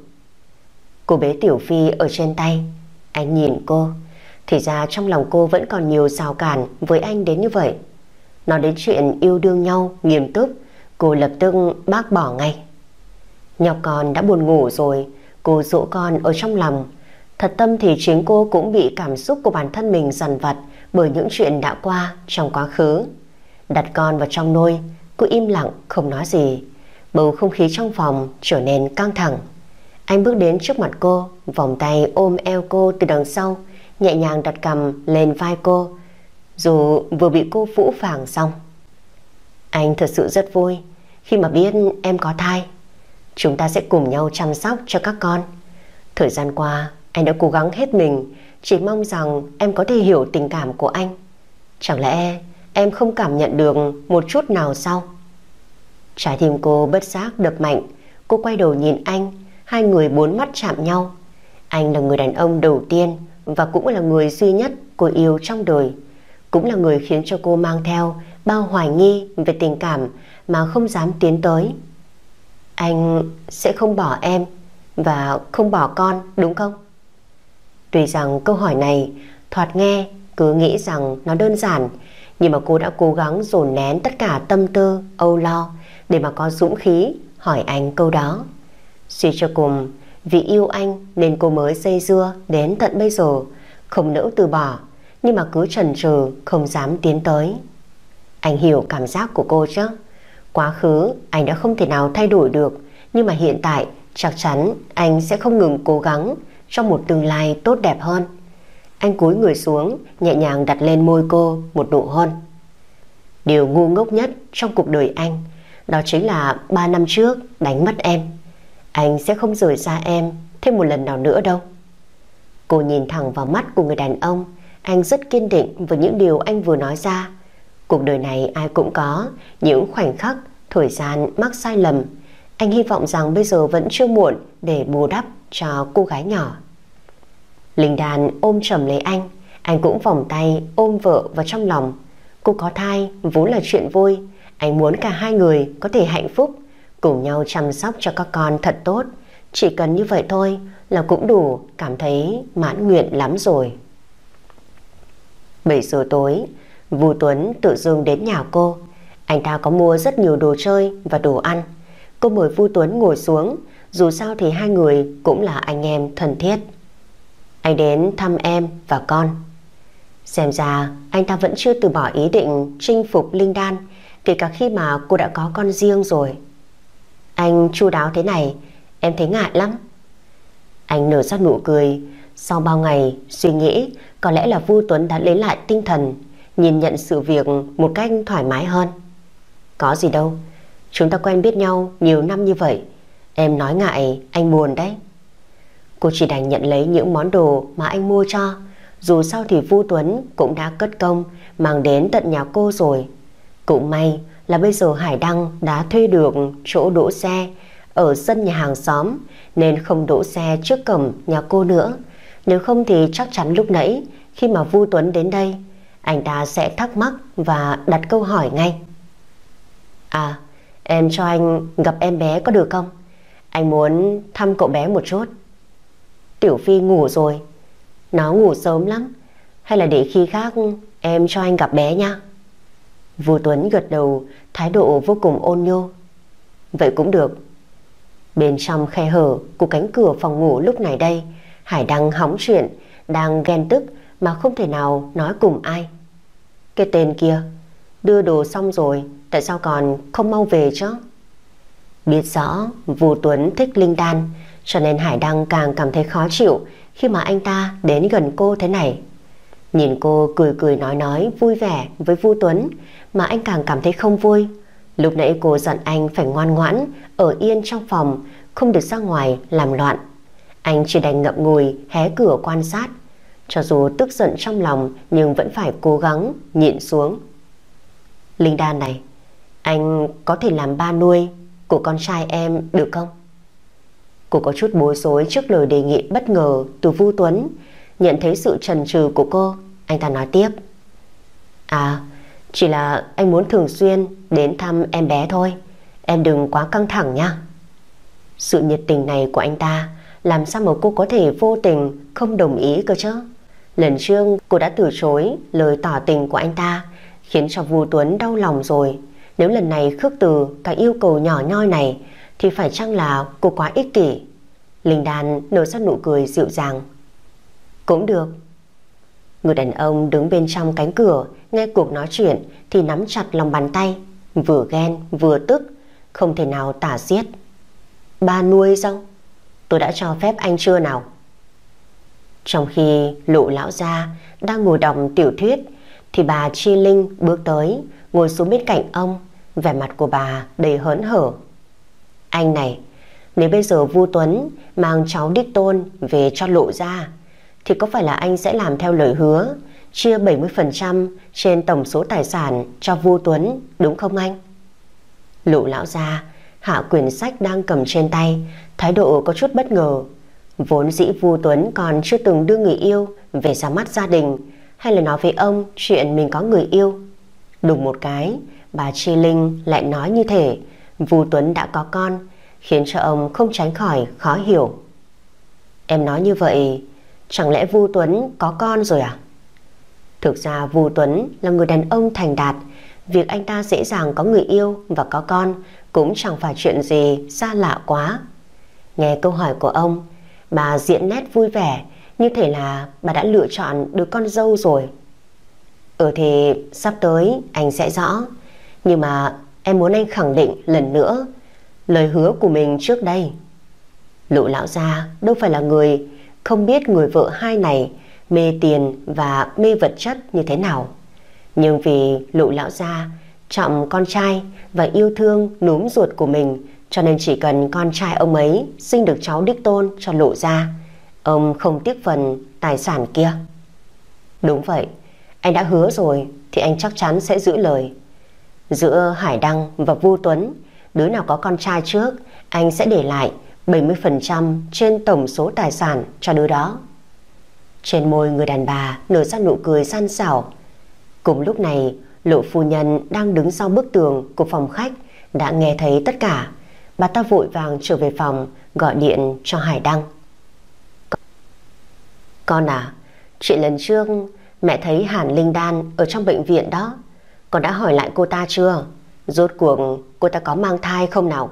Cô bế Tiểu Phi ở trên tay. Anh nhìn cô. Thì ra trong lòng cô vẫn còn nhiều rào cản với anh đến như vậy. Nói đến chuyện yêu đương nhau nghiêm túc, cô lập tức bác bỏ ngay. Nhọc con đã buồn ngủ rồi, cô dỗ con ở trong lòng. Thật tâm thì chính cô cũng bị cảm xúc của bản thân mình dằn vặt bởi những chuyện đã qua trong quá khứ. Đặt con vào trong nôi, cô im lặng không nói gì. Bầu không khí trong phòng trở nên căng thẳng. Anh bước đến trước mặt cô, vòng tay ôm eo cô từ đằng sau, nhẹ nhàng đặt cằm lên vai cô, dù vừa bị cô phũ phàng xong. Anh thật sự rất vui khi mà biết em có thai. Chúng ta sẽ cùng nhau chăm sóc cho các con. Thời gian qua anh đã cố gắng hết mình, chỉ mong rằng em có thể hiểu tình cảm của anh. Chẳng lẽ em không cảm nhận được một chút nào sao? Trái tim cô bất giác đập mạnh. Cô quay đầu nhìn anh. Hai người bốn mắt chạm nhau. Anh là người đàn ông đầu tiên và cũng là người duy nhất cô yêu trong đời. Cũng là người khiến cho cô mang theo bao hoài nghi về tình cảm mà không dám tiến tới. Anh sẽ không bỏ em và không bỏ con, đúng không? Tuy rằng câu hỏi này thoạt nghe cứ nghĩ rằng nó đơn giản, nhưng mà cô đã cố gắng dồn nén tất cả tâm tư, âu lo để mà có dũng khí hỏi anh câu đó. Suy cho cùng, vì yêu anh nên cô mới dây dưa đến tận bây giờ, không nỡ từ bỏ, nhưng mà cứ chần chừ không dám tiến tới. Anh hiểu cảm giác của cô chứ. Quá khứ anh đã không thể nào thay đổi được, nhưng mà hiện tại chắc chắn anh sẽ không ngừng cố gắng trong một tương lai tốt đẹp hơn. Anh cúi người xuống, nhẹ nhàng đặt lên môi cô một nụ hôn. Điều ngu ngốc nhất trong cuộc đời anh đó chính là 3 năm trước đánh mất em. Anh sẽ không rời xa em thêm một lần nào nữa đâu. Cô nhìn thẳng vào mắt của người đàn ông. Anh rất kiên định với những điều anh vừa nói ra. Cuộc đời này ai cũng có những khoảnh khắc thời gian mắc sai lầm. Anh hy vọng rằng bây giờ vẫn chưa muộn để bù đắp cho cô gái nhỏ. Linh Đan ôm chầm lấy anh. Anh cũng vòng tay ôm vợ vào trong lòng. Cô có thai vốn là chuyện vui. Anh muốn cả hai người có thể hạnh phúc, cùng nhau chăm sóc cho các con thật tốt. Chỉ cần như vậy thôi là cũng đủ cảm thấy mãn nguyện lắm rồi. 7 giờ tối, Vu Tuấn tự dưng đến nhà cô. Anh ta có mua rất nhiều đồ chơi và đồ ăn. Cô mời Vu Tuấn ngồi xuống. Dù sao thì hai người cũng là anh em thân thiết. Anh đến thăm em và con. Xem ra anh ta vẫn chưa từ bỏ ý định chinh phục Linh Đan, kể cả khi mà cô đã có con riêng rồi. Anh chu đáo thế này, em thấy ngại lắm. Anh nở ra nụ cười. Sau bao ngày suy nghĩ, có lẽ là Vu Tuấn đã lấy lại tinh thần, nhìn nhận sự việc một cách thoải mái hơn. Có gì đâu, chúng ta quen biết nhau nhiều năm như vậy. Em nói ngại anh buồn đấy. Cô chỉ đành nhận lấy những món đồ mà anh mua cho. Dù sao thì Vu Tuấn cũng đã cất công mang đến tận nhà cô rồi. Cũng may là bây giờ Hải Đăng đã thuê được chỗ đỗ xe ở sân nhà hàng xóm, nên không đỗ xe trước cổng nhà cô nữa. Nếu không thì chắc chắn lúc nãy khi mà Vu Tuấn đến đây, anh ta sẽ thắc mắc và đặt câu hỏi ngay. À, em cho anh gặp em bé có được không? Anh muốn thăm cậu bé một chút. Tiểu Phi ngủ rồi. Nó ngủ sớm lắm. Hay là để khi khác em cho anh gặp bé nha. Vu Tuấn gật đầu, thái độ vô cùng ôn nhô. Vậy cũng được. Bên trong khe hở của cánh cửa phòng ngủ lúc này đây, Hải Đăng hóng chuyện, đang ghen tức mà không thể nào nói cùng ai. Cái tên kia, đưa đồ xong rồi, tại sao còn không mau về chứ? Biết rõ Vu Tuấn thích Linh Đan, cho nên Hải Đăng càng cảm thấy khó chịu khi mà anh ta đến gần cô thế này. Nhìn cô cười cười nói vui vẻ với Vu Tuấn mà anh càng cảm thấy không vui. Lúc nãy cô dặn anh phải ngoan ngoãn ở yên trong phòng, không được ra ngoài làm loạn. Anh chỉ đành ngậm ngùi hé cửa quan sát. Cho dù tức giận trong lòng nhưng vẫn phải cố gắng nhịn xuống. Linh Đan này, anh có thể làm ba nuôi của con trai em được không? Cô có chút bối rối trước lời đề nghị bất ngờ từ Vu Tuấn. Nhận thấy sự chần chừ của cô, anh ta nói tiếp. À, chỉ là anh muốn thường xuyên đến thăm em bé thôi. Em đừng quá căng thẳng nha. Sự nhiệt tình này của anh ta làm sao mà cô có thể vô tình không đồng ý cơ chứ? Lần trước cô đã từ chối lời tỏ tình của anh ta, khiến cho Vu Tuấn đau lòng rồi. Nếu lần này khước từ cái yêu cầu nhỏ nhoi này thì phải chăng là cô quá ích kỷ? Linh Đan nở ra nụ cười dịu dàng. Cũng được. Người đàn ông đứng bên trong cánh cửa nghe cuộc nói chuyện thì nắm chặt lòng bàn tay, vừa ghen vừa tức, không thể nào tả xiết. Ba nuôi sao? Tôi đã cho phép anh chưa nào? Trong khi Lộ lão gia đang ngồi đọc tiểu thuyết thì bà Chi Linh bước tới, ngồi xuống bên cạnh ông. Vẻ mặt của bà đầy hớn hở. Anh này, Nếu bây giờ Vu Tuấn mang cháu đích tôn về cho Lộ gia, thì có phải là anh sẽ làm theo lời hứa, chia 70% trên tổng số tài sản cho Vu Tuấn, đúng không anh? Lộ lão gia hạ quyển sách đang cầm trên tay, thái độ có chút bất ngờ. Vốn dĩ Vu Tuấn còn chưa từng đưa người yêu về ra mắt gia đình, hay là nói với ông chuyện mình có người yêu. Đùng một cái, bà Chi Linh lại nói như thể Vu Tuấn đã có con, khiến cho ông không tránh khỏi khó hiểu. Em nói như vậy, chẳng lẽ Vu Tuấn có con rồi à? Thực ra Vu Tuấn là người đàn ông thành đạt, việc anh ta dễ dàng có người yêu và có con cũng chẳng phải chuyện gì xa lạ quá. Nghe câu hỏi của ông, bà diễn nét vui vẻ, như thể là bà đã lựa chọn đứa con dâu rồi. Thì sắp tới anh sẽ rõ, nhưng mà em muốn anh khẳng định lần nữa lời hứa của mình trước đây. Lộ lão gia đâu phải là người không biết người vợ hai này mê tiền và mê vật chất như thế nào. Nhưng vì Lộ lão gia trọng con trai và yêu thương núm ruột của mình, cho nên chỉ cần con trai ông ấy sinh được cháu đích tôn cho Lộ gia, ông không tiếc phần tài sản kia. Đúng vậy, anh đã hứa rồi thì anh chắc chắn sẽ giữ lời. Giữa Hải Đăng và Vu Tuấn, đứa nào có con trai trước, anh sẽ để lại 70% trên tổng số tài sản cho đứa đó. Trên môi người đàn bà nở ra nụ cười gian xảo. Cùng lúc này, Lộ phu nhân đang đứng sau bức tường của phòng khách đã nghe thấy tất cả. Bà ta vội vàng trở về phòng, gọi điện cho Hải Đăng. Con à, chuyện lần trước mẹ thấy Hàn Linh Đan ở trong bệnh viện đó, con đã hỏi lại cô ta chưa? Rốt cuộc cô ta có mang thai không nào?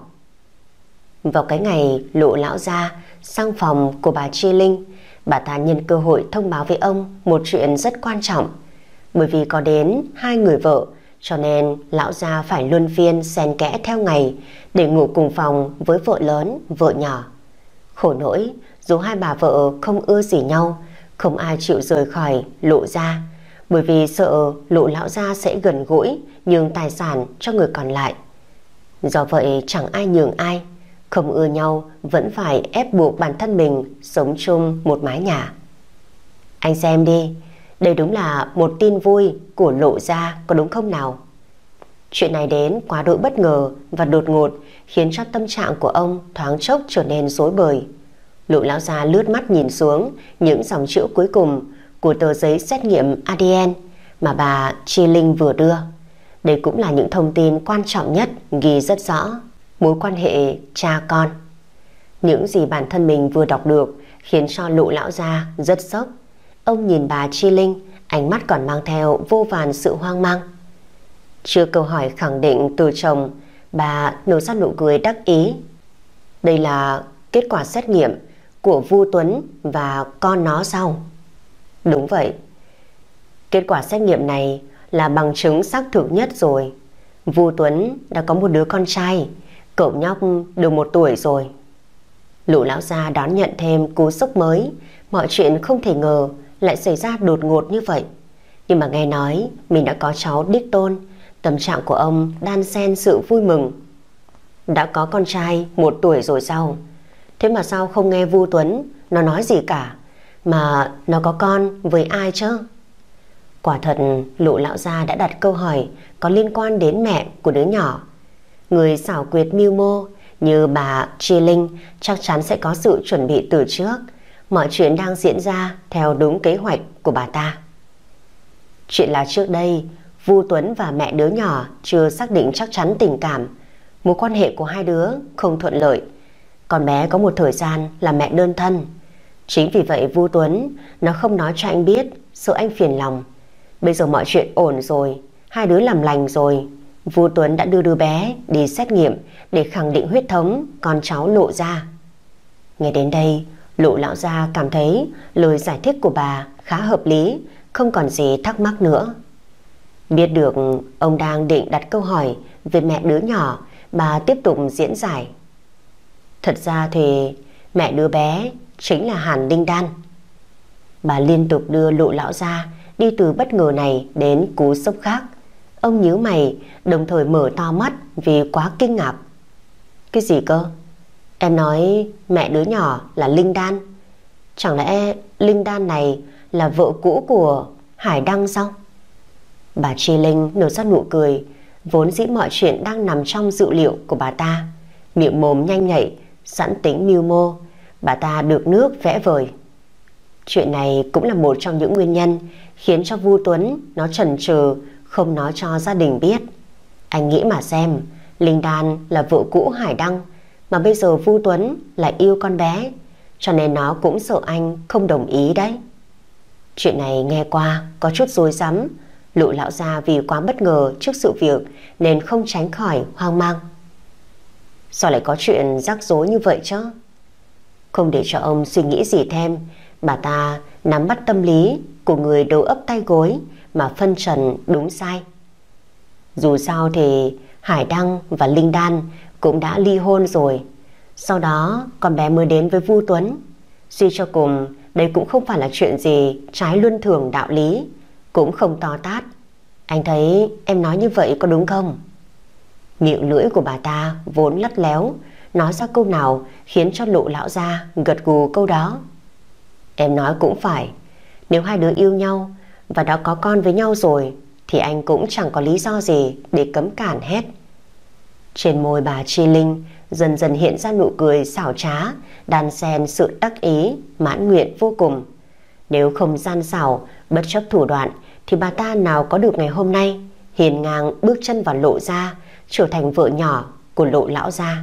Vào cái ngày Lộ lão gia sang phòng của bà Chi Linh, bà ta nhân cơ hội thông báo với ông một chuyện rất quan trọng. Bởi vì có đến hai người vợ, cho nên lão gia phải luân phiên xen kẽ theo ngày để ngủ cùng phòng với vợ lớn, vợ nhỏ. Khổ nỗi, dù hai bà vợ không ưa gì nhau, không ai chịu rời khỏi Lộ gia, bởi vì sợ Lộ lão gia sẽ gần gũi nhường tài sản cho người còn lại. Do vậy chẳng ai nhường ai, không ưa nhau vẫn phải ép buộc bản thân mình sống chung một mái nhà. Anh xem đi, đây đúng là một tin vui của Lộ gia, có đúng không nào? Chuyện này đến quá đỗi bất ngờ và đột ngột, khiến cho tâm trạng của ông thoáng chốc trở nên rối bời. Lộ lão gia lướt mắt nhìn xuống những dòng chữ cuối cùng của tờ giấy xét nghiệm ADN mà bà Chi Linh vừa đưa. Đây cũng là những thông tin quan trọng nhất, ghi rất rõ mối quan hệ cha con. Những gì bản thân mình vừa đọc được khiến cho Lộ lão gia rất sốc. Ông nhìn bà Chi Linh, ánh mắt còn mang theo vô vàn sự hoang mang. Chưa câu hỏi khẳng định từ chồng, bà nở ra nụ cười đắc ý. Đây là kết quả xét nghiệm của Vu Tuấn và con nó sao? Đúng vậy. Kết quả xét nghiệm này là bằng chứng xác thực nhất rồi. Vu Tuấn đã có một đứa con trai, cậu nhóc được 1 tuổi rồi. Lộ lão gia đón nhận thêm cú sốc mới. Mọi chuyện không thể ngờ lại xảy ra đột ngột như vậy. Nhưng mà nghe nói mình đã có cháu đích tôn, tâm trạng của ông đan xen sự vui mừng. Đã có con trai 1 tuổi rồi sao? Thế mà sao không nghe Vu Tuấn nó nói gì cả, mà nó có con với ai chứ? Quả thật Lộ lão gia đã đặt câu hỏi có liên quan đến mẹ của đứa nhỏ. Người xảo quyệt mưu mô như bà Chi Linh chắc chắn sẽ có sự chuẩn bị từ trước. Mọi chuyện đang diễn ra theo đúng kế hoạch của bà ta. Chuyện là trước đây Vu Tuấn và mẹ đứa nhỏ chưa xác định chắc chắn tình cảm. Mối quan hệ của hai đứa không thuận lợi. Con bé có một thời gian là mẹ đơn thân. Chính vì vậy Vu Tuấn nó không nói cho anh biết, sợ anh phiền lòng. Bây giờ mọi chuyện ổn rồi, hai đứa làm lành rồi, Vu Tuấn đã đưa đứa bé đi xét nghiệm để khẳng định huyết thống con cháu Lộ gia. Nghe đến đây, Lộ lão gia cảm thấy lời giải thích của bà khá hợp lý, không còn gì thắc mắc nữa. Biết được ông đang định đặt câu hỏi về mẹ đứa nhỏ, bà tiếp tục diễn giải. Thật ra thì mẹ đứa bé chính là Hàn Linh Đan. Bà liên tục đưa Lộ lão gia đi từ bất ngờ này đến cú sốc khác. Ông nhíu mày, đồng thời mở to mắt vì quá kinh ngạc. Cái gì cơ? Em nói mẹ đứa nhỏ là Linh Đan. Chẳng lẽ Linh Đan này là vợ cũ của Hải Đăng sao? Bà Chi Linh nở ra nụ cười. Vốn dĩ mọi chuyện đang nằm trong dự liệu của bà ta. Miệng mồm nhanh nhạy, sẵn tính mưu mô. Bà ta được nước vẽ vời. Chuyện này cũng là một trong những nguyên nhân khiến cho Vu Tuấn nó chần chừ không nói cho gia đình biết. Anh nghĩ mà xem, Linh Đan là vợ cũ Hải Đăng, mà bây giờ Vu Tuấn lại yêu con bé, cho nên nó cũng sợ anh không đồng ý đấy. Chuyện này nghe qua có chút rối rắm. Lụ lão gia vì quá bất ngờ trước sự việc nên không tránh khỏi hoang mang. Sao lại có chuyện rắc rối như vậy chứ? Không để cho ông suy nghĩ gì thêm, bà ta nắm bắt tâm lý của người đầu ấp tay gối mà phân trần đúng sai. Dù sao thì Hải Đăng và Linh Đan cũng đã ly hôn rồi. Sau đó con bé mới đến với Vu Tuấn. Suy cho cùng, đây cũng không phải là chuyện gì trái luân thường đạo lý, cũng không to tát. Anh thấy em nói như vậy có đúng không? Miệng lưỡi của bà ta vốn lắt léo, nói ra câu nào khiến cho Lụ lão gia gật gù câu đó. Em nói cũng phải. Nếu hai đứa yêu nhau và đã có con với nhau rồi thì anh cũng chẳng có lý do gì để cấm cản hết. Trên môi bà Chi Linh dần dần hiện ra nụ cười xảo trá, đan xen sự đắc ý, mãn nguyện vô cùng. Nếu không gian xảo, bất chấp thủ đoạn thì bà ta nào có được ngày hôm nay hiền ngang bước chân vào Lộ gia, trở thành vợ nhỏ của Lộ lão gia.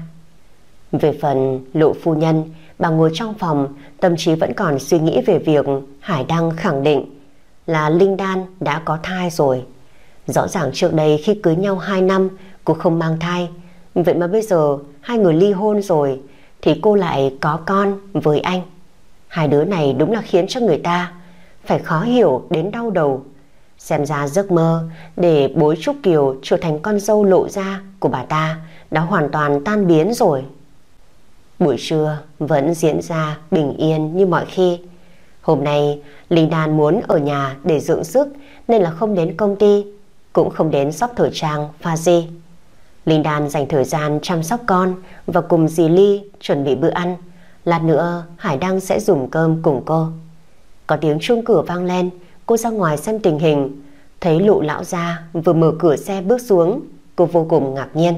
Về phần Lộ phu nhân, bà ngồi trong phòng, tâm trí vẫn còn suy nghĩ về việc Hải Đăng khẳng định là Linh Đan đã có thai rồi. Rõ ràng trước đây khi cưới nhau 2 năm cô không mang thai, vậy mà bây giờ hai người ly hôn rồi thì cô lại có con với anh. Hai đứa này đúng là khiến cho người ta phải khó hiểu đến đau đầu. Xem ra giấc mơ để bối Trúc Kiều trở thành con dâu Lộ gia của bà ta đã hoàn toàn tan biến rồi. Buổi trưa vẫn diễn ra bình yên như mọi khi. Hôm nay Linh Đan muốn ở nhà để dưỡng sức nên là không đến công ty, cũng không đến shop thời trang Faji. Linh Đan dành thời gian chăm sóc con và cùng dì Ly chuẩn bị bữa ăn. Lát nữa Hải Đăng sẽ dùng cơm cùng cô. Có tiếng chuông cửa vang lên, cô ra ngoài xem tình hình. Thấy Lụ lão gia vừa mở cửa xe bước xuống, cô vô cùng ngạc nhiên.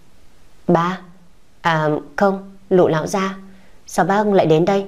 Ba? À không, Lụ lão gia, sao bác lại đến đây?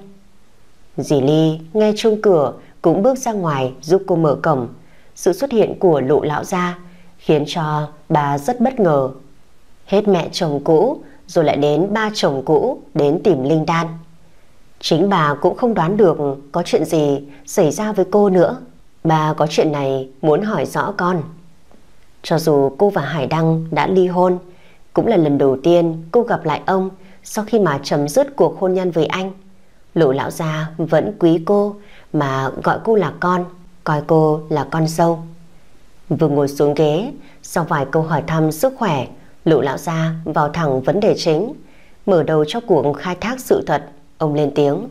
Dì Ly nghe chuông cửa cũng bước ra ngoài giúp cô mở cổng. Sự xuất hiện của Lụ lão gia khiến cho bà rất bất ngờ. Hết mẹ chồng cũ rồi lại đến ba chồng cũ đến tìm Linh Đan. Chính bà cũng không đoán được có chuyện gì xảy ra với cô nữa. Bà có chuyện này muốn hỏi rõ con. Cho dù cô và Hải Đăng đã ly hôn, cũng là lần đầu tiên cô gặp lại ông sau khi mà chấm dứt cuộc hôn nhân với anh. Lụ lão gia vẫn quý cô mà gọi cô là con, coi cô là con dâu. Vừa ngồi xuống ghế, sau vài câu hỏi thăm sức khỏe, Lụ lão gia vào thẳng vấn đề chính. Mở đầu cho cuộc khai thác sự thật, ông lên tiếng.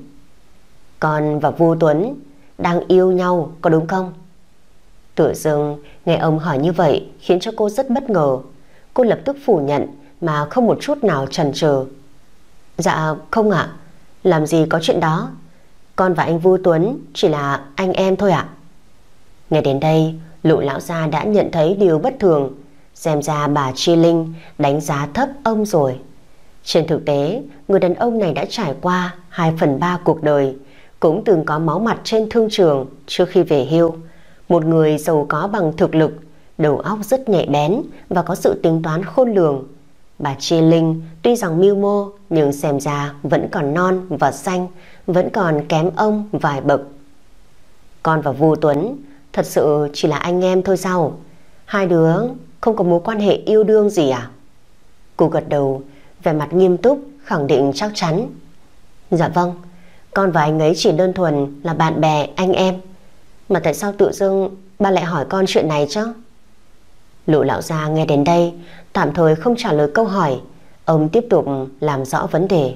Con và Vu Tuấn đang yêu nhau có đúng không? Tự dưng nghe ông hỏi như vậy khiến cho cô rất bất ngờ. Cô lập tức phủ nhận mà không một chút nào chần chừ. Dạ không ạ, làm gì có chuyện đó. Con và anh Vu Tuấn chỉ là anh em thôi ạ. Nghe đến đây, Lụ lão gia đã nhận thấy điều bất thường. Xem ra bà Chi Linh đánh giá thấp ông rồi. Trên thực tế, người đàn ông này đã trải qua 2/3 cuộc đời, cũng từng có máu mặt trên thương trường trước khi về hưu. Một người giàu có bằng thực lực, đầu óc rất nhạy bén và có sự tính toán khôn lường. Bà Chi Linh tuy rằng mưu mô nhưng xem ra vẫn còn non và xanh, vẫn còn kém ông vài bậc. Con và Vu Tuấn thật sự chỉ là anh em thôi sao? Hai đứa không có mối quan hệ yêu đương gì à? Cô gật đầu, vẻ mặt nghiêm túc khẳng định chắc chắn. Dạ vâng, con và anh ấy chỉ đơn thuần là bạn bè anh em. Mà tại sao tự dưng ba lại hỏi con chuyện này chứ? Lụ lão gia nghe đến đây tạm thời không trả lời câu hỏi. Ông tiếp tục làm rõ vấn đề.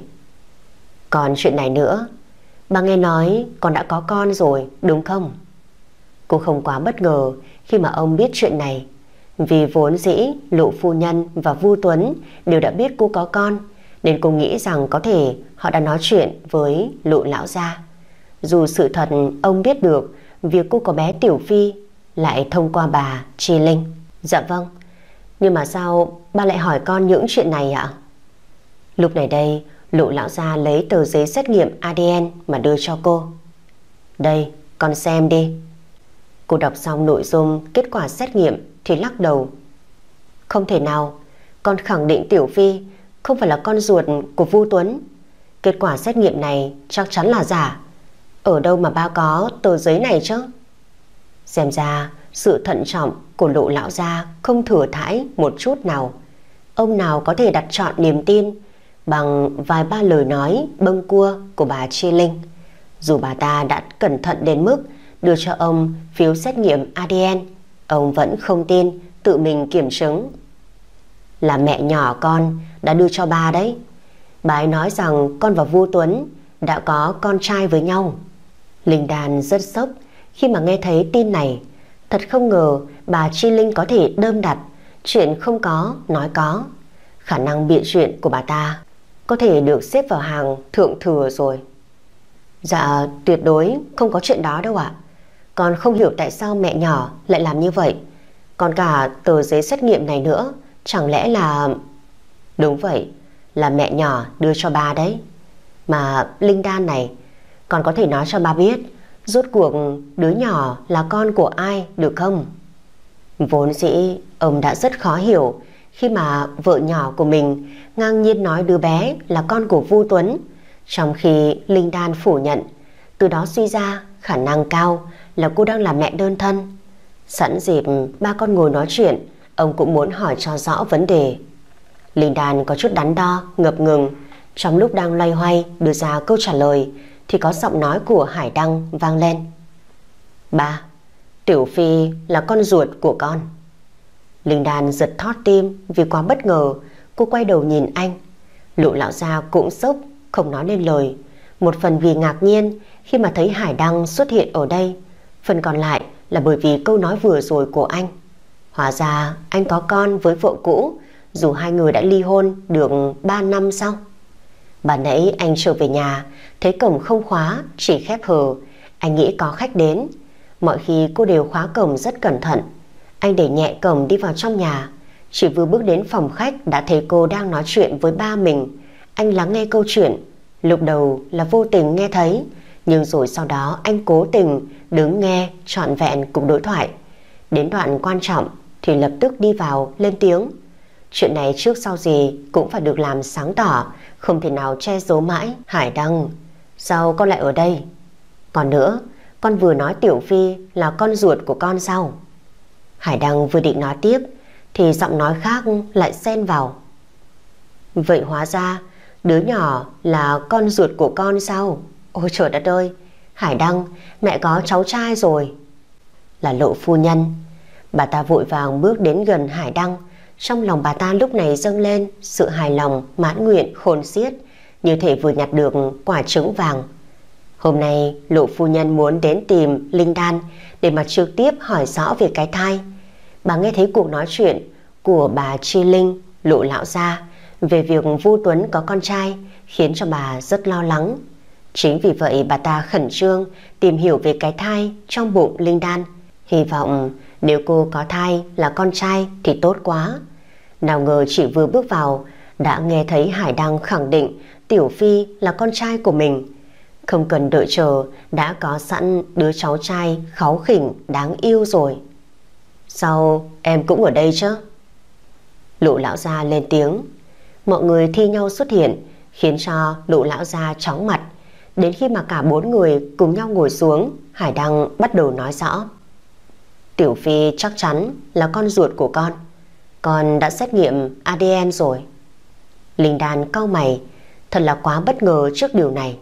Còn chuyện này nữa, ba nghe nói con đã có con rồi đúng không? Cô không quá bất ngờ khi mà ông biết chuyện này, vì vốn dĩ Lụ phu nhân và Vu Tuấn đều đã biết cô có con, nên cô nghĩ rằng có thể họ đã nói chuyện với Lụ lão gia. Dù sự thật ông biết được việc cô có bé Tiểu Phi lại thông qua bà Chi Linh. Dạ vâng, nhưng mà sao ba lại hỏi con những chuyện này ạ? Lúc này đây, Lụ lão gia lấy tờ giấy xét nghiệm ADN mà đưa cho cô. Đây, con xem đi. Cô đọc xong nội dung kết quả xét nghiệm thì lắc đầu. Không thể nào, con khẳng định Tiểu Phi không phải là con ruột của Vu Tuấn. Kết quả xét nghiệm này chắc chắn là giả. Ở đâu mà ba có tờ giấy này chứ? Xem ra sự thận trọng của Lụ lão gia không thừa thãi một chút nào. Ông nào có thể đặt trọn niềm tin bằng vài ba lời nói bâng cua của bà Chi Linh. Dù bà ta đã cẩn thận đến mức đưa cho ông phiếu xét nghiệm ADN, ông vẫn không tin, tự mình kiểm chứng. Là mẹ nhỏ con đã đưa cho bà đấy. Bà ấy nói rằng con và Vu Tuấn đã có con trai với nhau. Linh Đan rất sốc khi mà nghe thấy tin này. Thật không ngờ bà Chi Linh có thể đơm đặt chuyện không có nói có. Khả năng biện chuyện của bà ta có thể được xếp vào hàng thượng thừa rồi. Dạ tuyệt đối không có chuyện đó đâu ạ. Con không hiểu tại sao mẹ nhỏ lại làm như vậy. Còn cả tờ giấy xét nghiệm này nữa, chẳng lẽ là... Đúng vậy, là mẹ nhỏ đưa cho ba đấy. Mà Linh Đan này, con có thể nói cho ba biết rốt cuộc đứa nhỏ là con của ai được không? Vốn dĩ ông đã rất khó hiểu khi mà vợ nhỏ của mình ngang nhiên nói đứa bé là con của Vu Tuấn, trong khi Linh Đan phủ nhận. Từ đó suy ra khả năng cao là cô đang là mẹ đơn thân. Sẵn dịp ba con ngồi nói chuyện, ông cũng muốn hỏi cho rõ vấn đề. Linh Đan có chút đắn đo, ngập ngừng. Trong lúc đang loay hoay đưa ra câu trả lời thì có giọng nói của Hải Đăng vang lên. Ba, Tiểu Phi là con ruột của con. Linh Đan giật thót tim vì quá bất ngờ. Cô quay đầu nhìn anh. Lụ lão gia cũng sốc, không nói nên lời. Một phần vì ngạc nhiên khi mà thấy Hải Đăng xuất hiện ở đây, phần còn lại là bởi vì câu nói vừa rồi của anh. Hóa ra anh có con với vợ cũ, dù hai người đã ly hôn được 3 năm sau. Bà nãy anh trở về nhà, thấy cổng không khóa, chỉ khép hờ. Anh nghĩ có khách đến. Mọi khi cô đều khóa cổng rất cẩn thận. Anh đẩy nhẹ cổng đi vào trong nhà. Chỉ vừa bước đến phòng khách đã thấy cô đang nói chuyện với ba mình. Anh lắng nghe câu chuyện. Lúc đầu là vô tình nghe thấy, nhưng rồi sau đó anh cố tình đứng nghe trọn vẹn cuộc đối thoại. Đến đoạn quan trọng thì lập tức đi vào lên tiếng. Chuyện này trước sau gì cũng phải được làm sáng tỏ, không thể nào che giấu mãi. Hải Đăng, sao con lại ở đây? Còn nữa, con vừa nói Tiểu Phi là con ruột của con sao? Hải Đăng vừa định nói tiếp thì giọng nói khác lại xen vào. Vậy hóa ra đứa nhỏ là con ruột của con sao? Ôi trời đất ơi, Hải Đăng, mẹ có cháu trai rồi. Là Lộ phu nhân. Bà ta vội vàng bước đến gần Hải Đăng. Trong lòng bà ta lúc này dâng lên sự hài lòng, mãn nguyện, khôn xiết, như thể vừa nhặt được quả trứng vàng. Hôm nay Lộ phu nhân muốn đến tìm Linh Đan để mà trực tiếp hỏi rõ về cái thai. Bà nghe thấy cuộc nói chuyện của bà Chi Linh, Lộ lão gia về việc Vu Tuấn có con trai khiến cho bà rất lo lắng. Chính vì vậy bà ta khẩn trương tìm hiểu về cái thai trong bụng Linh Đan, hy vọng nếu cô có thai là con trai thì tốt quá. Nào ngờ chỉ vừa bước vào đã nghe thấy Hải Đăng khẳng định Tiểu Phi là con trai của mình. Không cần đợi chờ đã có sẵn đứa cháu trai kháu khỉnh đáng yêu rồi. Sao em cũng ở đây chứ? Lụ lão gia lên tiếng. Mọi người thi nhau xuất hiện khiến cho Lụ lão gia chóng mặt. Đến khi mà cả 4 người cùng nhau ngồi xuống, Hải Đăng bắt đầu nói rõ. Tiểu Phi chắc chắn là con ruột của con. Con đã xét nghiệm ADN rồi. Linh Đan cau mày, thật là quá bất ngờ trước điều này.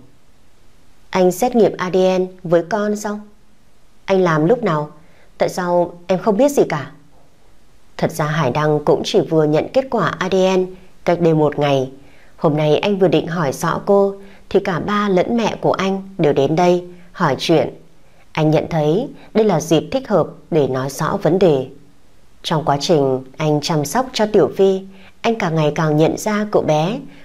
Anh xét nghiệm ADN với con sao? Anh làm lúc nào? Tại sao em không biết gì cả? Thật ra Hải Đăng cũng chỉ vừa nhận kết quả ADN cách đây 1 ngày. Hôm nay anh vừa định hỏi rõ cô thì cả ba lẫn mẹ của anh đều đến đây hỏi chuyện. Anh nhận thấy đây là dịp thích hợp để nói rõ vấn đề. Trong quá trình anh chăm sóc cho Tiểu Phi, anh càng ngày càng nhận ra cậu bé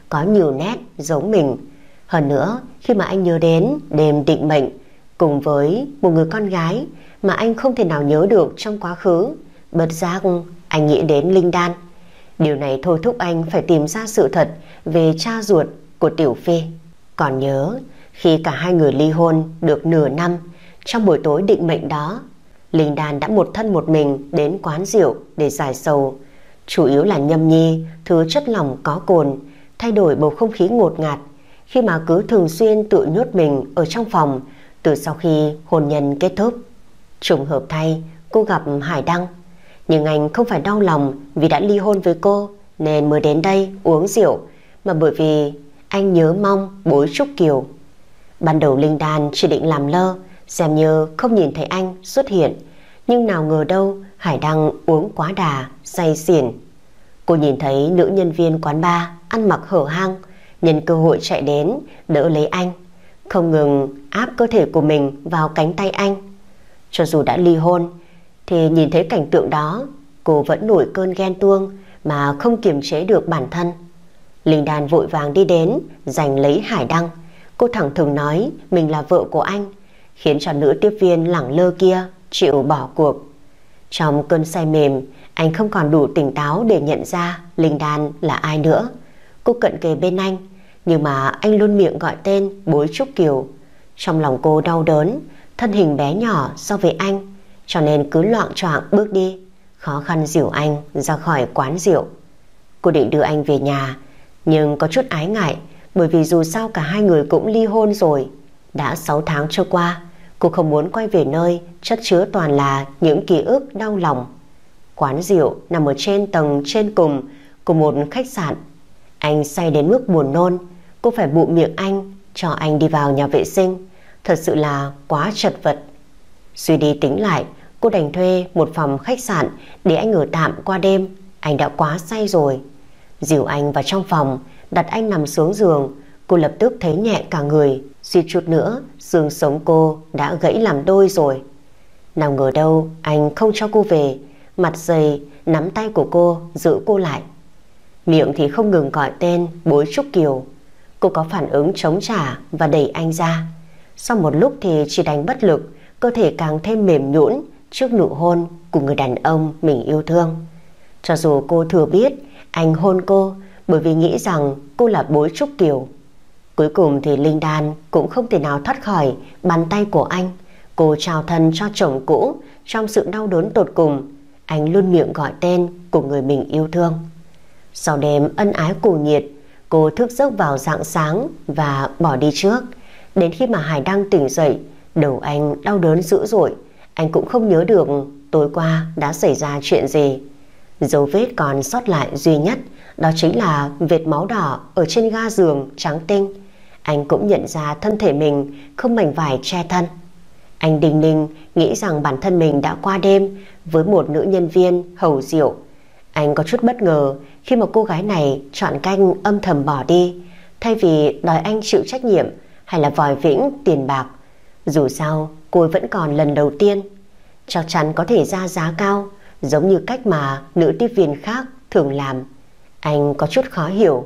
có nhiều nét giống mình. Hơn nữa, khi mà anh nhớ đến đêm định mệnh cùng với một người con gái mà anh không thể nào nhớ được trong quá khứ, bất giác anh nghĩ đến Linh Đan. Điều này thôi thúc anh phải tìm ra sự thật về cha ruột của Tiểu Phi. Còn nhớ khi cả hai người ly hôn được nửa năm, trong buổi tối định mệnh đó, Linh Đan đã một thân một mình đến quán rượu để giải sầu, chủ yếu là nhâm nhi thứ chất lỏng có cồn, thay đổi bầu không khí ngột ngạt khi mà cứ thường xuyên tự nhốt mình ở trong phòng từ sau khi hôn nhân kết thúc. Trùng hợp thay, cô gặp Hải Đăng, nhưng anh không phải đau lòng vì đã ly hôn với cô nên mới đến đây uống rượu, mà bởi vì anh nhớ mong bối Trúc Kiều. Ban đầu Linh Đan chỉ định làm lơ, xem như không nhìn thấy anh xuất hiện, nhưng nào ngờ đâu Hải Đăng uống quá đà, say xỉn. Cô nhìn thấy nữ nhân viên quán bar ăn mặc hở hang, nhân cơ hội chạy đến đỡ lấy anh, không ngừng áp cơ thể của mình vào cánh tay anh. Cho dù đã ly hôn thì nhìn thấy cảnh tượng đó, cô vẫn nổi cơn ghen tuông mà không kiềm chế được bản thân. Linh Đan vội vàng đi đến giành lấy Hải Đăng. Cô thẳng thừng nói mình là vợ của anh, khiến cho nữ tiếp viên lẳng lơ kia chịu bỏ cuộc. Trong cơn say mềm, anh không còn đủ tỉnh táo để nhận ra Linh Đan là ai nữa. Cô cận kề bên anh, nhưng mà anh luôn miệng gọi tên bối Trúc Kiều. Trong lòng cô đau đớn, thân hình bé nhỏ so với anh, cho nên cứ loạng choạng bước đi, khó khăn dìu anh ra khỏi quán rượu. Cô định đưa anh về nhà, nhưng có chút ái ngại, bởi vì dù sao cả hai người cũng ly hôn rồi. Đã 6 tháng trôi qua, cô không muốn quay về nơi chất chứa toàn là những ký ức đau lòng. Quán rượu nằm ở trên tầng trên cùng của một khách sạn. Anh say đến mức buồn nôn, cô phải bụm miệng anh cho anh đi vào nhà vệ sinh. Thật sự là quá chật vật. Suy đi tính lại, cô đành thuê một phòng khách sạn để anh ở tạm qua đêm. Anh đã quá say rồi. Dìu anh vào trong phòng, đặt anh nằm xuống giường. Cô lập tức thấy nhẹ cả người, suýt chút nữa xương sống cô đã gãy làm đôi rồi. Nào ngờ đâu anh không cho cô về, mặt dày nắm tay của cô giữ cô lại, miệng thì không ngừng gọi tên bối Trúc Kiều. Cô có phản ứng chống trả và đẩy anh ra. Sau một lúc thì chỉ đành bất lực, cơ thể càng thêm mềm nhũn trước nụ hôn của người đàn ông mình yêu thương. Cho dù cô thừa biết anh hôn cô bởi vì nghĩ rằng cô là bối Trúc Kiều. Cuối cùng thì Linh Đan cũng không thể nào thoát khỏi bàn tay của anh. Cô trao thân cho chồng cũ trong sự đau đớn tột cùng. Anh luôn miệng gọi tên của người mình yêu thương. Sau đêm ân ái cuồng nhiệt, cô thức giấc vào rạng sáng và bỏ đi trước. Đến khi mà Hải Đăng tỉnh dậy, đầu anh đau đớn dữ dội. Anh cũng không nhớ được tối qua đã xảy ra chuyện gì. Dấu vết còn sót lại duy nhất đó chính là vệt máu đỏ ở trên ga giường trắng tinh. Anh cũng nhận ra thân thể mình không mảnh vải che thân. Anh đinh ninh nghĩ rằng bản thân mình đã qua đêm với một nữ nhân viên hầu rượu. Anh có chút bất ngờ khi mà cô gái này chọn cách âm thầm bỏ đi, thay vì đòi anh chịu trách nhiệm hay là vòi vĩnh tiền bạc. Dù sao cô vẫn còn lần đầu tiên, chắc chắn có thể ra giá cao, giống như cách mà nữ tiếp viên khác thường làm. Anh có chút khó hiểu.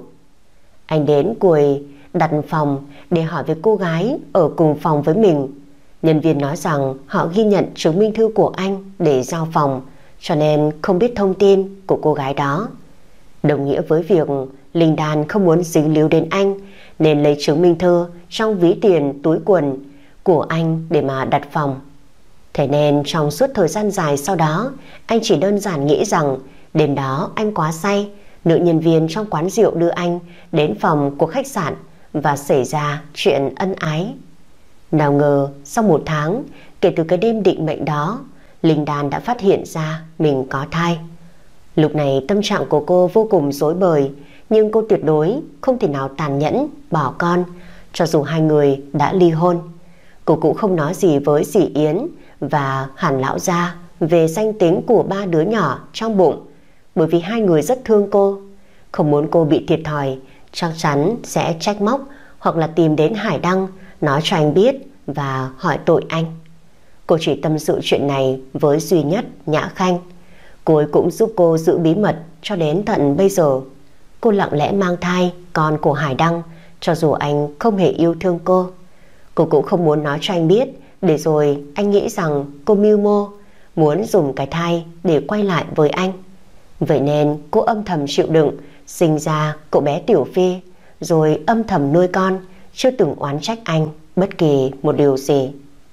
Anh đến quầy đặt phòng để hỏi với cô gái ở cùng phòng với mình. Nhân viên nói rằng họ ghi nhận chứng minh thư của anh để giao phòng, cho nên không biết thông tin của cô gái đó. Đồng nghĩa với việc Linh Đan không muốn dính líu đến anh, nên lấy chứng minh thư trong ví tiền túi quần của anh để mà đặt phòng. Thế nên trong suốt thời gian dài sau đó, anh chỉ đơn giản nghĩ rằng đêm đó anh quá say, nữ nhân viên trong quán rượu đưa anh đến phòng của khách sạn và xảy ra chuyện ân ái. Nào ngờ sau 1 tháng kể từ cái đêm định mệnh đó, Linh Đan đã phát hiện ra mình có thai. Lúc này tâm trạng của cô vô cùng rối bời, nhưng cô tuyệt đối không thể nào tàn nhẫn bỏ con, cho dù hai người đã ly hôn. Cô cũng không nói gì với dì Yến và Hàn lão gia về danh tính của 3 đứa nhỏ trong bụng, bởi vì hai người rất thương cô, không muốn cô bị thiệt thòi, chắc chắn sẽ trách móc hoặc là tìm đến Hải Đăng nói cho anh biết và hỏi tội anh. Cô chỉ tâm sự chuyện này với duy nhất Nhã Khanh. Cô ấy cũng giúp cô giữ bí mật cho đến tận bây giờ. cô lặng lẽ mang thai con của Hải Đăng, cho dù anh không hề yêu thương cô. Cô cũng không muốn nói cho anh biết, để rồi anh nghĩ rằng cô mưu mô, muốn dùng cái thai để quay lại với anh. Vậy nên cô âm thầm chịu đựng, sinh ra cậu bé Tiểu Phi, rồi âm thầm nuôi con, chưa từng oán trách anh bất kỳ một điều gì.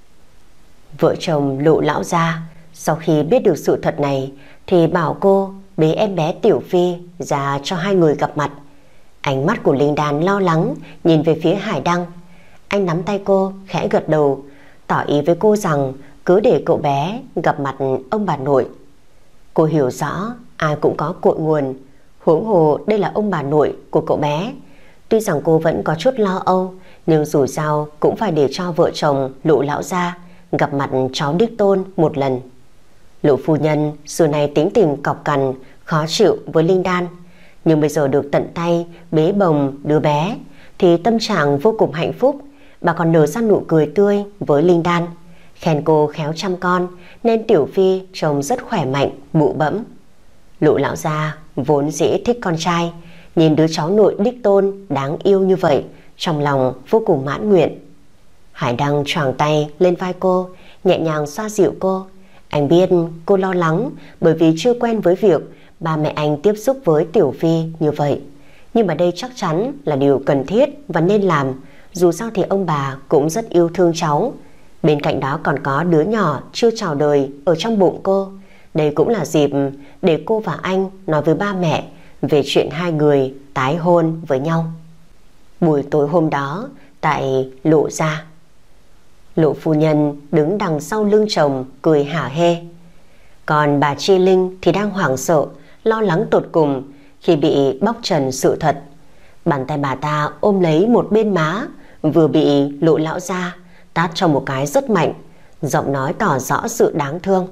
Vợ chồng Lộ lão gia sau khi biết được sự thật này thì bảo cô bế em bé Tiểu Phi ra cho hai người gặp mặt. Ánh mắt của Linh Đan lo lắng nhìn về phía Hải Đăng. Anh nắm tay cô khẽ gật đầu, tỏ ý với cô rằng cứ để cậu bé gặp mặt ông bà nội. Cô hiểu rõ ai cũng có cội nguồn, huống hồ đây là ông bà nội của cậu bé. Tuy rằng cô vẫn có chút lo âu, nhưng dù sao cũng phải để cho vợ chồng Lộ lão gia gặp mặt cháu đích tôn một lần. Lộ phu nhân xưa nay tính tình cọc cằn, khó chịu với Linh Đan, nhưng bây giờ được tận tay bế bồng đứa bé thì tâm trạng vô cùng hạnh phúc. Bà còn nở ra nụ cười tươi với Linh Đan, khen cô khéo chăm con nên Tiểu Phi trông rất khỏe mạnh, bụ bẫm. Lộ lão gia vốn dĩ thích con trai, nhìn đứa cháu nội đích tôn đáng yêu như vậy, trong lòng vô cùng mãn nguyện. Hải Đăng choàng tay lên vai cô, nhẹ nhàng xoa dịu cô. Anh biết cô lo lắng bởi vì chưa quen với việc ba mẹ anh tiếp xúc với Tiểu Phi như vậy, nhưng mà đây chắc chắn là điều cần thiết và nên làm. Dù sao thì ông bà cũng rất yêu thương cháu. Bên cạnh đó còn có đứa nhỏ chưa chào đời ở trong bụng cô. Đây cũng là dịp để cô và anh nói với ba mẹ về chuyện hai người tái hôn với nhau. Buổi tối hôm đó tại Lộ gia, Lộ phu nhân đứng đằng sau lưng chồng cười hả hê. Còn bà Chi Linh thì đang hoảng sợ, lo lắng tột cùng khi bị bóc trần sự thật. Bàn tay bà ta ôm lấy một bên má, vừa bị Lộ lão gia tát cho một cái rất mạnh, giọng nói tỏ rõ sự đáng thương.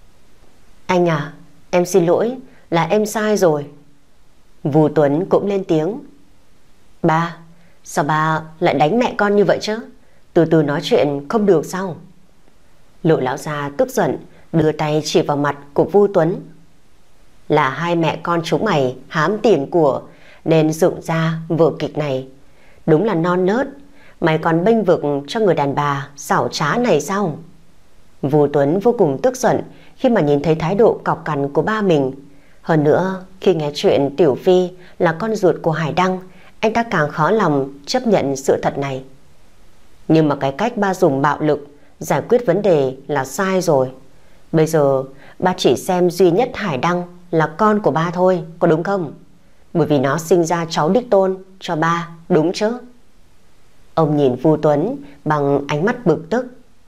Anh à, em xin lỗi, là em sai rồi. Vu Tuấn cũng lên tiếng. Ba, sao ba lại đánh mẹ con như vậy chứ? Từ từ nói chuyện không được sao? Lộ lão gia tức giận đưa tay chỉ vào mặt của Vu Tuấn. Là hai mẹ con chúng mày hám tiền của nên dựng ra vở kịch này. Đúng là non nớt, mày còn bênh vực cho người đàn bà xảo trá này sao? Vu Tuấn vô cùng tức giận khi mà nhìn thấy thái độ cọc cằn của ba mình. Hơn nữa, khi nghe chuyện Tiểu Phi là con ruột của Hải Đăng, anh ta càng khó lòng chấp nhận sự thật này. Nhưng mà cái cách ba dùng bạo lực giải quyết vấn đề là sai rồi. Bây giờ ba chỉ xem duy nhất Hải Đăng là con của ba thôi, có đúng không? Bởi vì nó sinh ra cháu đích tôn cho ba, đúng chứ? Ông nhìn Vu Tuấn bằng ánh mắt bực tức.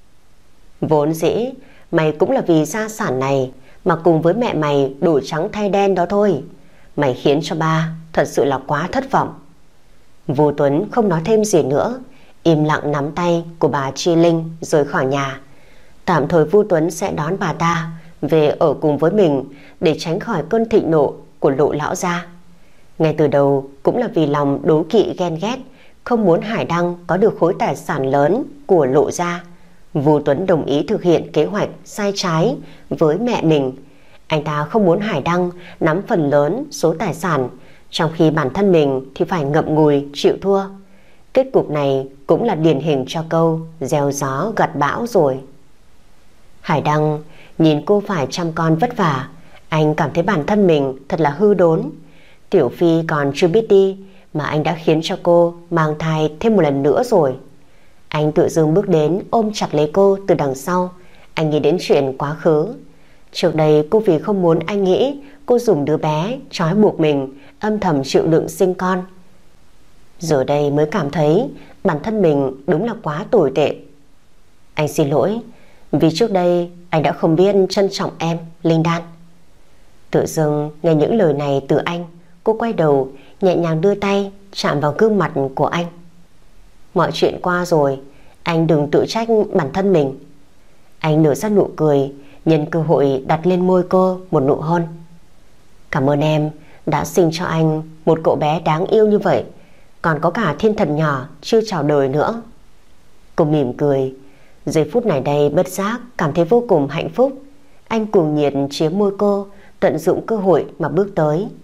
Vốn dĩ mày cũng là vì gia sản này mà cùng với mẹ mày đổi trắng thay đen đó thôi. Mày khiến cho ba thật sự là quá thất vọng. Vu Tuấn không nói thêm gì nữa, im lặng nắm tay của bà Chi Linh rời khỏi nhà. Tạm thời Vu Tuấn sẽ đón bà ta về ở cùng với mình để tránh khỏi cơn thịnh nộ của Lộ lão gia. Ngay từ đầu cũng là vì lòng đố kỵ ghen ghét, không muốn Hải Đăng có được khối tài sản lớn của Lộ gia. Vu Tuấn đồng ý thực hiện kế hoạch sai trái với mẹ mình. Anh ta không muốn Hải Đăng nắm phần lớn số tài sản, trong khi bản thân mình thì phải ngậm ngùi chịu thua. Kết cục này cũng là điển hình cho câu gieo gió gặt bão rồi. Hải Đăng nhìn cô phải chăm con vất vả, anh cảm thấy bản thân mình thật là hư đốn. Tiểu Phi còn chưa biết đi mà anh đã khiến cho cô mang thai thêm một lần nữa rồi. Anh tự dưng bước đến ôm chặt lấy cô từ đằng sau. Anh nghĩ đến chuyện quá khứ. Trước đây cô vì không muốn anh nghĩ cô dùng đứa bé trói buộc mình, âm thầm chịu đựng sinh con. Giờ đây mới cảm thấy bản thân mình đúng là quá tồi tệ. Anh xin lỗi vì trước đây anh đã không biết trân trọng em, Linh Đan. Tự dưng nghe những lời này từ anh, cô quay đầu nhẹ nhàng đưa tay chạm vào gương mặt của anh. Mọi chuyện qua rồi, anh đừng tự trách bản thân mình. Anh nở ra nụ cười, nhân cơ hội đặt lên môi cô một nụ hôn. Cảm ơn em đã sinh cho anh một cậu bé đáng yêu như vậy, còn có cả thiên thần nhỏ chưa chào đời nữa. Cô mỉm cười. Giây phút này đây bất giác cảm thấy vô cùng hạnh phúc. Anh cuồng nhiệt chiếm môi cô, tận dụng cơ hội mà bước tới.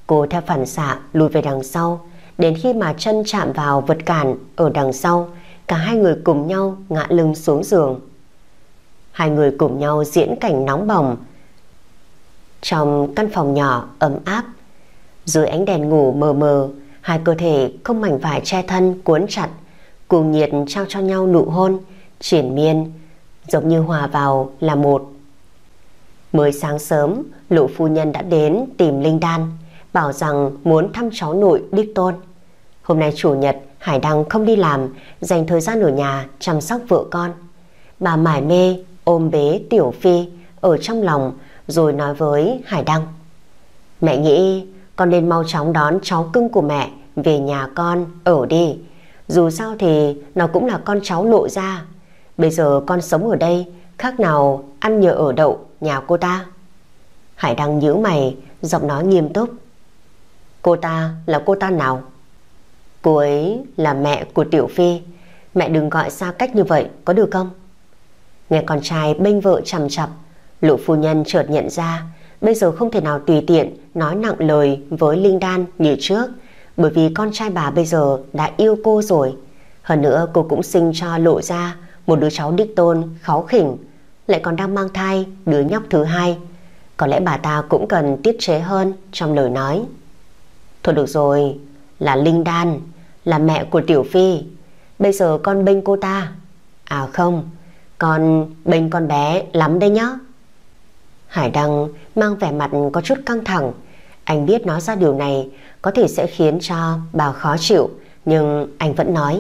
Cô theo phản xạ lùi về đằng sau. Đến khi mà chân chạm vào vật cản ở đằng sau, cả hai người cùng nhau ngã lưng xuống giường. Hai người cùng nhau diễn cảnh nóng bỏng trong căn phòng nhỏ ấm áp. Dưới ánh đèn ngủ mờ mờ, hai cơ thể không mảnh vải che thân cuốn chặt, cùng nhiệt trao cho nhau nụ hôn triền miên, giống như hòa vào là một. Mới sáng sớm, Lộ phu nhân đã đến tìm Linh Đan, bảo rằng muốn thăm cháu nội đích tôn. Hôm nay chủ nhật, Hải Đăng không đi làm, dành thời gian ở nhà chăm sóc vợ con. Bà mải mê ôm bế Tiểu Phi ở trong lòng, rồi nói với Hải Đăng: mẹ nghĩ con nên mau chóng đón cháu cưng của mẹ về nhà con ở đi. Dù sao thì nó cũng là con cháu Lộ gia. Bây giờ con sống ở đây khác nào ăn nhờ ở đậu nhà cô ta. Hải Đăng nhíu mày, giọng nói nghiêm túc: cô ta là cô ta nào? Cô ấy là mẹ của Tiểu Phi. Mẹ đừng gọi xa cách như vậy có được không? Nghe con trai bênh vợ chằm chặp, Lộ phu nhân chợt nhận ra bây giờ không thể nào tùy tiện nói nặng lời với Linh Đan như trước, bởi vì con trai bà bây giờ đã yêu cô rồi. Hơn nữa cô cũng sinh cho Lộ gia một đứa cháu đích tôn kháu khỉnh, lại còn đang mang thai đứa nhóc thứ hai. Có lẽ bà ta cũng cần tiết chế hơn trong lời nói. Thôi được rồi, là Linh Đan, là mẹ của Tiểu Phi. Bây giờ con bênh cô ta? À không, con bênh con bé lắm đây nhá. Hải Đăng mang vẻ mặt có chút căng thẳng. Anh biết nói ra điều này có thể sẽ khiến cho bà khó chịu, nhưng anh vẫn nói: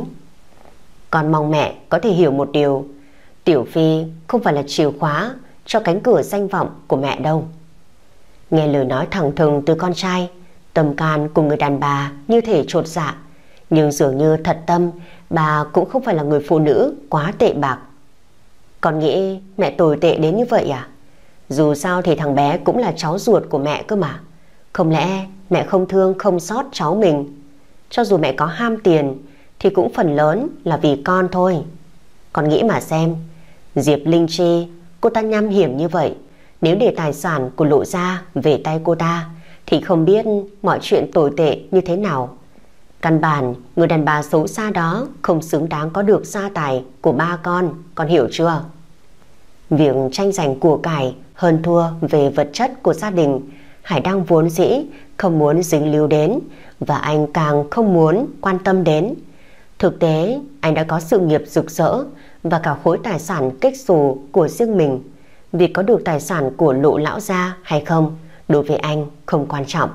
con mong mẹ có thể hiểu một điều, Tiểu Phi không phải là chìa khóa cho cánh cửa danh vọng của mẹ đâu. Nghe lời nói thẳng thừng từ con trai, tâm can của người đàn bà như thể chột dạ. Nhưng dường như thật tâm bà cũng không phải là người phụ nữ quá tệ bạc. Con nghĩ mẹ tồi tệ đến như vậy à? Dù sao thì thằng bé cũng là cháu ruột của mẹ cơ mà. Không lẽ mẹ không thương không xót cháu mình? Cho dù mẹ có ham tiền thì cũng phần lớn là vì con thôi. Con nghĩ mà xem, Diệp Linh Chi, cô ta nham hiểm như vậy, nếu để tài sản của Lộ gia về tay cô ta thì không biết mọi chuyện tồi tệ như thế nào. Căn bản người đàn bà xấu xa đó không xứng đáng có được gia tài của ba con hiểu chưa? Việc tranh giành của cải hơn thua về vật chất của gia đình, Hải Đăng vốn dĩ không muốn dính líu đến, và anh càng không muốn quan tâm đến. Thực tế anh đã có sự nghiệp rực rỡ và cả khối tài sản kếch xù của riêng mình. Việc có được tài sản của Lộ lão gia hay không đối với anh không quan trọng.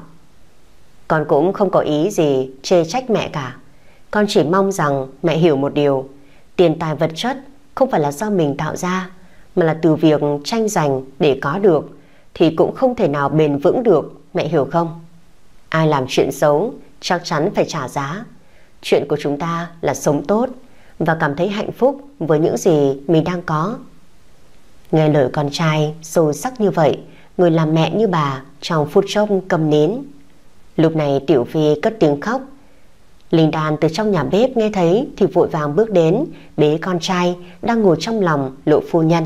Con cũng không có ý gì chê trách mẹ cả. Con chỉ mong rằng mẹ hiểu một điều: tiền tài vật chất không phải là do mình tạo ra, mà là từ việc tranh giành để có được, thì cũng không thể nào bền vững được, mẹ hiểu không? Ai làm chuyện xấu chắc chắn phải trả giá. Chuyện của chúng ta là sống tốt và cảm thấy hạnh phúc với những gì mình đang có. Nghe lời con trai sâu sắc như vậy, người làm mẹ như bà trong phút chốc câm nín. Lúc này Tiểu Phi cất tiếng khóc. Linh Đan từ trong nhà bếp nghe thấy thì vội vàng bước đến bế con trai đang ngồi trong lòng Lộ phu nhân.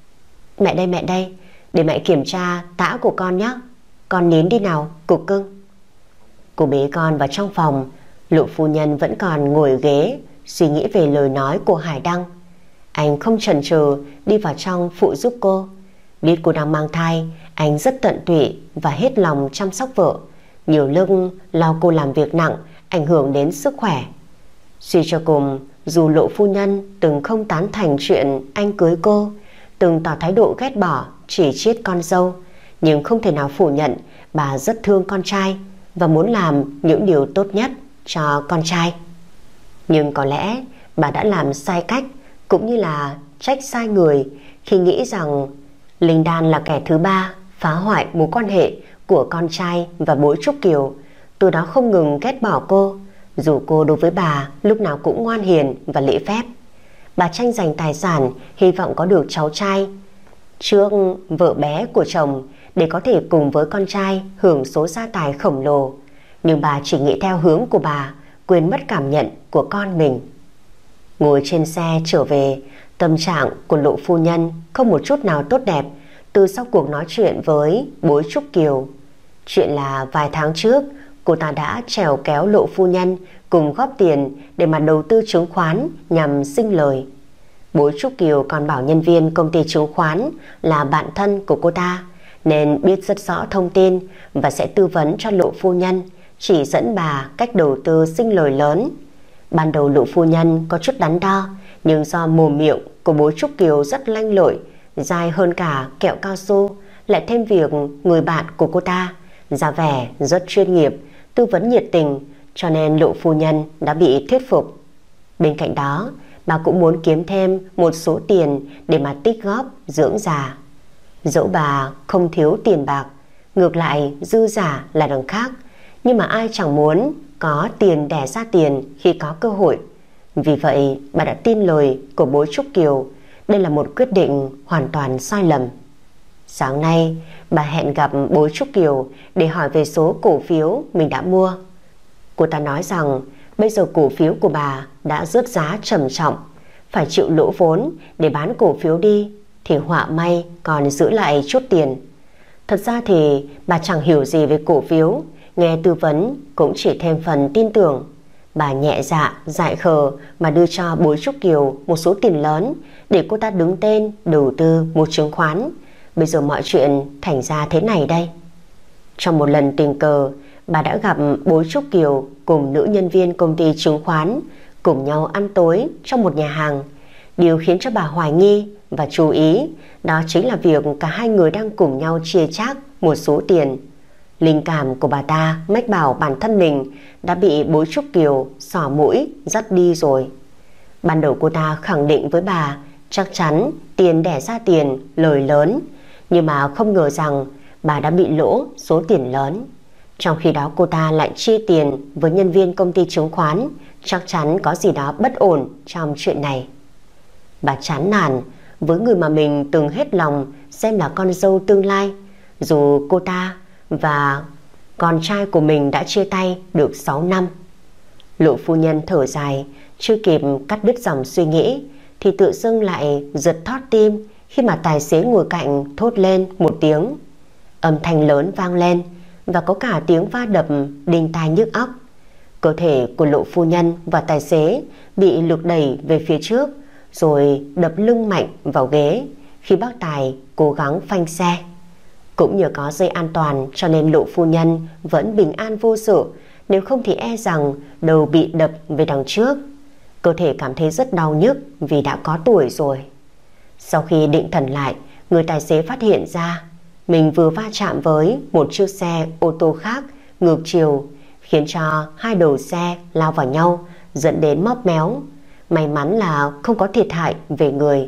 Mẹ đây, để mẹ kiểm tra tã của con nhé. Con nín đi nào, cục cưng. Cô bế con vào trong phòng. Lộ phu nhân vẫn còn ngồi ghế suy nghĩ về lời nói của Hải Đăng. Anh không chần chừ đi vào trong phụ giúp cô. Biết cô đang mang thai, anh rất tận tụy và hết lòng chăm sóc vợ. Nhiều lúc lo cô làm việc nặng, ảnh hưởng đến sức khỏe. Suy cho cùng, dù Lộ phu nhân từng không tán thành chuyện anh cưới cô, từng tỏ thái độ ghét bỏ chỉ chiết con dâu, nhưng không thể nào phủ nhận bà rất thương con trai và muốn làm những điều tốt nhất cho con trai. Nhưng có lẽ bà đã làm sai cách, cũng như là trách sai người khi nghĩ rằng Linh Đan là kẻ thứ ba phá hoại mối quan hệ của con trai và bối Trúc Kiều, từ đó không ngừng ghét bỏ cô, dù cô đối với bà lúc nào cũng ngoan hiền và lễ phép. Bà tranh giành tài sản, hy vọng có được cháu trai trước vợ bé của chồng để có thể cùng với con trai hưởng số gia tài khổng lồ. Nhưng bà chỉ nghĩ theo hướng của bà, quên mất cảm nhận của con mình. Ngồi trên xe trở về, tâm trạng của Lộ phu nhân không một chút nào tốt đẹp từ sau cuộc nói chuyện với bối Trúc Kiều. Chuyện là vài tháng trước, cô ta đã trèo kéo Lộ phu nhân cùng góp tiền để mà đầu tư chứng khoán nhằm sinh lời. Bố Trúc Kiều còn bảo nhân viên công ty chứng khoán là bạn thân của cô ta, nên biết rất rõ thông tin và sẽ tư vấn cho Lộ phu nhân, chỉ dẫn bà cách đầu tư sinh lời lớn. Ban đầu Lộ phu nhân có chút đắn đo, nhưng do mồm miệng của bố Trúc Kiều rất lanh lợi, dai hơn cả kẹo cao su, lại thêm việc người bạn của cô ta ra vẻ rất chuyên nghiệp, tư vấn nhiệt tình, cho nên Lộ phu nhân đã bị thuyết phục. Bên cạnh đó, bà cũng muốn kiếm thêm một số tiền để mà tích góp dưỡng già. Dẫu bà không thiếu tiền bạc, ngược lại dư giả là đằng khác, nhưng mà ai chẳng muốn có tiền đẻ ra tiền khi có cơ hội. Vì vậy bà đã tin lời của bố Trúc Kiều. Đây là một quyết định hoàn toàn sai lầm. Sáng nay bà hẹn gặp bố Trúc Kiều để hỏi về số cổ phiếu mình đã mua. Cô ta nói rằng bây giờ cổ phiếu của bà đã rớt giá trầm trọng, phải chịu lỗ vốn để bán cổ phiếu đi thì họa may còn giữ lại chút tiền. Thật ra thì bà chẳng hiểu gì về cổ phiếu, nghe tư vấn cũng chỉ thêm phần tin tưởng. Bà nhẹ dạ dại khờ mà đưa cho bố Trúc Kiều một số tiền lớn để cô ta đứng tên đầu tư mua chứng khoán. Bây giờ mọi chuyện thành ra thế này đây. Trong một lần tình cờ, bà đã gặp bố Trúc Kiều cùng nữ nhân viên công ty chứng khoán cùng nhau ăn tối trong một nhà hàng. Điều khiến cho bà hoài nghi và chú ý đó chính là việc cả hai người đang cùng nhau chia chác một số tiền. Linh cảm của bà ta mách bảo bản thân mình đã bị bố Trúc Kiều xỏ mũi dắt đi rồi. Ban đầu cô ta khẳng định với bà chắc chắn tiền đẻ ra tiền lời lớn, nhưng mà không ngờ rằng bà đã bị lỗ số tiền lớn. Trong khi đó cô ta lại chia tiền với nhân viên công ty chứng khoán, chắc chắn có gì đó bất ổn trong chuyện này. Bà chán nản với người mà mình từng hết lòng xem là con dâu tương lai, dù cô ta và con trai của mình đã chia tay được 6 năm. Lộ phu nhân thở dài, chưa kịp cắt đứt dòng suy nghĩ thì tự dưng lại giật thót tim khi mà tài xế ngồi cạnh thốt lên một tiếng. Âm thanh lớn vang lên và có cả tiếng va đập đinh tai nhức óc. Cơ thể của Lộ phu nhân và tài xế bị lực đẩy về phía trước rồi đập lưng mạnh vào ghế khi bác Tài cố gắng phanh xe. Cũng nhờ có dây an toàn cho nên Lộ phu nhân vẫn bình an vô sự, nếu không thì e rằng đầu bị đập về đằng trước. Cơ thể cảm thấy rất đau nhức vì đã có tuổi rồi. Sau khi định thần lại, người tài xế phát hiện ra mình vừa va chạm với một chiếc xe ô tô khác ngược chiều, khiến cho hai đầu xe lao vào nhau dẫn đến móp méo. May mắn là không có thiệt hại về người.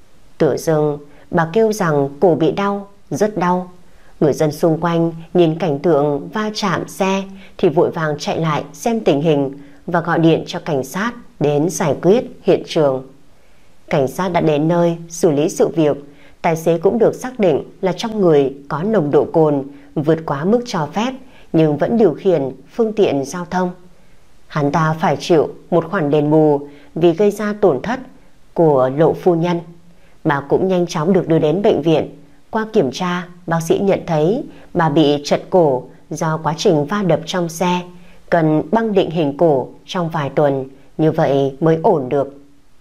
Tự dưng bà kêu rằng cổ bị đau, rất đau. Người dân xung quanh nhìn cảnh tượng va chạm xe thì vội vàng chạy lại xem tình hình và gọi điện cho cảnh sát đến giải quyết hiện trường. Cảnh sát đã đến nơi xử lý sự việc. Tài xế cũng được xác định là trong người có nồng độ cồn vượt quá mức cho phép nhưng vẫn điều khiển phương tiện giao thông. Hắn ta phải chịu một khoản đền bù vì gây ra tổn thất của Lộ phu nhân. Bà cũng nhanh chóng được đưa đến bệnh viện. Qua kiểm tra, bác sĩ nhận thấy bà bị trật cổ do quá trình va đập trong xe, cần băng định hình cổ trong vài tuần, như vậy mới ổn được.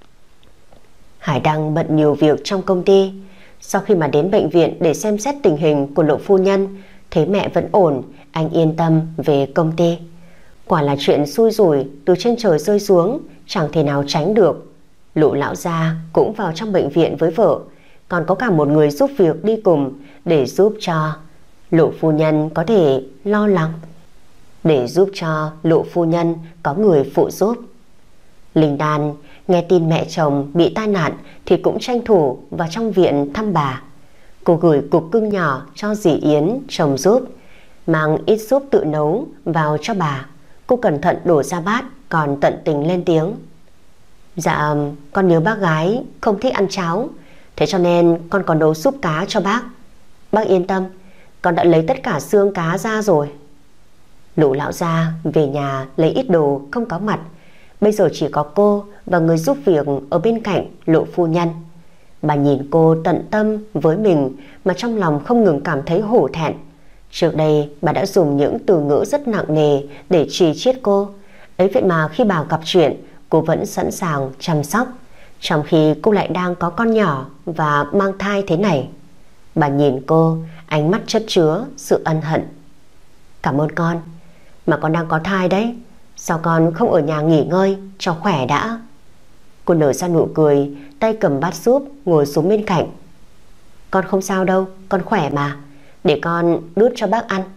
Hải đang bận nhiều việc trong công ty. Sau khi mà đến bệnh viện để xem xét tình hình của Lộ phu nhân, thấy mẹ vẫn ổn, anh yên tâm về công ty. Quả là chuyện xui rủi từ trên trời rơi xuống, chẳng thể nào tránh được. Lộ lão gia cũng vào trong bệnh viện với vợ, còn có cả một người giúp việc đi cùng để giúp cho Lộ phu nhân có thể lo lắng, để giúp cho Lộ phu nhân có người phụ giúp. Linh Đan nghe tin mẹ chồng bị tai nạn thì cũng tranh thủ vào trong viện thăm bà. Cô gửi cục cưng nhỏ cho dì Yến chồng giúp, mang ít súp tự nấu vào cho bà. Cô cẩn thận đổ ra bát, còn tận tình lên tiếng: Dạ, con nhớ bác gái không thích ăn cháo, thế cho nên con còn nấu súp cá cho bác. Bác yên tâm, con đã lấy tất cả xương cá ra rồi. Lũ lão gia về nhà lấy ít đồ không có mặt. Bây giờ chỉ có cô và người giúp việc ở bên cạnh Lộ phu nhân. Bà nhìn cô tận tâm với mình mà trong lòng không ngừng cảm thấy hổ thẹn. Trước đây bà đã dùng những từ ngữ rất nặng nề để chỉ trích cô. Ấy vậy mà khi bà gặp chuyện, cô vẫn sẵn sàng chăm sóc, trong khi cô lại đang có con nhỏ và mang thai thế này. Bà nhìn cô, ánh mắt chất chứa sự ân hận. Cảm ơn con, mà con đang có thai đấy. Sao con không ở nhà nghỉ ngơi cho khỏe đã? Cô nở ra nụ cười, tay cầm bát súp ngồi xuống bên cạnh. Con không sao đâu, con khỏe mà. Để con đút cho bác ăn.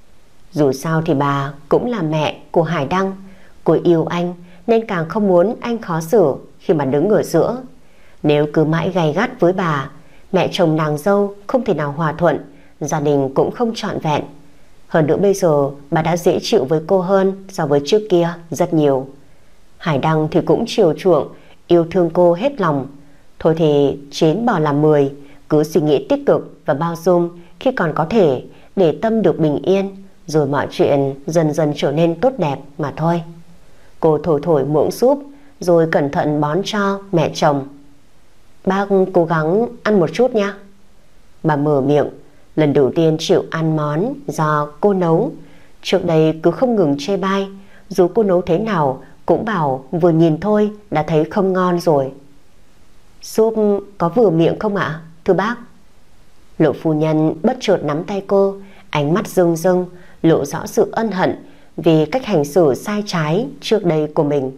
Dù sao thì bà cũng là mẹ của Hải Đăng. Cô yêu anh nên càng không muốn anh khó xử khi mà đứng ở giữa. Nếu cứ mãi gay gắt với bà, mẹ chồng nàng dâu không thể nào hòa thuận, gia đình cũng không trọn vẹn. Hơn nữa bây giờ bà đã dễ chịu với cô hơn so với trước kia rất nhiều. Hải Đăng thì cũng chiều chuộng, yêu thương cô hết lòng. Thôi thì 9 bỏ làm 10, cứ suy nghĩ tích cực và bao dung khi còn có thể, để tâm được bình yên, rồi mọi chuyện dần dần trở nên tốt đẹp mà thôi. Cô thổi thổi muỗng súp rồi cẩn thận bón cho mẹ chồng. Bác cố gắng ăn một chút nha. Bà mở miệng, lần đầu tiên chịu ăn món do cô nấu. Trước đây cứ không ngừng chê bai, dù cô nấu thế nào cũng bảo vừa nhìn thôi đã thấy không ngon rồi. Súp có vừa miệng không ạ, thưa bác? Lộ phu nhân bất chợt nắm tay cô, ánh mắt rưng rưng, lộ rõ sự ân hận vì cách hành xử sai trái trước đây của mình.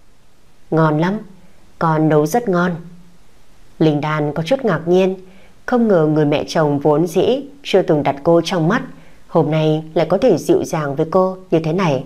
Ngon lắm, con nấu rất ngon. Linh Đan có chút ngạc nhiên, không ngờ người mẹ chồng vốn dĩ chưa từng đặt cô trong mắt, hôm nay lại có thể dịu dàng với cô như thế này.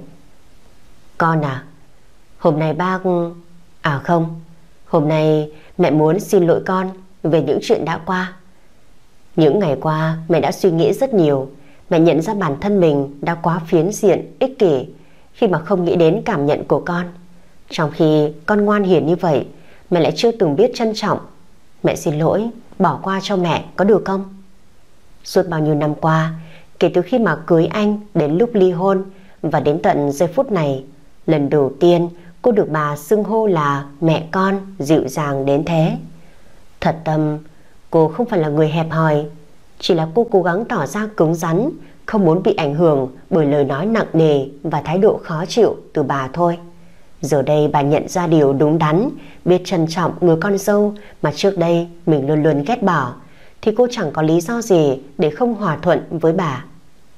Con à, hôm nay bác... À không, hôm nay mẹ muốn xin lỗi con về những chuyện đã qua. Những ngày qua mẹ đã suy nghĩ rất nhiều. Mẹ nhận ra bản thân mình đã quá phiến diện, ích kỷ khi mà không nghĩ đến cảm nhận của con. Trong khi con ngoan hiền như vậy, mẹ lại chưa từng biết trân trọng. Mẹ xin lỗi, bỏ qua cho mẹ có được không? Suốt bao nhiêu năm qua, kể từ khi mà cưới anh đến lúc ly hôn và đến tận giây phút này, lần đầu tiên cô được bà xưng hô là mẹ con dịu dàng đến thế. Thật tâm, cô không phải là người hẹp hòi, chỉ là cô cố gắng tỏ ra cứng rắn, không muốn bị ảnh hưởng bởi lời nói nặng nề và thái độ khó chịu từ bà thôi. Giờ đây bà nhận ra điều đúng đắn, biết trân trọng người con dâu mà trước đây mình luôn luôn ghét bỏ, thì cô chẳng có lý do gì để không hòa thuận với bà.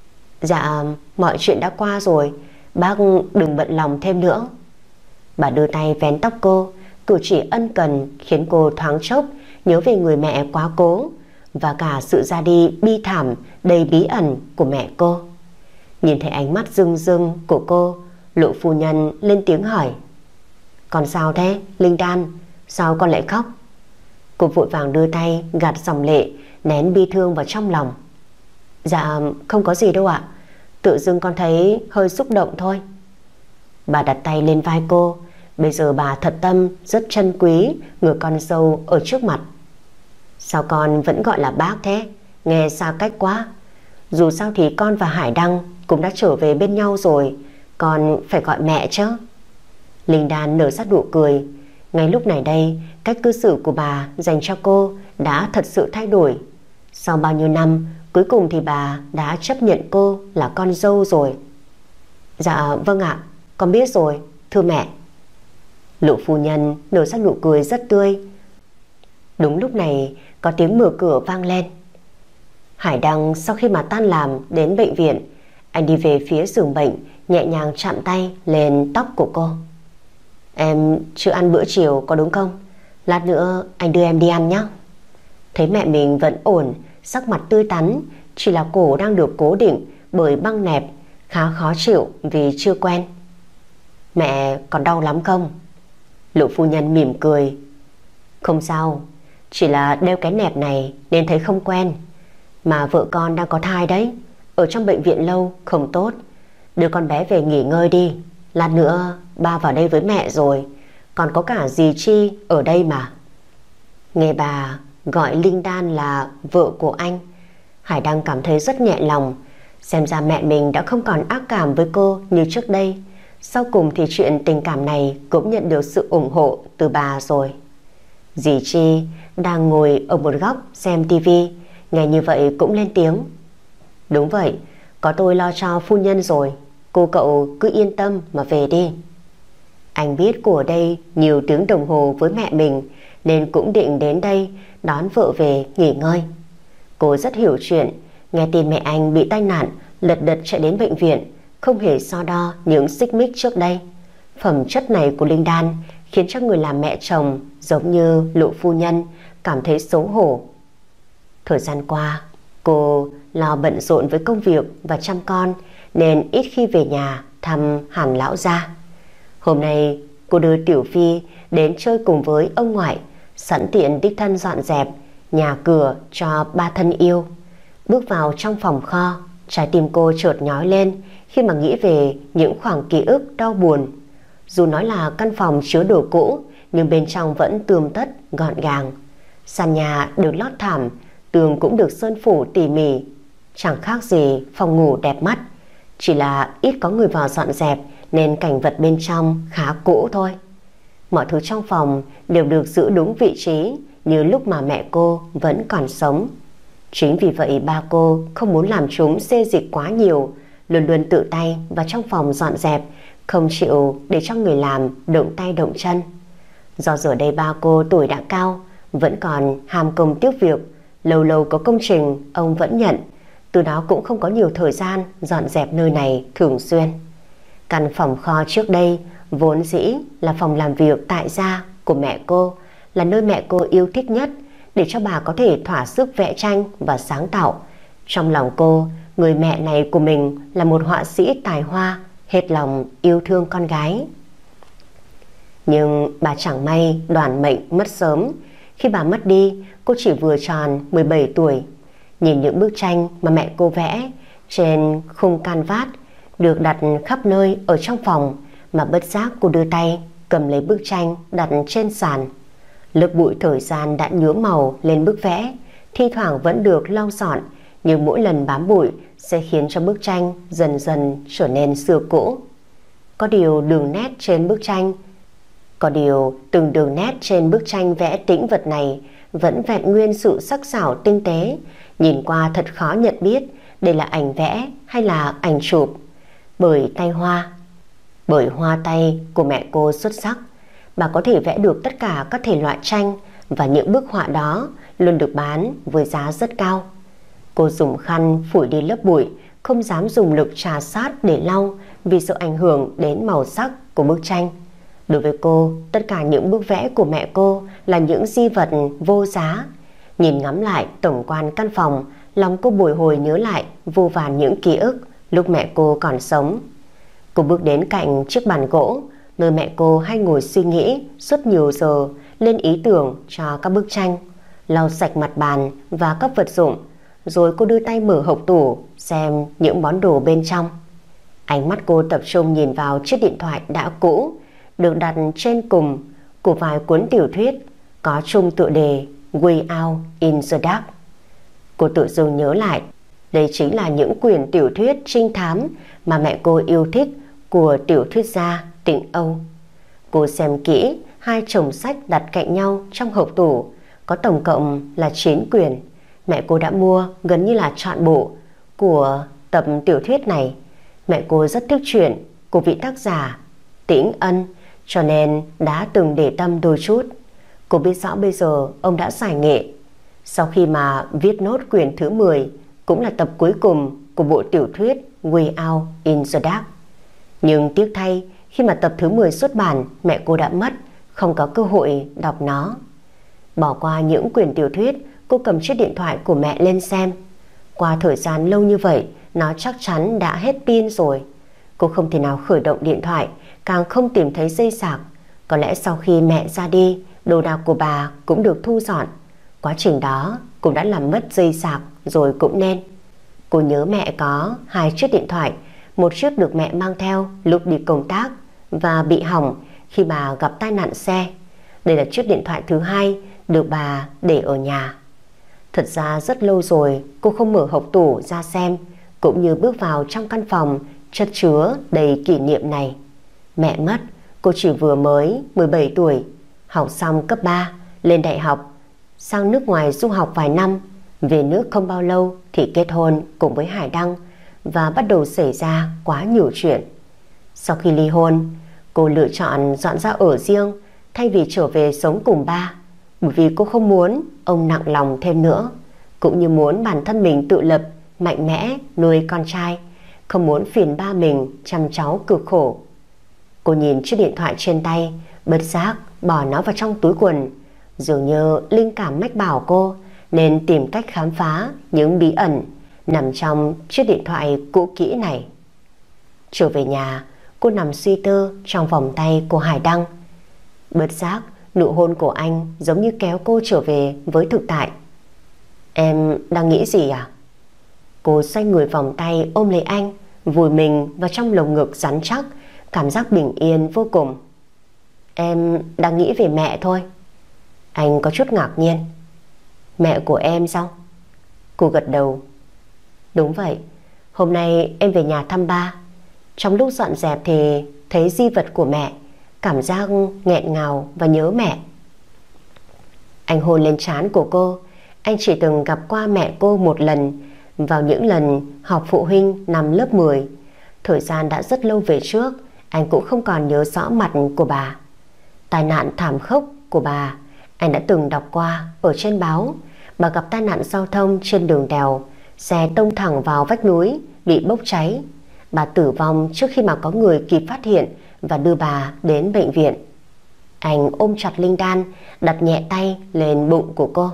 Dạ, mọi chuyện đã qua rồi, bác đừng bận lòng thêm nữa. Bà đưa tay vén tóc cô, cử chỉ ân cần khiến cô thoáng chốc nhớ về người mẹ quá cố và cả sự ra đi bi thảm đầy bí ẩn của mẹ cô. Nhìn thấy ánh mắt rưng rưng của cô, Lộ phu nhân lên tiếng hỏi: Còn sao thế, Linh Đan? Sao con lại khóc? Cô vội vàng đưa tay gạt dòng lệ, nén bi thương vào trong lòng. Dạ không có gì đâu ạ, tự dưng con thấy hơi xúc động thôi. Bà đặt tay lên vai cô. Bây giờ bà thật tâm rất trân quý người con dâu ở trước mặt. Sao con vẫn gọi là bác thế? Nghe xa cách quá. Dù sao thì con và Hải Đăng cũng đã trở về bên nhau rồi, con phải gọi mẹ chứ. Linh Đan nở ra nụ cười. Ngay lúc này đây, cách cư xử của bà dành cho cô đã thật sự thay đổi. Sau bao nhiêu năm, cuối cùng thì bà đã chấp nhận cô là con dâu rồi. Dạ vâng ạ, con biết rồi, thưa mẹ. Lộ phu nhân nở ra nụ cười rất tươi. Đúng lúc này có tiếng mở cửa vang lên. Hải Đăng sau khi mà tan làm đến bệnh viện, anh đi về phía giường bệnh, nhẹ nhàng chạm tay lên tóc của cô. Em chưa ăn bữa chiều có đúng không? Lát nữa anh đưa em đi ăn nhé. Thấy mẹ mình vẫn ổn, sắc mặt tươi tắn, chỉ là cổ đang được cố định bởi băng nẹp, khá khó chịu vì chưa quen. Mẹ còn đau lắm không? Lộ phu nhân mỉm cười. Không sao, chỉ là đeo cái nẹp này nên thấy không quen. Mà vợ con đang có thai đấy, ở trong bệnh viện lâu không tốt. Đưa con bé về nghỉ ngơi đi, lát nữa ba vào đây với mẹ rồi, còn có cả dì Chi ở đây mà. Nghe bà gọi Linh Đan là vợ của anh, Hải Đăng cảm thấy rất nhẹ lòng. Xem ra mẹ mình đã không còn ác cảm với cô như trước đây. Sau cùng thì chuyện tình cảm này cũng nhận được sự ủng hộ từ bà rồi. Dì Chi đang ngồi ở một góc xem tivi, nghe như vậy cũng lên tiếng. Đúng vậy, Có tôi lo cho phu nhân rồi, cô cậu cứ yên tâm mà về đi. Anh biết cô ở đây nhiều tiếng đồng hồ với mẹ mình nên cũng định đến đây đón vợ về nghỉ ngơi. Cô rất hiểu chuyện, nghe tin mẹ anh bị tai nạn lật đật chạy đến bệnh viện, không hề so đo những xích mích trước đây. Phẩm chất này của Linh Đan khiến cho người làm mẹ chồng giống như Lộ phu nhân cảm thấy xấu hổ. Thời gian qua, cô lo bận rộn với công việc và chăm con nên ít khi về nhà thăm Hàn lão gia. Hôm nay cô đưa Tiểu Phi đến chơi cùng với ông ngoại, sẵn tiện đích thân dọn dẹp nhà cửa cho ba thân yêu. Bước vào trong phòng kho, trái tim cô chợt nhói lên khi mà nghĩ về những khoảng ký ức đau buồn. Dù nói là căn phòng chứa đồ cũ, nhưng bên trong vẫn tươm tất gọn gàng. Sàn nhà được lót thảm, tường cũng được sơn phủ tỉ mỉ, chẳng khác gì phòng ngủ đẹp mắt. Chỉ là ít có người vào dọn dẹp nên cảnh vật bên trong khá cũ thôi. Mọi thứ trong phòng đều được giữ đúng vị trí như lúc mà mẹ cô vẫn còn sống. Chính vì vậy ba cô không muốn làm chúng xê dịch quá nhiều, luôn luôn tự tay vào trong phòng dọn dẹp, không chịu để cho người làm động tay động chân. Do giờ đây ba cô tuổi đã cao, vẫn còn ham công tiếc việc, lâu lâu có công trình ông vẫn nhận, từ đó cũng không có nhiều thời gian dọn dẹp nơi này thường xuyên. Căn phòng kho trước đây vốn dĩ là phòng làm việc tại gia của mẹ cô, là nơi mẹ cô yêu thích nhất để cho bà có thể thỏa sức vẽ tranh và sáng tạo. Trong lòng cô, người mẹ này của mình là một họa sĩ tài hoa, hết lòng yêu thương con gái. Nhưng bà chẳng may đoản mệnh mất sớm. Khi bà mất đi, cô chỉ vừa tròn 17 tuổi. Nhìn những bức tranh mà mẹ cô vẽ trên khung canvas được đặt khắp nơi ở trong phòng, mà bất giác cô đưa tay cầm lấy bức tranh đặt trên sàn. Lớp bụi thời gian đã nhuốm màu lên bức vẽ, thi thoảng vẫn được lau dọn, nhưng mỗi lần bám bụi sẽ khiến cho bức tranh dần dần trở nên xưa cũ. Có điều từng đường nét trên bức tranh vẽ tĩnh vật này vẫn vẹn nguyên sự sắc sảo tinh tế, nhìn qua thật khó nhận biết đây là ảnh vẽ hay là ảnh chụp. Bởi hoa tay của mẹ cô xuất sắc, bà có thể vẽ được tất cả các thể loại tranh, và những bức họa đó luôn được bán với giá rất cao. Cô dùng khăn phủi đi lớp bụi, không dám dùng lực trà sát để lau vì sợ ảnh hưởng đến màu sắc của bức tranh. Đối với cô, tất cả những bức vẽ của mẹ cô là những di vật vô giá. Nhìn ngắm lại tổng quan căn phòng, lòng cô bồi hồi nhớ lại vô vàn những ký ức lúc mẹ cô còn sống. Cô bước đến cạnh chiếc bàn gỗ nơi mẹ cô hay ngồi suy nghĩ suốt nhiều giờ lên ý tưởng cho các bức tranh, lau sạch mặt bàn và các vật dụng. Rồi cô đưa tay mở hộc tủ xem những món đồ bên trong. Ánh mắt cô tập trung nhìn vào chiếc điện thoại đã cũ được đặt trên cùng của vài cuốn tiểu thuyết có chung tựa đề Way Out in the Dark. Cô tự dưng nhớ lại đây chính là những quyển tiểu thuyết trinh thám mà mẹ cô yêu thích của tiểu thuyết gia Tịnh Âu. Cô xem kỹ hai chồng sách đặt cạnh nhau trong hộc tủ, có tổng cộng là 9 quyển. Mẹ cô đã mua gần như là trọn bộ của tập tiểu thuyết này. Mẹ cô rất thích chuyện của vị tác giả Tĩnh Ân, cho nên đã từng để tâm đôi chút. Cô biết rõ bây giờ ông đã giải nghệ. Sau khi mà viết nốt quyển thứ 10, cũng là tập cuối cùng của bộ tiểu thuyết Way Out in the Dark. Nhưng tiếc thay, khi mà tập thứ 10 xuất bản, mẹ cô đã mất, không có cơ hội đọc nó. Bỏ qua những quyển tiểu thuyết, cô cầm chiếc điện thoại của mẹ lên xem. Qua thời gian lâu như vậy, nó chắc chắn đã hết pin rồi. Cô không thể nào khởi động điện thoại, càng không tìm thấy dây sạc. Có lẽ sau khi mẹ ra đi, đồ đạc của bà cũng được thu dọn. Quá trình đó cũng đã làm mất dây sạc rồi cũng nên. Cô nhớ mẹ có 2 chiếc điện thoại. Một chiếc được mẹ mang theo lúc đi công tác và bị hỏng khi bà gặp tai nạn xe. Đây là chiếc điện thoại thứ 2 được bà để ở nhà. Thật ra rất lâu rồi cô không mở hộc tủ ra xem, cũng như bước vào trong căn phòng chất chứa đầy kỷ niệm này. Mẹ mất, cô chỉ vừa mới 17 tuổi, học xong cấp 3, lên đại học, sang nước ngoài du học vài năm, về nước không bao lâu thì kết hôn cùng với Hải Đăng, và bắt đầu xảy ra quá nhiều chuyện. Sau khi ly hôn, cô lựa chọn dọn ra ở riêng thay vì trở về sống cùng ba, bởi vì cô không muốn ông nặng lòng thêm nữa, cũng như muốn bản thân mình tự lập, mạnh mẽ nuôi con trai, không muốn phiền ba mình chăm cháu cực khổ. Cô nhìn chiếc điện thoại trên tay, bất giác bỏ nó vào trong túi quần. Dường như linh cảm mách bảo cô nên tìm cách khám phá những bí ẩn nằm trong chiếc điện thoại cũ kỹ này. Trở về nhà, cô nằm suy tư trong vòng tay của Hải Đăng. Bất giác, nụ hôn của anh giống như kéo cô trở về với thực tại. Em đang nghĩ gì à? Cô xoay người vòng tay ôm lấy anh, vùi mình vào trong lồng ngực rắn chắc, cảm giác bình yên vô cùng. Em đang nghĩ về mẹ thôi. Anh có chút ngạc nhiên. Mẹ của em sao? Cô gật đầu. Đúng vậy, hôm nay em về nhà thăm ba. Trong lúc dọn dẹp thì thấy di vật của mẹ, cảm giác nghẹn ngào và nhớ mẹ. Anh hôn lên trán của cô. Anh chỉ từng gặp qua mẹ cô một lần, vào những lần học phụ huynh năm lớp 10. Thời gian đã rất lâu về trước, anh cũng không còn nhớ rõ mặt của bà. Tai nạn thảm khốc của bà anh đã từng đọc qua ở trên báo. Bà gặp tai nạn giao thông trên đường đèo, xe tông thẳng vào vách núi, bị bốc cháy. Bà tử vong trước khi mà có người kịp phát hiện và đưa bà đến bệnh viện. Anh ôm chặt Linh Đan, đặt nhẹ tay lên bụng của cô.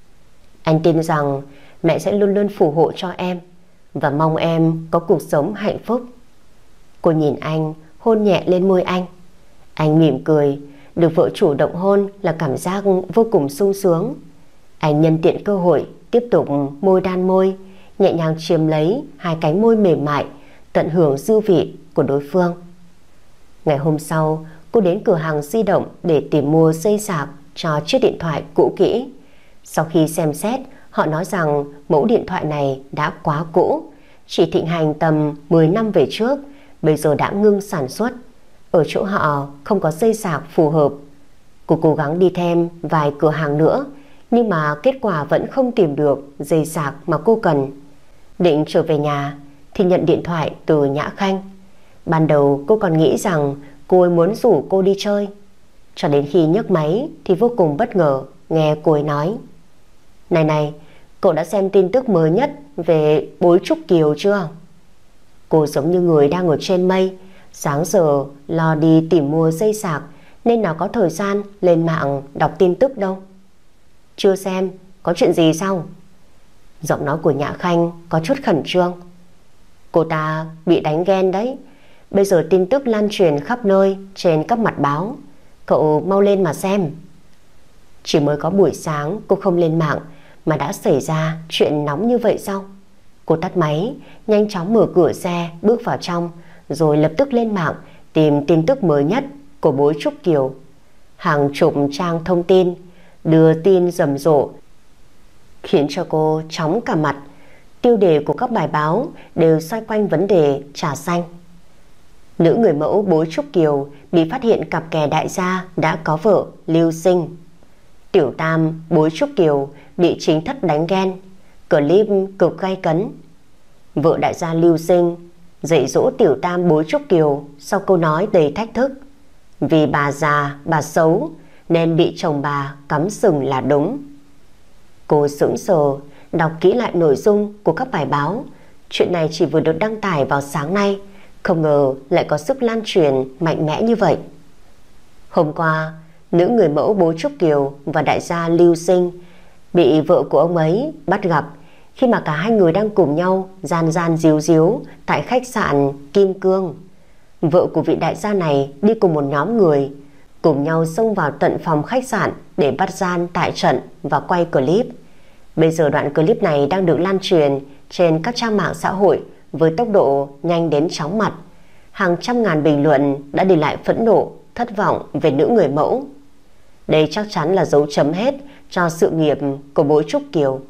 Anh tin rằng mẹ sẽ luôn luôn phù hộ cho em và mong em có cuộc sống hạnh phúc. Cô nhìn anh, hôn nhẹ lên môi anh. Anh mỉm cười. Được vợ chủ động hôn là cảm giác vô cùng sung sướng. Anh nhân tiện cơ hội tiếp tục môi đan môi, nhẹ nhàng chiếm lấy hai cánh môi mềm mại, tận hưởng dư vị của đối phương. Ngày hôm sau, cô đến cửa hàng di động để tìm mua dây sạc cho chiếc điện thoại cũ kỹ. Sau khi xem xét, họ nói rằng mẫu điện thoại này đã quá cũ, chỉ thịnh hành tầm 10 năm về trước, bây giờ đã ngưng sản xuất. Ở chỗ họ không có dây sạc phù hợp. Cô cố gắng đi thêm vài cửa hàng nữa, nhưng mà kết quả vẫn không tìm được dây sạc mà cô cần. Định trở về nhà thì nhận điện thoại từ Nhã Khanh. Ban đầu cô còn nghĩ rằng cô ấy muốn rủ cô đi chơi, cho đến khi nhấc máy thì vô cùng bất ngờ nghe cô ấy nói: Này này, cậu đã xem tin tức mới nhất về Bối Trúc Kiều chưa? Cô giống như người đang ở trên mây, sáng giờ lo đi tìm mua dây sạc nên nào có thời gian lên mạng đọc tin tức đâu. Chưa xem, có chuyện gì sao? Giọng nói của Nhã Khanh có chút khẩn trương. Cô ta bị đánh ghen đấy. Bây giờ tin tức lan truyền khắp nơi trên các mặt báo. Cậu mau lên mà xem. Chỉ mới có buổi sáng cô không lên mạng mà đã xảy ra chuyện nóng như vậy sao? Cô tắt máy, nhanh chóng mở cửa xe bước vào trong, rồi lập tức lên mạng tìm tin tức mới nhất của Bối Trúc Kiều. Hàng chục trang thông tin đưa tin rầm rộ khiến cho cô chóng cả mặt. Tiêu đề của các bài báo đều xoay quanh vấn đề trà xanh. Nữ người mẫu Bối Trúc Kiều bị phát hiện cặp kè đại gia đã có vợ Lưu Sinh. Tiểu tam Bối Trúc Kiều bị chính thất đánh ghen, clip cực gay cấn. Vợ đại gia Lưu Sinh dạy dỗ tiểu tam Bối Trúc Kiều sau câu nói đầy thách thức: vì bà già, bà xấu nên bị chồng bà cắm sừng là đúng. Cô sững sờ đọc kỹ lại nội dung của các bài báo. Chuyện này chỉ vừa được đăng tải vào sáng nay, không ngờ lại có sức lan truyền mạnh mẽ như vậy. Hôm qua, nữ người mẫu Bối Trúc Kiều và đại gia Lưu Sinh bị vợ của ông ấy bắt gặp khi mà cả hai người đang cùng nhau gian gian díu díu tại khách sạn Kim Cương. Vợ của vị đại gia này đi cùng một nhóm người, cùng nhau xông vào tận phòng khách sạn để bắt gian tại trận và quay clip. Bây giờ đoạn clip này đang được lan truyền trên các trang mạng xã hội với tốc độ nhanh đến chóng mặt. Hàng trăm ngàn bình luận đã để lại phẫn nộ, thất vọng về nữ người mẫu. Đây chắc chắn là dấu chấm hết cho sự nghiệp của Bối Trúc Kiều.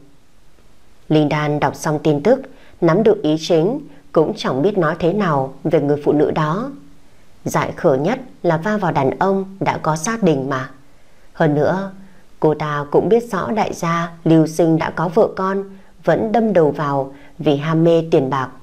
Linh Đan đọc xong tin tức, nắm được ý chính, cũng chẳng biết nói thế nào về người phụ nữ đó. Dại khờ nhất là va vào đàn ông đã có gia đình mà. Hơn nữa, cô ta cũng biết rõ đại gia Lưu Sinh đã có vợ con, vẫn đâm đầu vào vì ham mê tiền bạc.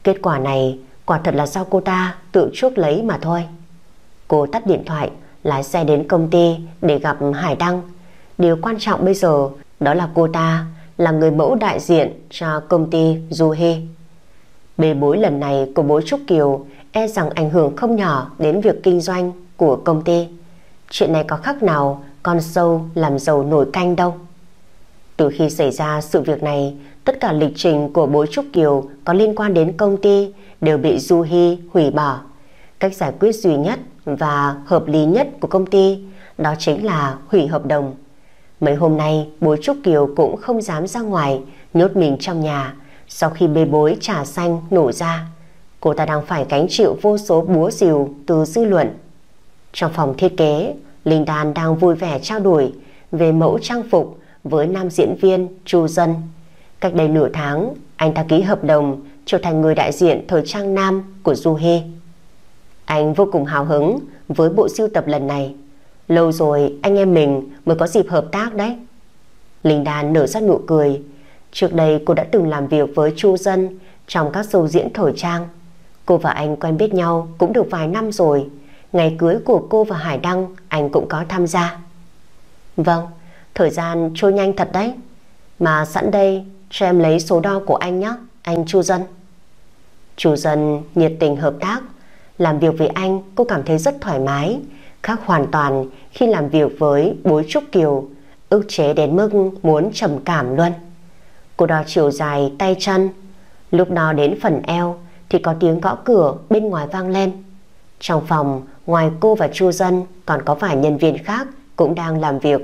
Kết quả này quả thật là do cô ta tự chuốc lấy mà thôi. Cô tắt điện thoại, lái xe đến công ty để gặp Hải Đăng. Điều quan trọng bây giờ đó là cô ta là người mẫu đại diện cho công ty Du Hy. Bê bối lần này của bố Trúc Kiều e rằng ảnh hưởng không nhỏ đến việc kinh doanh của công ty. Chuyện này có khác nào con sâu làm dầu nổi canh đâu. Từ khi xảy ra sự việc này, tất cả lịch trình của bố Trúc Kiều có liên quan đến công ty đều bị Du Hy hủy bỏ. Cách giải quyết duy nhất và hợp lý nhất của công ty đó chính là hủy hợp đồng. Mấy hôm nay bố Trúc Kiều cũng không dám ra ngoài, nhốt mình trong nhà. Sau khi bê bối trà xanh nổ ra, cô ta đang phải gánh chịu vô số búa rìu từ dư luận. Trong phòng thiết kế, Linh Đan đang vui vẻ trao đổi về mẫu trang phục với nam diễn viên Chu Dân. Cách đây nửa tháng, anh ta ký hợp đồng trở thành người đại diện thời trang nam của Du Hy. Anh vô cùng hào hứng với bộ sưu tập lần này. Lâu rồi anh em mình mới có dịp hợp tác đấy. Linh Đan nở ra nụ cười. Trước đây cô đã từng làm việc với Chu Dân trong các show diễn thời trang. Cô và anh quen biết nhau cũng được vài năm rồi. Ngày cưới của cô và Hải Đăng anh cũng có tham gia. Vâng, thời gian trôi nhanh thật đấy. Mà sẵn đây cho em lấy số đo của anh nhé, anh Chu Dân. Chu Dân nhiệt tình hợp tác. Làm việc với anh cô cảm thấy rất thoải mái, khác hoàn toàn khi làm việc với bối Trúc Kiều, ức chế đến mức muốn trầm cảm luôn. Cô đo chiều dài tay chân. Lúc đo đến phần eo thì có tiếng gõ cửa bên ngoài vang lên. Trong phòng, ngoài cô và Chu Dân còn có vài nhân viên khác cũng đang làm việc.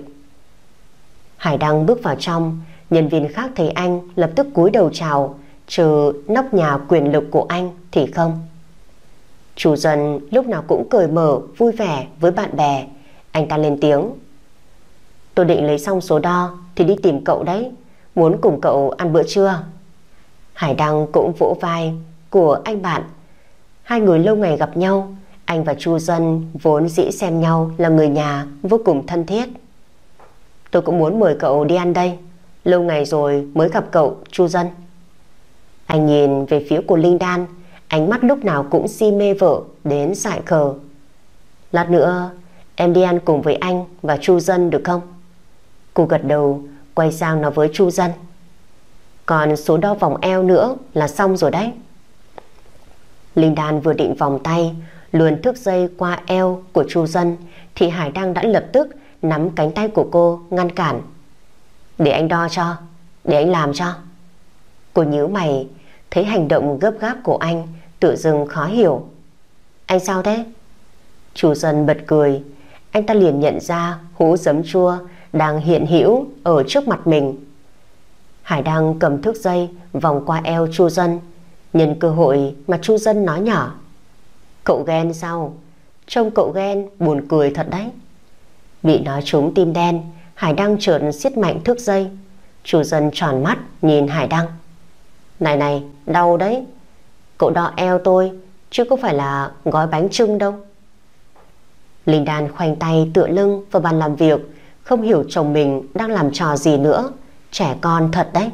Hải Đăng bước vào trong. Nhân viên khác thấy anh lập tức cúi đầu chào, trừ nóc nhà quyền lực của anh thì không. Chu Dân lúc nào cũng cởi mở vui vẻ với bạn bè. Anh ta lên tiếng: Tôi định lấy xong số đo thì đi tìm cậu đấy, muốn cùng cậu ăn bữa trưa. Hải Đăng cũng vỗ vai của anh bạn. Hai người lâu ngày gặp nhau, anh và Chu Dân vốn dĩ xem nhau là người nhà vô cùng thân thiết. Tôi cũng muốn mời cậu đi ăn đây, lâu ngày rồi mới gặp cậu, Chu Dân. Anh nhìn về phía của Linh Đan, ánh mắt lúc nào cũng si mê vợ đến dại khờ. Lát nữa em đi ăn cùng với anh và Chu Dân được không? Cô gật đầu, quay sang nói với Chu Dân: Còn số đo vòng eo nữa là xong rồi đấy. Linh Đan vừa định vòng tay luồn thước dây qua eo của Chu Dân thì Hải Đăng đã lập tức nắm cánh tay của cô ngăn cản. Để anh đo cho, để anh làm cho. Cô nhíu mày, thấy hành động gấp gáp của anh tự dưng khó hiểu. Anh sao thế? Chu Dân bật cười. Anh ta liền nhận ra hũ giấm chua đang hiện hữu ở trước mặt mình. Hải Đăng cầm thước dây vòng qua eo Chu Dân, nhân cơ hội mà Chu Dân nói nhỏ: Cậu ghen sao? Trông cậu ghen buồn cười thật đấy. Bị nói trúng tim đen, Hải Đăng chợt siết mạnh thước dây. Chu Dân tròn mắt nhìn Hải Đăng: Này này, đau đấy. Cậu đo eo tôi chứ không phải là gói bánh chưng đâu. Linh Đan khoanh tay tựa lưng vào bàn làm việc, không hiểu chồng mình đang làm trò gì nữa. Trẻ con thật đấy.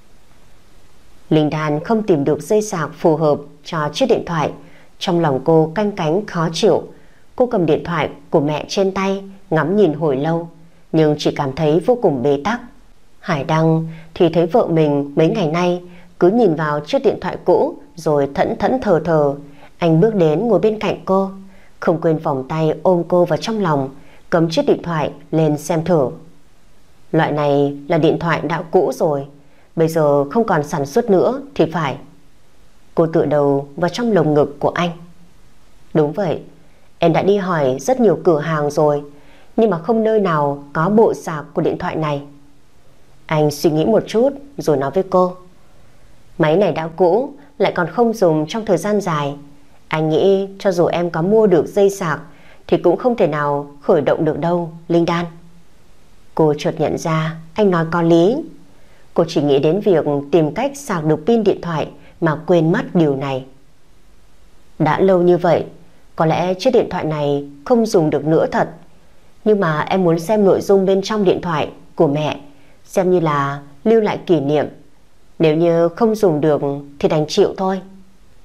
Linh Đan không tìm được dây sạc phù hợp cho chiếc điện thoại. Trong lòng cô canh cánh khó chịu. Cô cầm điện thoại của mẹ trên tay, ngắm nhìn hồi lâu, nhưng chỉ cảm thấy vô cùng bế tắc. Hải Đăng thì thấy vợ mình mấy ngày nay cứ nhìn vào chiếc điện thoại cũ rồi thẫn thẫn thờ thờ. Anh bước đến ngồi bên cạnh cô, không quên vòng tay ôm cô vào trong lòng, cầm chiếc điện thoại lên xem thử. Loại này là điện thoại đã cũ rồi, bây giờ không còn sản xuất nữa thì phải. Cô tựa đầu vào trong lồng ngực của anh. Đúng vậy, em đã đi hỏi rất nhiều cửa hàng rồi, nhưng mà không nơi nào có bộ sạc của điện thoại này. Anh suy nghĩ một chút rồi nói với cô: Máy này đã cũ, lại còn không dùng trong thời gian dài. Anh nghĩ cho dù em có mua được dây sạc thì cũng không thể nào khởi động được đâu, Linh Đan. Cô chợt nhận ra anh nói có lý. Cô chỉ nghĩ đến việc tìm cách sạc được pin điện thoại mà quên mất điều này. Đã lâu như vậy, có lẽ chiếc điện thoại này không dùng được nữa thật. Nhưng mà em muốn xem nội dung bên trong điện thoại của mẹ, xem như là lưu lại kỷ niệm. Nếu như không dùng được thì đành chịu thôi.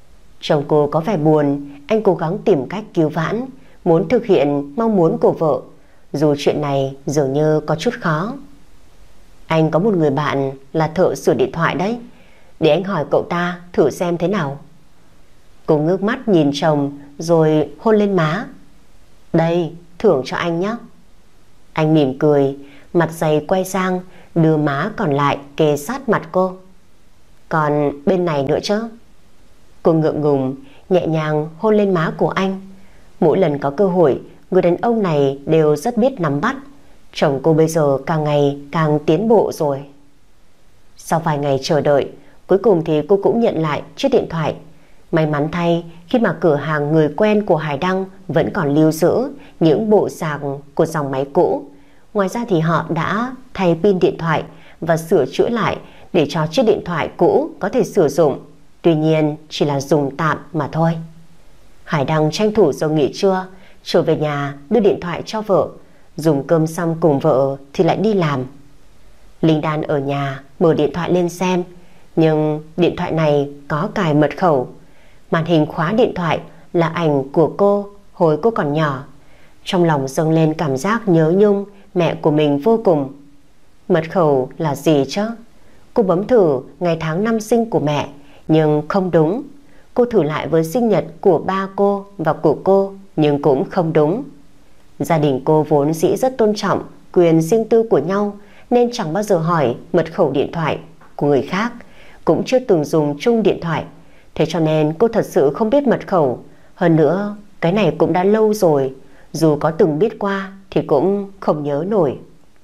Chồng cô có vẻ buồn, anh cố gắng tìm cách cứu vãn, muốn thực hiện mong muốn của vợ, dù chuyện này dường như có chút khó. Anh có một người bạn là thợ sửa điện thoại đấy, để anh hỏi cậu ta thử xem thế nào. Cô ngước mắt nhìn chồng rồi hôn lên má. Đây, thưởng cho anh nhé. Anh mỉm cười, mặt dày quay sang, đưa má còn lại kề sát mặt cô. Còn bên này nữa chứ? Cô ngượng ngùng nhẹ nhàng hôn lên má của anh. Mỗi lần có cơ hội, người đàn ông này đều rất biết nắm bắt. Chồng cô bây giờ càng ngày càng tiến bộ rồi. Sau vài ngày chờ đợi, cuối cùng thì cô cũng nhận lại chiếc điện thoại. May mắn thay, khi mà cửa hàng người quen của Hải Đăng vẫn còn lưu giữ những bộ sạc của dòng máy cũ. Ngoài ra thì họ đã thay pin điện thoại và sửa chữa lại để cho chiếc điện thoại cũ có thể sử dụng. Tuy nhiên chỉ là dùng tạm mà thôi. Hải Đăng tranh thủ giờ nghỉ trưa, trở về nhà đưa điện thoại cho vợ. Dùng cơm xong cùng vợ thì lại đi làm. Linh Đan ở nhà mở điện thoại lên xem, nhưng điện thoại này có cài mật khẩu. Màn hình khóa điện thoại là ảnh của cô hồi cô còn nhỏ. Trong lòng dâng lên cảm giác nhớ nhung mẹ của mình vô cùng. Mật khẩu là gì chứ? Cô bấm thử ngày tháng năm sinh của mẹ, nhưng không đúng. Cô thử lại với sinh nhật của ba cô và của cô, nhưng cũng không đúng. Gia đình cô vốn dĩ rất tôn trọng quyền riêng tư của nhau, nên chẳng bao giờ hỏi mật khẩu điện thoại của người khác, cũng chưa từng dùng chung điện thoại. Thế cho nên cô thật sự không biết mật khẩu. Hơn nữa, cái này cũng đã lâu rồi, dù có từng biết qua thì cũng không nhớ nổi.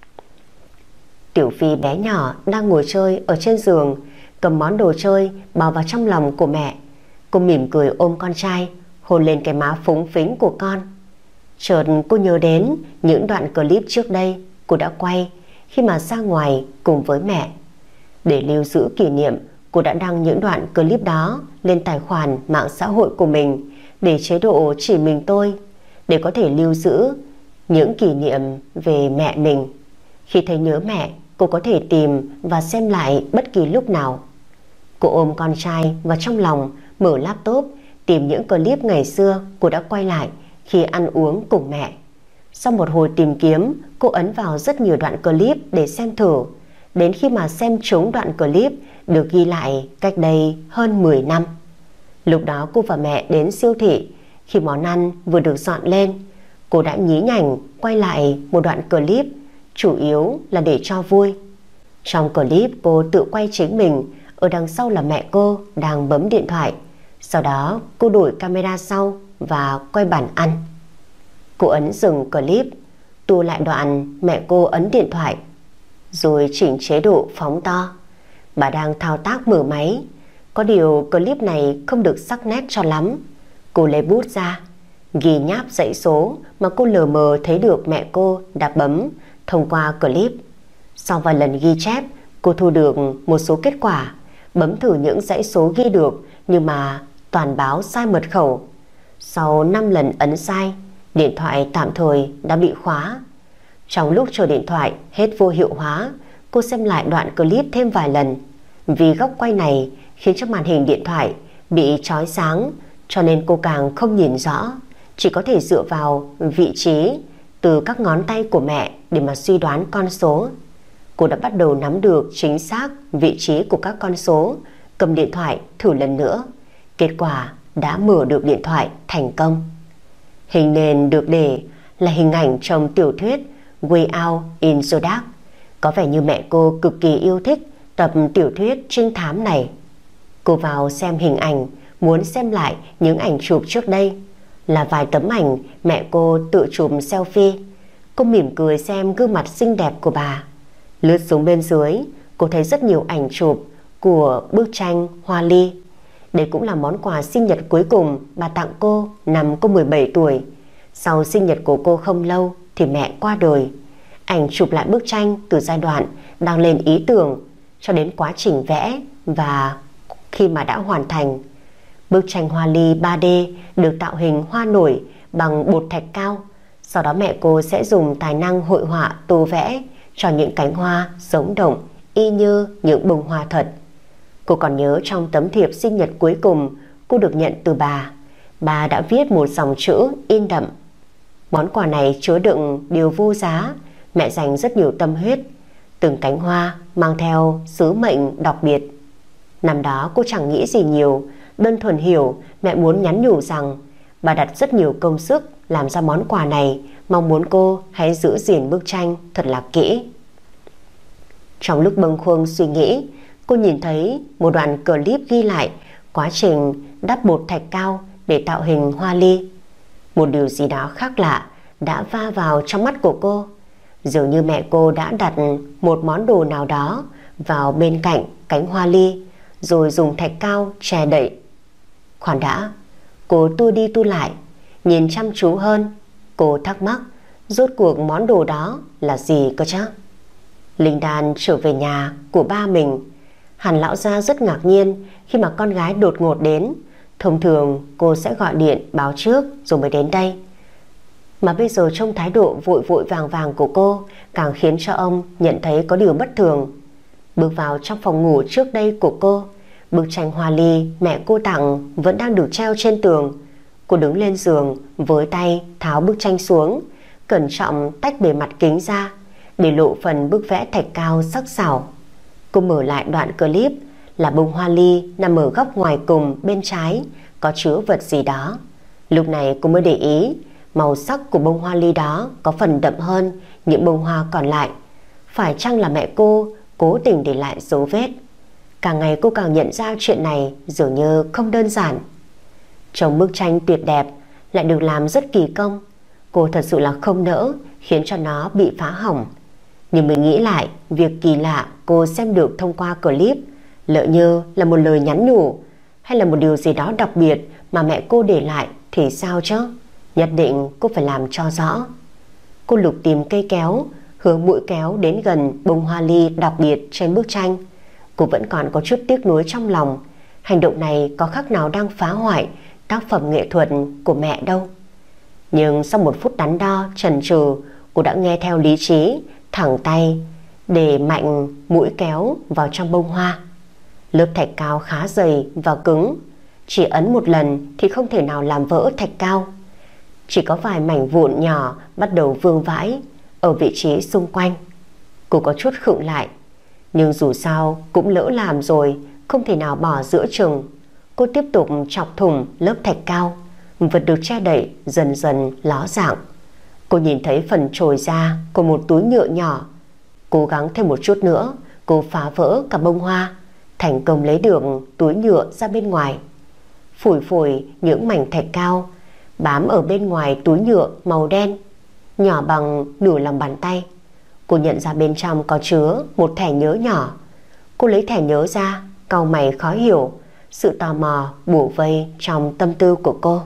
Tiểu Phi bé nhỏ đang ngồi chơi ở trên giường, cầm món đồ chơi bao vào trong lòng của mẹ. Cô mỉm cười ôm con trai, hôn lên cái má phúng phính của con. Chợt cô nhớ đến những đoạn clip trước đây cô đã quay khi mà ra ngoài cùng với mẹ. Để lưu giữ kỷ niệm, cô đã đăng những đoạn clip đó lên tài khoản mạng xã hội của mình để chế độ chỉ mình tôi, để có thể lưu giữ những kỷ niệm về mẹ mình. Khi thấy nhớ mẹ, cô có thể tìm và xem lại bất kỳ lúc nào. Cô ôm con trai vào trong lòng, mở laptop tìm những clip ngày xưa cô đã quay lại khi ăn uống cùng mẹ. Sau một hồi tìm kiếm, cô ấn vào rất nhiều đoạn clip để xem thử. Đến khi mà xem trúng đoạn clip được ghi lại cách đây hơn 10 năm. Lúc đó cô và mẹ đến siêu thị. Khi món ăn vừa được dọn lên, cô đã nhí nhảnh quay lại một đoạn clip, chủ yếu là để cho vui. Trong clip cô tự quay chính mình, ở đằng sau là mẹ cô đang bấm điện thoại. Sau đó cô đổi camera sau và quay bàn ăn. Cô ấn dừng clip, tua lại đoạn mẹ cô ấn điện thoại, rồi chỉnh chế độ phóng to. Bà đang thao tác mở máy. Có điều clip này không được sắc nét cho lắm. Cô lấy bút ra, ghi nháp dãy số mà cô lờ mờ thấy được mẹ cô đã bấm thông qua clip. Sau vài lần ghi chép, cô thu được một số kết quả. Bấm thử những dãy số ghi được, nhưng mà toàn báo sai mật khẩu. Sau 5 lần ấn sai, điện thoại tạm thời đã bị khóa. Trong lúc chờ điện thoại hết vô hiệu hóa, cô xem lại đoạn clip thêm vài lần. Vì góc quay này khiến cho màn hình điện thoại bị chói sáng, cho nên cô càng không nhìn rõ, chỉ có thể dựa vào vị trí từ các ngón tay của mẹ để mà suy đoán con số. Cô đã bắt đầu nắm được chính xác vị trí của các con số. Cầm điện thoại thử lần nữa. Kết quả đã mở được điện thoại thành công. Hình nền được để là hình ảnh trong tiểu thuyết Way Out in the Dark. Có vẻ như mẹ cô cực kỳ yêu thích tập tiểu thuyết trinh thám này. Cô vào xem hình ảnh, muốn xem lại những ảnh chụp trước đây. Là vài tấm ảnh mẹ cô tự chụp selfie. Cô mỉm cười xem gương mặt xinh đẹp của bà. Lướt xuống bên dưới, cô thấy rất nhiều ảnh chụp của bức tranh hoa ly. Đây cũng là món quà sinh nhật cuối cùng bà tặng cô năm cô 17 tuổi. Sau sinh nhật của cô không lâu thì mẹ qua đời. Ảnh chụp lại bức tranh từ giai đoạn đang lên ý tưởng cho đến quá trình vẽ, và khi mà đã hoàn thành. Bức tranh hoa ly 3D được tạo hình hoa nổi bằng bột thạch cao. Sau đó mẹ cô sẽ dùng tài năng hội họa tô vẽ cho những cánh hoa sống động y như những bông hoa thật. Cô còn nhớ trong tấm thiệp sinh nhật cuối cùng cô được nhận từ bà. Bà đã viết một dòng chữ in đậm. Món quà này chứa đựng điều vô giá, mẹ dành rất nhiều tâm huyết. Từng cánh hoa mang theo sứ mệnh đặc biệt. Năm đó cô chẳng nghĩ gì nhiều, đơn thuần hiểu mẹ muốn nhắn nhủ rằng bà đặt rất nhiều công sức làm ra món quà này, mong muốn cô hãy giữ gìn bức tranh thật là kỹ. Trong lúc bâng khuâng suy nghĩ, cô nhìn thấy một đoạn clip ghi lại quá trình đắp bột thạch cao để tạo hình hoa ly. Một điều gì đó khác lạ đã va vào trong mắt của cô. Dường như mẹ cô đã đặt một món đồ nào đó vào bên cạnh cánh hoa ly, rồi dùng thạch cao che đậy. Khoan đã, cô tua đi tua lại, nhìn chăm chú hơn. Cô thắc mắc rốt cuộc món đồ đó là gì cơ chứ? Linh Đan trở về nhà của ba mình. Hàn lão gia rất ngạc nhiên khi mà con gái đột ngột đến. Thông thường cô sẽ gọi điện báo trước rồi mới đến đây, mà bây giờ trong thái độ vội vội vàng vàng của cô càng khiến cho ông nhận thấy có điều bất thường. Bước vào trong phòng ngủ trước đây của cô, bức tranh hoa ly mẹ cô tặng vẫn đang được treo trên tường. Cô đứng lên giường với tay tháo bức tranh xuống, cẩn trọng tách bề mặt kính ra để lộ phần bức vẽ thạch cao sắc sảo. Cô mở lại đoạn clip là bông hoa ly nằm ở góc ngoài cùng bên trái, có chứa vật gì đó. Lúc này cô mới để ý màu sắc của bông hoa ly đó có phần đậm hơn những bông hoa còn lại. Phải chăng là mẹ cô cố tình để lại dấu vết? Càng ngày cô càng nhận ra chuyện này dường như không đơn giản. Trong bức tranh tuyệt đẹp lại được làm rất kỳ công. Cô thật sự là không nỡ khiến cho nó bị phá hỏng. Nhưng mình nghĩ lại, việc kỳ lạ cô xem được thông qua clip lỡ như là một lời nhắn nhủ hay là một điều gì đó đặc biệt mà mẹ cô để lại thì sao chứ? Nhất định cô phải làm cho rõ. Cô lục tìm cây kéo, hướng mũi kéo đến gần bông hoa ly đặc biệt trên bức tranh. Cô vẫn còn có chút tiếc nuối trong lòng. Hành động này có khác nào đang phá hoại tác phẩm nghệ thuật của mẹ đâu. Nhưng sau một phút đắn đo chần chừ, cô đã nghe theo lý trí, thẳng tay để mạnh mũi kéo vào trong bông hoa. Lớp thạch cao khá dày và cứng, chỉ ấn một lần thì không thể nào làm vỡ thạch cao. Chỉ có vài mảnh vụn nhỏ bắt đầu vương vãi ở vị trí xung quanh. Cô có chút khựng lại, nhưng dù sao cũng lỡ làm rồi, không thể nào bỏ giữa chừng. Cô tiếp tục chọc thủng lớp thạch cao, vật được che đậy dần dần ló dạng. Cô nhìn thấy phần trồi ra của một túi nhựa nhỏ. Cố gắng thêm một chút nữa, cô phá vỡ cả bông hoa, thành công lấy được túi nhựa ra bên ngoài. Phủi phủi những mảnh thạch cao bám ở bên ngoài túi nhựa màu đen, nhỏ bằng nửa lòng bàn tay. Cô nhận ra bên trong có chứa một thẻ nhớ nhỏ. Cô lấy thẻ nhớ ra, cau mày khó hiểu. Sự tò mò bủa vây trong tâm tư của cô.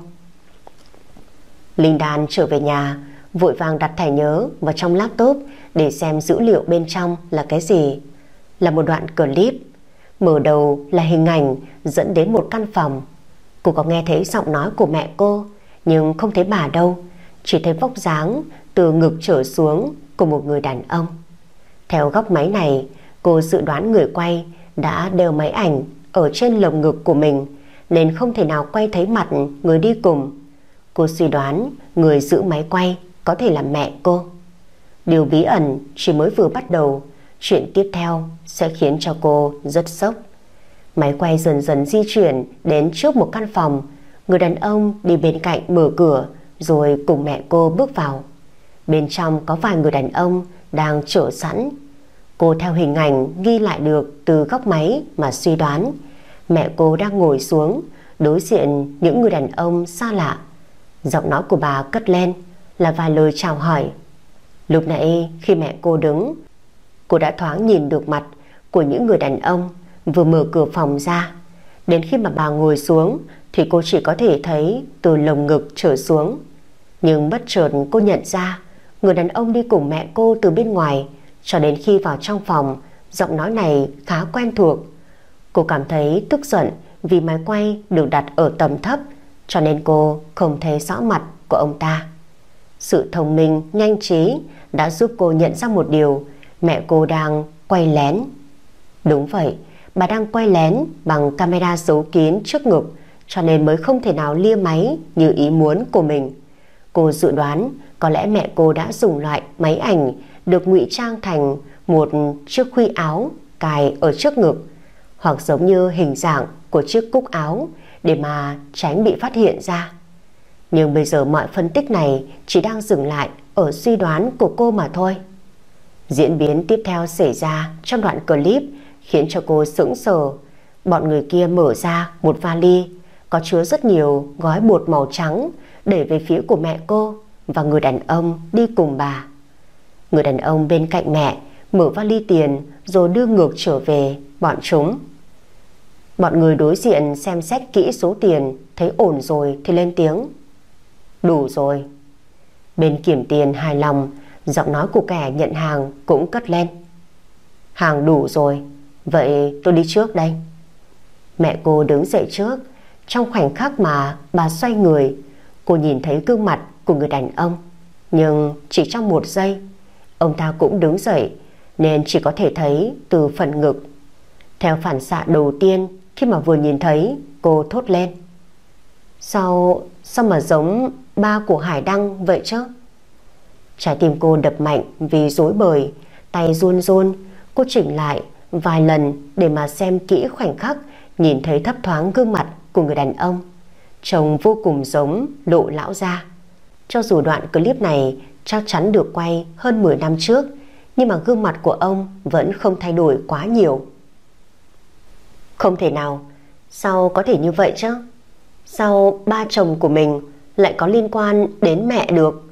Linh Đan trở về nhà, vội vàng đặt thẻ nhớ vào trong laptop để xem dữ liệu bên trong là cái gì. Là một đoạn clip. Mở đầu là hình ảnh dẫn đến một căn phòng. Cô có nghe thấy giọng nói của mẹ cô, nhưng không thấy bà đâu. Chỉ thấy vóc dáng từ ngực trở xuống của một người đàn ông. Theo góc máy này, cô dự đoán người quay đã đeo máy ảnh ở trên lồng ngực của mình, nên không thể nào quay thấy mặt người đi cùng. Cô suy đoán người giữ máy quay có thể là mẹ cô. Điều bí ẩn chỉ mới vừa bắt đầu. Chuyện tiếp theo sẽ khiến cho cô rất sốc. Máy quay dần dần di chuyển đến trước một căn phòng. Người đàn ông đi bên cạnh mở cửa, rồi cùng mẹ cô bước vào. Bên trong có vài người đàn ông đang chờ sẵn. Cô theo hình ảnh ghi lại được từ góc máy mà suy đoán mẹ cô đang ngồi xuống đối diện những người đàn ông xa lạ. Giọng nói của bà cất lên là vài lời chào hỏi. Lúc nãy khi mẹ cô đứng, cô đã thoáng nhìn được mặt của những người đàn ông vừa mở cửa phòng ra. Đến khi mà bà ngồi xuống thì cô chỉ có thể thấy từ lồng ngực trở xuống. Nhưng bất chợt cô nhận ra người đàn ông đi cùng mẹ cô từ bên ngoài. Cho đến khi vào trong phòng, giọng nói này khá quen thuộc. Cô cảm thấy tức giận vì máy quay được đặt ở tầm thấp, cho nên cô không thấy rõ mặt của ông ta. Sự thông minh, nhanh trí đã giúp cô nhận ra một điều: mẹ cô đang quay lén. Đúng vậy, bà đang quay lén bằng camera giấu kín trước ngực, cho nên mới không thể nào lia máy như ý muốn của mình. Cô dự đoán có lẽ mẹ cô đã dùng loại máy ảnh được ngụy trang thành một chiếc khuy áo cài ở trước ngực, hoặc giống như hình dạng của chiếc cúc áo để mà tránh bị phát hiện ra. Nhưng bây giờ mọi phân tích này chỉ đang dừng lại ở suy đoán của cô mà thôi. Diễn biến tiếp theo xảy ra trong đoạn clip khiến cho cô sững sờ. Bọn người kia mở ra một vali có chứa rất nhiều gói bột màu trắng đẩy về phía của mẹ cô và người đàn ông đi cùng bà. Người đàn ông bên cạnh mẹ mở vali tiền rồi đưa ngược trở về bọn chúng. Bọn người đối diện xem xét kỹ số tiền, thấy ổn rồi thì lên tiếng: đủ rồi. Bên kiểm tiền hài lòng, giọng nói của kẻ nhận hàng cũng cất lên: hàng đủ rồi, vậy tôi đi trước đây. Mẹ cô đứng dậy trước. Trong khoảnh khắc mà bà xoay người, cô nhìn thấy gương mặt của người đàn ông. Nhưng chỉ trong một giây, ông ta cũng đứng dậy, nên chỉ có thể thấy từ phần ngực. Theo phản xạ đầu tiên, khi mà vừa nhìn thấy, cô thốt lên: Sao mà giống ba của Hải Đăng vậy chứ? Trái tim cô đập mạnh vì rối bời, tay run run. Cô chỉnh lại vài lần để mà xem kỹ khoảnh khắc nhìn thấy thấp thoáng gương mặt của người đàn ông, trông vô cùng giống Lộ lão gia. Cho dù đoạn clip này chắc chắn được quay hơn 10 năm trước, nhưng mà gương mặt của ông vẫn không thay đổi quá nhiều. Không thể nào, sao có thể như vậy chứ? Sao ba chồng của mình lại có liên quan đến mẹ được?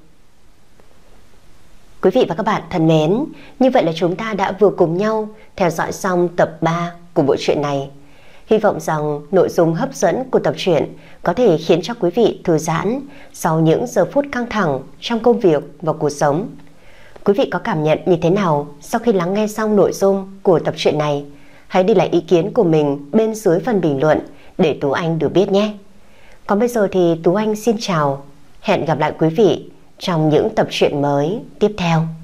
Quý vị và các bạn thân mến, như vậy là chúng ta đã vừa cùng nhau theo dõi xong tập 3 của bộ truyện này. Hy vọng rằng nội dung hấp dẫn của tập truyện có thể khiến cho quý vị thư giãn sau những giờ phút căng thẳng trong công việc và cuộc sống. Quý vị có cảm nhận như thế nào sau khi lắng nghe xong nội dung của tập truyện này? Hãy để lại ý kiến của mình bên dưới phần bình luận để Tú Anh được biết nhé. Còn bây giờ thì Tú Anh xin chào. Hẹn gặp lại quý vị trong những tập truyện mới tiếp theo.